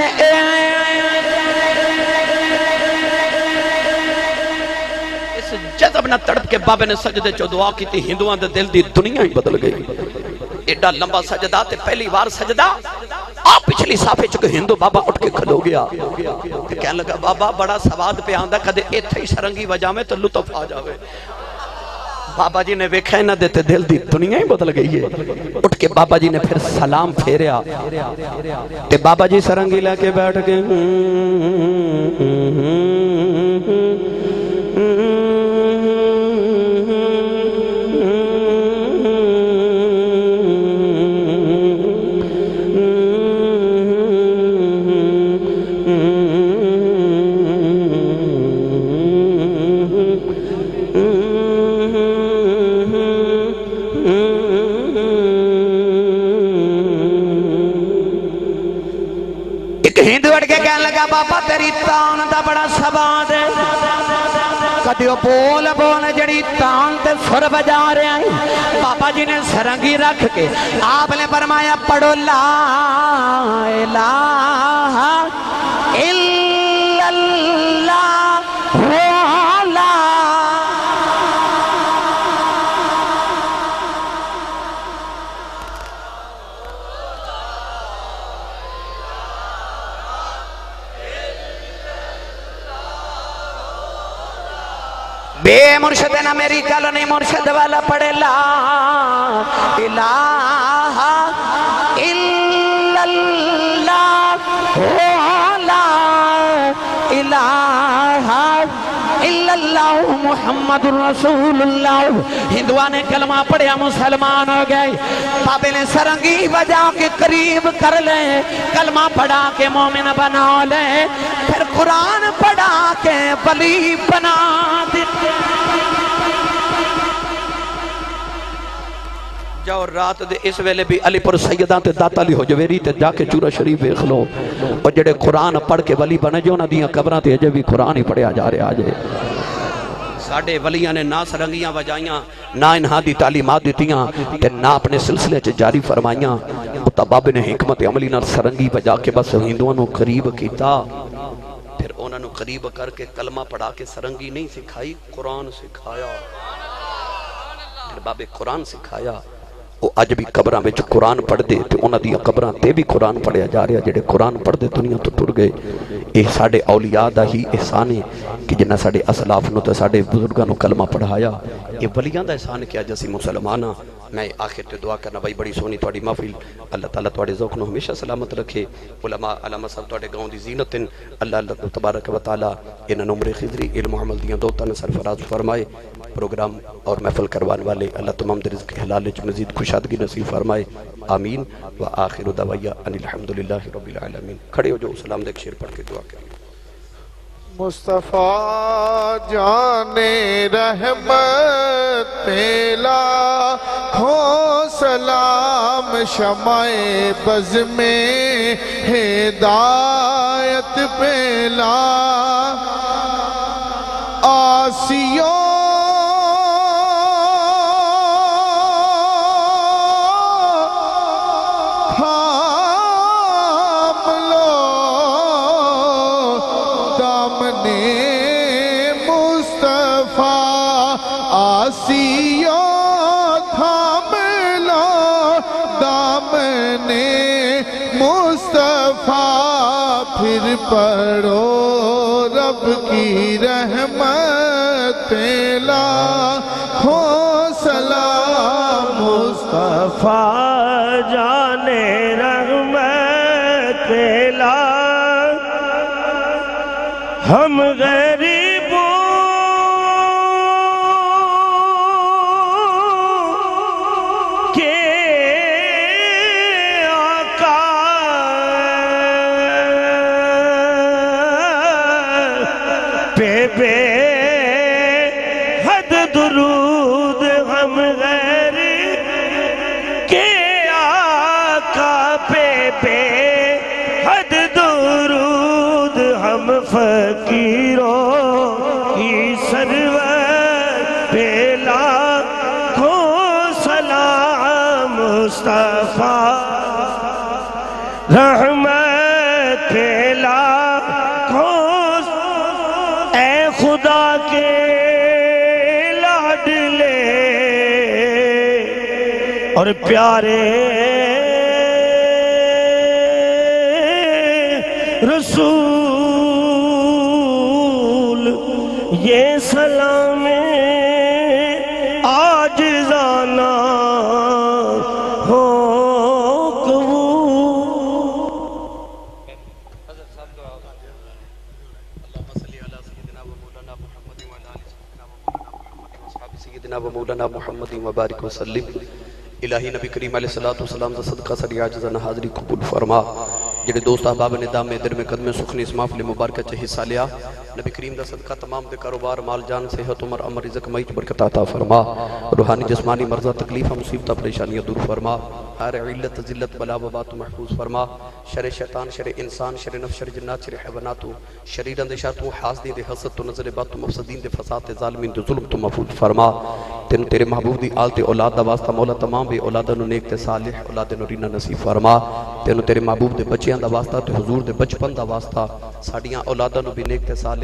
جذب نہ تڑپ کے بابے نے سجدے چو دعا کی تھی، ہندوان دے دل دی دنیا ہی بدل گئی۔ ایڈا لمبا سجدہ تے پہلی بار سجدہ آپ پچھلی صافے چکے ہندو بابا اٹھ کے کھلو گیا، کہنے لگا بابا بڑا سواد پہ آندہ کدے ایتھے ہی سرنگی وجہ میں تو لطف آ جاوے۔ بابا جی نے ویکھا نہ دیتے دل دی دنیا ہی بدل گئی ہے۔ اٹھ کے بابا جی نے پھر سلام پھیریا تے بابا جی سرنگی لے کے بیٹھ گئے، بابا تیری تان دا بڑا سواد ہے، کدیو بول بول جڑی تان تے سر بجا رہے ہیں۔ بابا جی نے سرنگی رکھ کے آپ نے فرمایا پڑھو لا الہ الا اللہ لا بے مرشد نہ میری گل نہیں مرشد والا پڑھے لا الہ الا اللہ لا الہ الا اللہ محمد رسول اللہ. ہندوان نے کلمہ پڑھیا مسلمان ہو گئے. بابے نے سرنگی بجا کے قریب کر لے, کلمہ پڑھا کے مومن بنا لے, پھر قرآن پڑھا کے ولی بنا دیتے. جاؤ رات دے اس ویلے بھی علی پور سیدان تے داتا لی ہو جویری تے جا کے چورا شریف دیکھ لو, اور جڑے قرآن پڑھ کے ولی بنے جو نہ دیاں قبران تے اجے بھی قرآن ہی پڑھیا جا رہے آجے. ساڑھے ولیاں نے نہ سرنگیاں وجائیاں, نہ انہاں دی تعلیمات دیتیاں, تے نہ اپنے سلسلے چے جاری فرمائیاں. متباب نے حکمت عملی نہ سرنگی وجا کے بس ہندوانوں قریب کیتا, پھر انہوں نے قریب کر کے کلمہ پڑھا کے سرنگی نہیں سکھائی, قرآن سکھایا. پھر بابے قرآن سکھایا. وہ اج بھی قبران میں جو قرآن پڑھ دے تو انہاں دیا قبران تے بھی قرآن پڑھیا جا رہا. جڑے قرآن پڑھ دے دنیا تو ٹر گئے. یہ ساڑھے اولیاء دا ہی احسان ہے کہ جنہ ساڑھے اسلاف نو تے ساڑھے بزرگاں نو کلمہ پڑھایا. یہ ولیاں دا احسان کیا جیسی مسلمانہ. میں آخر تے دعا کرنا بھائی بڑی سونی توڑی محفل, اللہ تعالیٰ توڑے ذوق نو ہمیشہ سلامت رکھے. علماء علامہ صاحب توڑے گاؤں دی زینت, اللہ اللہ تبارک و تعالیٰ انہاں نمر خضری علم عمل دیاں دوتاں نے سرفراز فرمائے. پروگرام اور محفل کروان والے اللہ تمام در رزق حلال وچ مزید خوشادگی نصیب فرمائے. آمین. وآخر دعوایا ان الحمدللہ رب العالمین. کھڑے ہو جو سلام دے ایک شیر پڑھ کے دعا کریں. مصطفیٰ جان رحمت پیلا ہو سلام, شمع بز میں ہدایت پیلا, آسیوں پھر پڑھو رب کی رحمت پیلا ہو سلام. مصطفیٰ جان رحمت پیلا ہم غریبوں کے بے حد درود ہم غیر کے آقا پہ بے حد درود ہم فقیروں کی سرور پہ لاکھوں سلام. مصطفیٰ رحمت پہ لاکھوں خدا کے لاڈلے اور پیارے رسول, یہ سلام عاجزانہ ہو و مولانا محمد مبارک وسلم. الہی نبی کریم علیہ السلام دا صدقہ سری عاجزانہ حاضری قبول فرما. جڑے دوست احباب نے دام در میں قدم سخنی اس محفل مبارکہ چے حصہ لیا, نبی کریم دا صدقہ تمام دے کاروبار مال جان صحت عمر امر رزق معیش برکت عطا فرما. روحانی جسمانی مرضہ تکلیف مصیبتہ پریشانیاں دور فرما. ہر علت ذلت بلا وبا تو محفوظ فرما. شر شیطان شر انسان شر نفس شر جنات شر حیوانات شریر اندیشات تو حاسدین دے حسد تو نظر بات تو مفسدین دے فساد دے ظالمین دے ظلم تو محفوظ فرما. تین تیرے محبوب دی آل تے اولاد دا واسطہ مولا تمام بے اولادہ نیک تے صالح اولاد نورینہ نصیب فرما. تینو تیرے محبوب دے بچیاں دا واسطہ تے حضور دے بچپن دا واسطہ ساڑیاں اولادہ نو بھی نیک تے صالح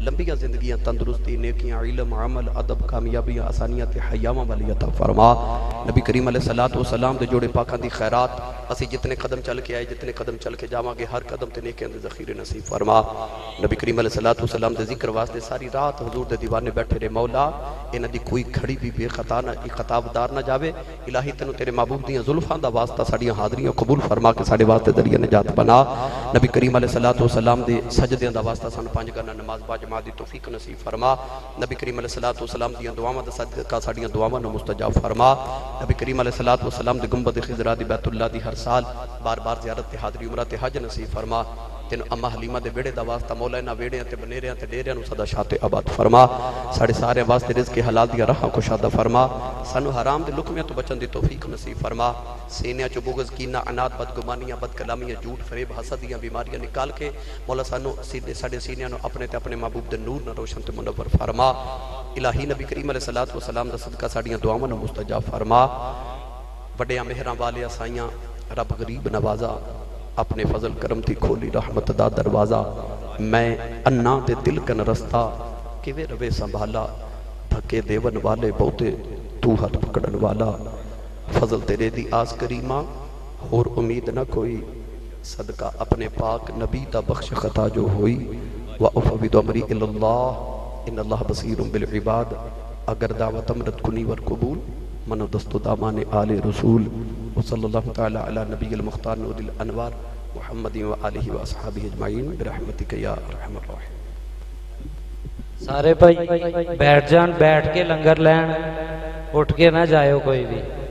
لمبیاں زندگیاں، تندرستی، نیکیاں، علم، عمل، ادب، کامیابیاں، آسانیاں تے حیاواں والی عطا فرما۔ نبی کریم علیہ الصلوۃ والسلام دے جوڑے پاکاں دی خیرات اسی جتنے قدم چل کے آئے، جتنے قدم چل کے جاواں گے، ہر قدم تے نیکیاں دے ذخیرے نصیب فرما۔ نبی کریم علیہ الصلوۃ والسلام دے ذکر واسطے ساری رات حضور دے دیوانے بیٹھے رہے، مولا انہاں دی کوئی کھڑی بھی بے خطا نہ خطابدار نہ جاوے، الہی تینوں تیرے محبوب دیاں زلفاں دا واسطہ ساڈیاں حاضریاں قبول فرما کے ساڈے واسطے ذریعہ نجات بنا۔ نبی کریم علیہ الصلوۃ والسلام دے سجدیاں دا واسطہ سن پنج گنا نماز با جماعت دی توفیق نصیب فرما۔ نبی کریم علیہ الصلوۃ والسلام دیاں دعاواں دا صدقہ ساڈیاں دعاواں نو مستجاب فرما۔ نبی کریم علیہ الصلوۃ والسلام دے گنبد خضرا دی بیت اللہ دی ہر سال بار بار زیارت تے حاضری عمرہ تے حج نصیب فرما۔ تین اما حلیمہ دے ویڑے دا واسطہ مولا انہاں ویڑیاں تے بنیریاں تے ڈیریاں نو سدا شاہ تے آباد فرما۔ ساڑے سارے واسطے رزق حلال دیا راہاں کشادہ فرما۔ سانو حرام دے لقمیاں تو بچن دی توفیق نصیب فرما۔ سینیاں چو بغض کینہ عناد بدگمانیاں بدکلامیاں جھوٹ فریب حسدیاں بیماریاں نکال کے مولا سانو ساڑے سینیاں نو اپنے تے اپنے محبوب دے نور نہ روشن تے منور فرما۔ الہی نبی کریم علیہ الصلوۃ والسلام دا صدقہ ساڑیاں دعاواں نو مستجاب فرما۔ بڑیاں مہراں والے سائیاں رب غریب نوازا، اپنے فضل کرم تھی کھولی رحمت دا دروازہ، میں انا تے دل کن رستہ کیوے روے سنبھالا، دھکے دیون والے بہتے تو ہاتھ پکڑن والا، فضل تیرے دی آس کریمہ اور امید نہ کوئی، صدقہ اپنے پاک نبی دا بخش خطا جو ہوئی، وَأُفَوِّضُ أَمْرِي إِلَى اللَّهِ إِنَّ اللَّهَ بَصِيرٌ بِالْعِبَادِ۔ اگر دعوت امرت کنی ور قبول منو دست و دامان آل رسول، وصلی اللہ تعالی علی نبی المختار نور الانوار محمد و آلہ و اصحابہ اجمعین برحمتک یا ارحم الراحمین۔ سارے بھائی بیٹھ جان، بیٹھ کے لنگر لین، اٹھ کے نہ جائے کوئی بھی۔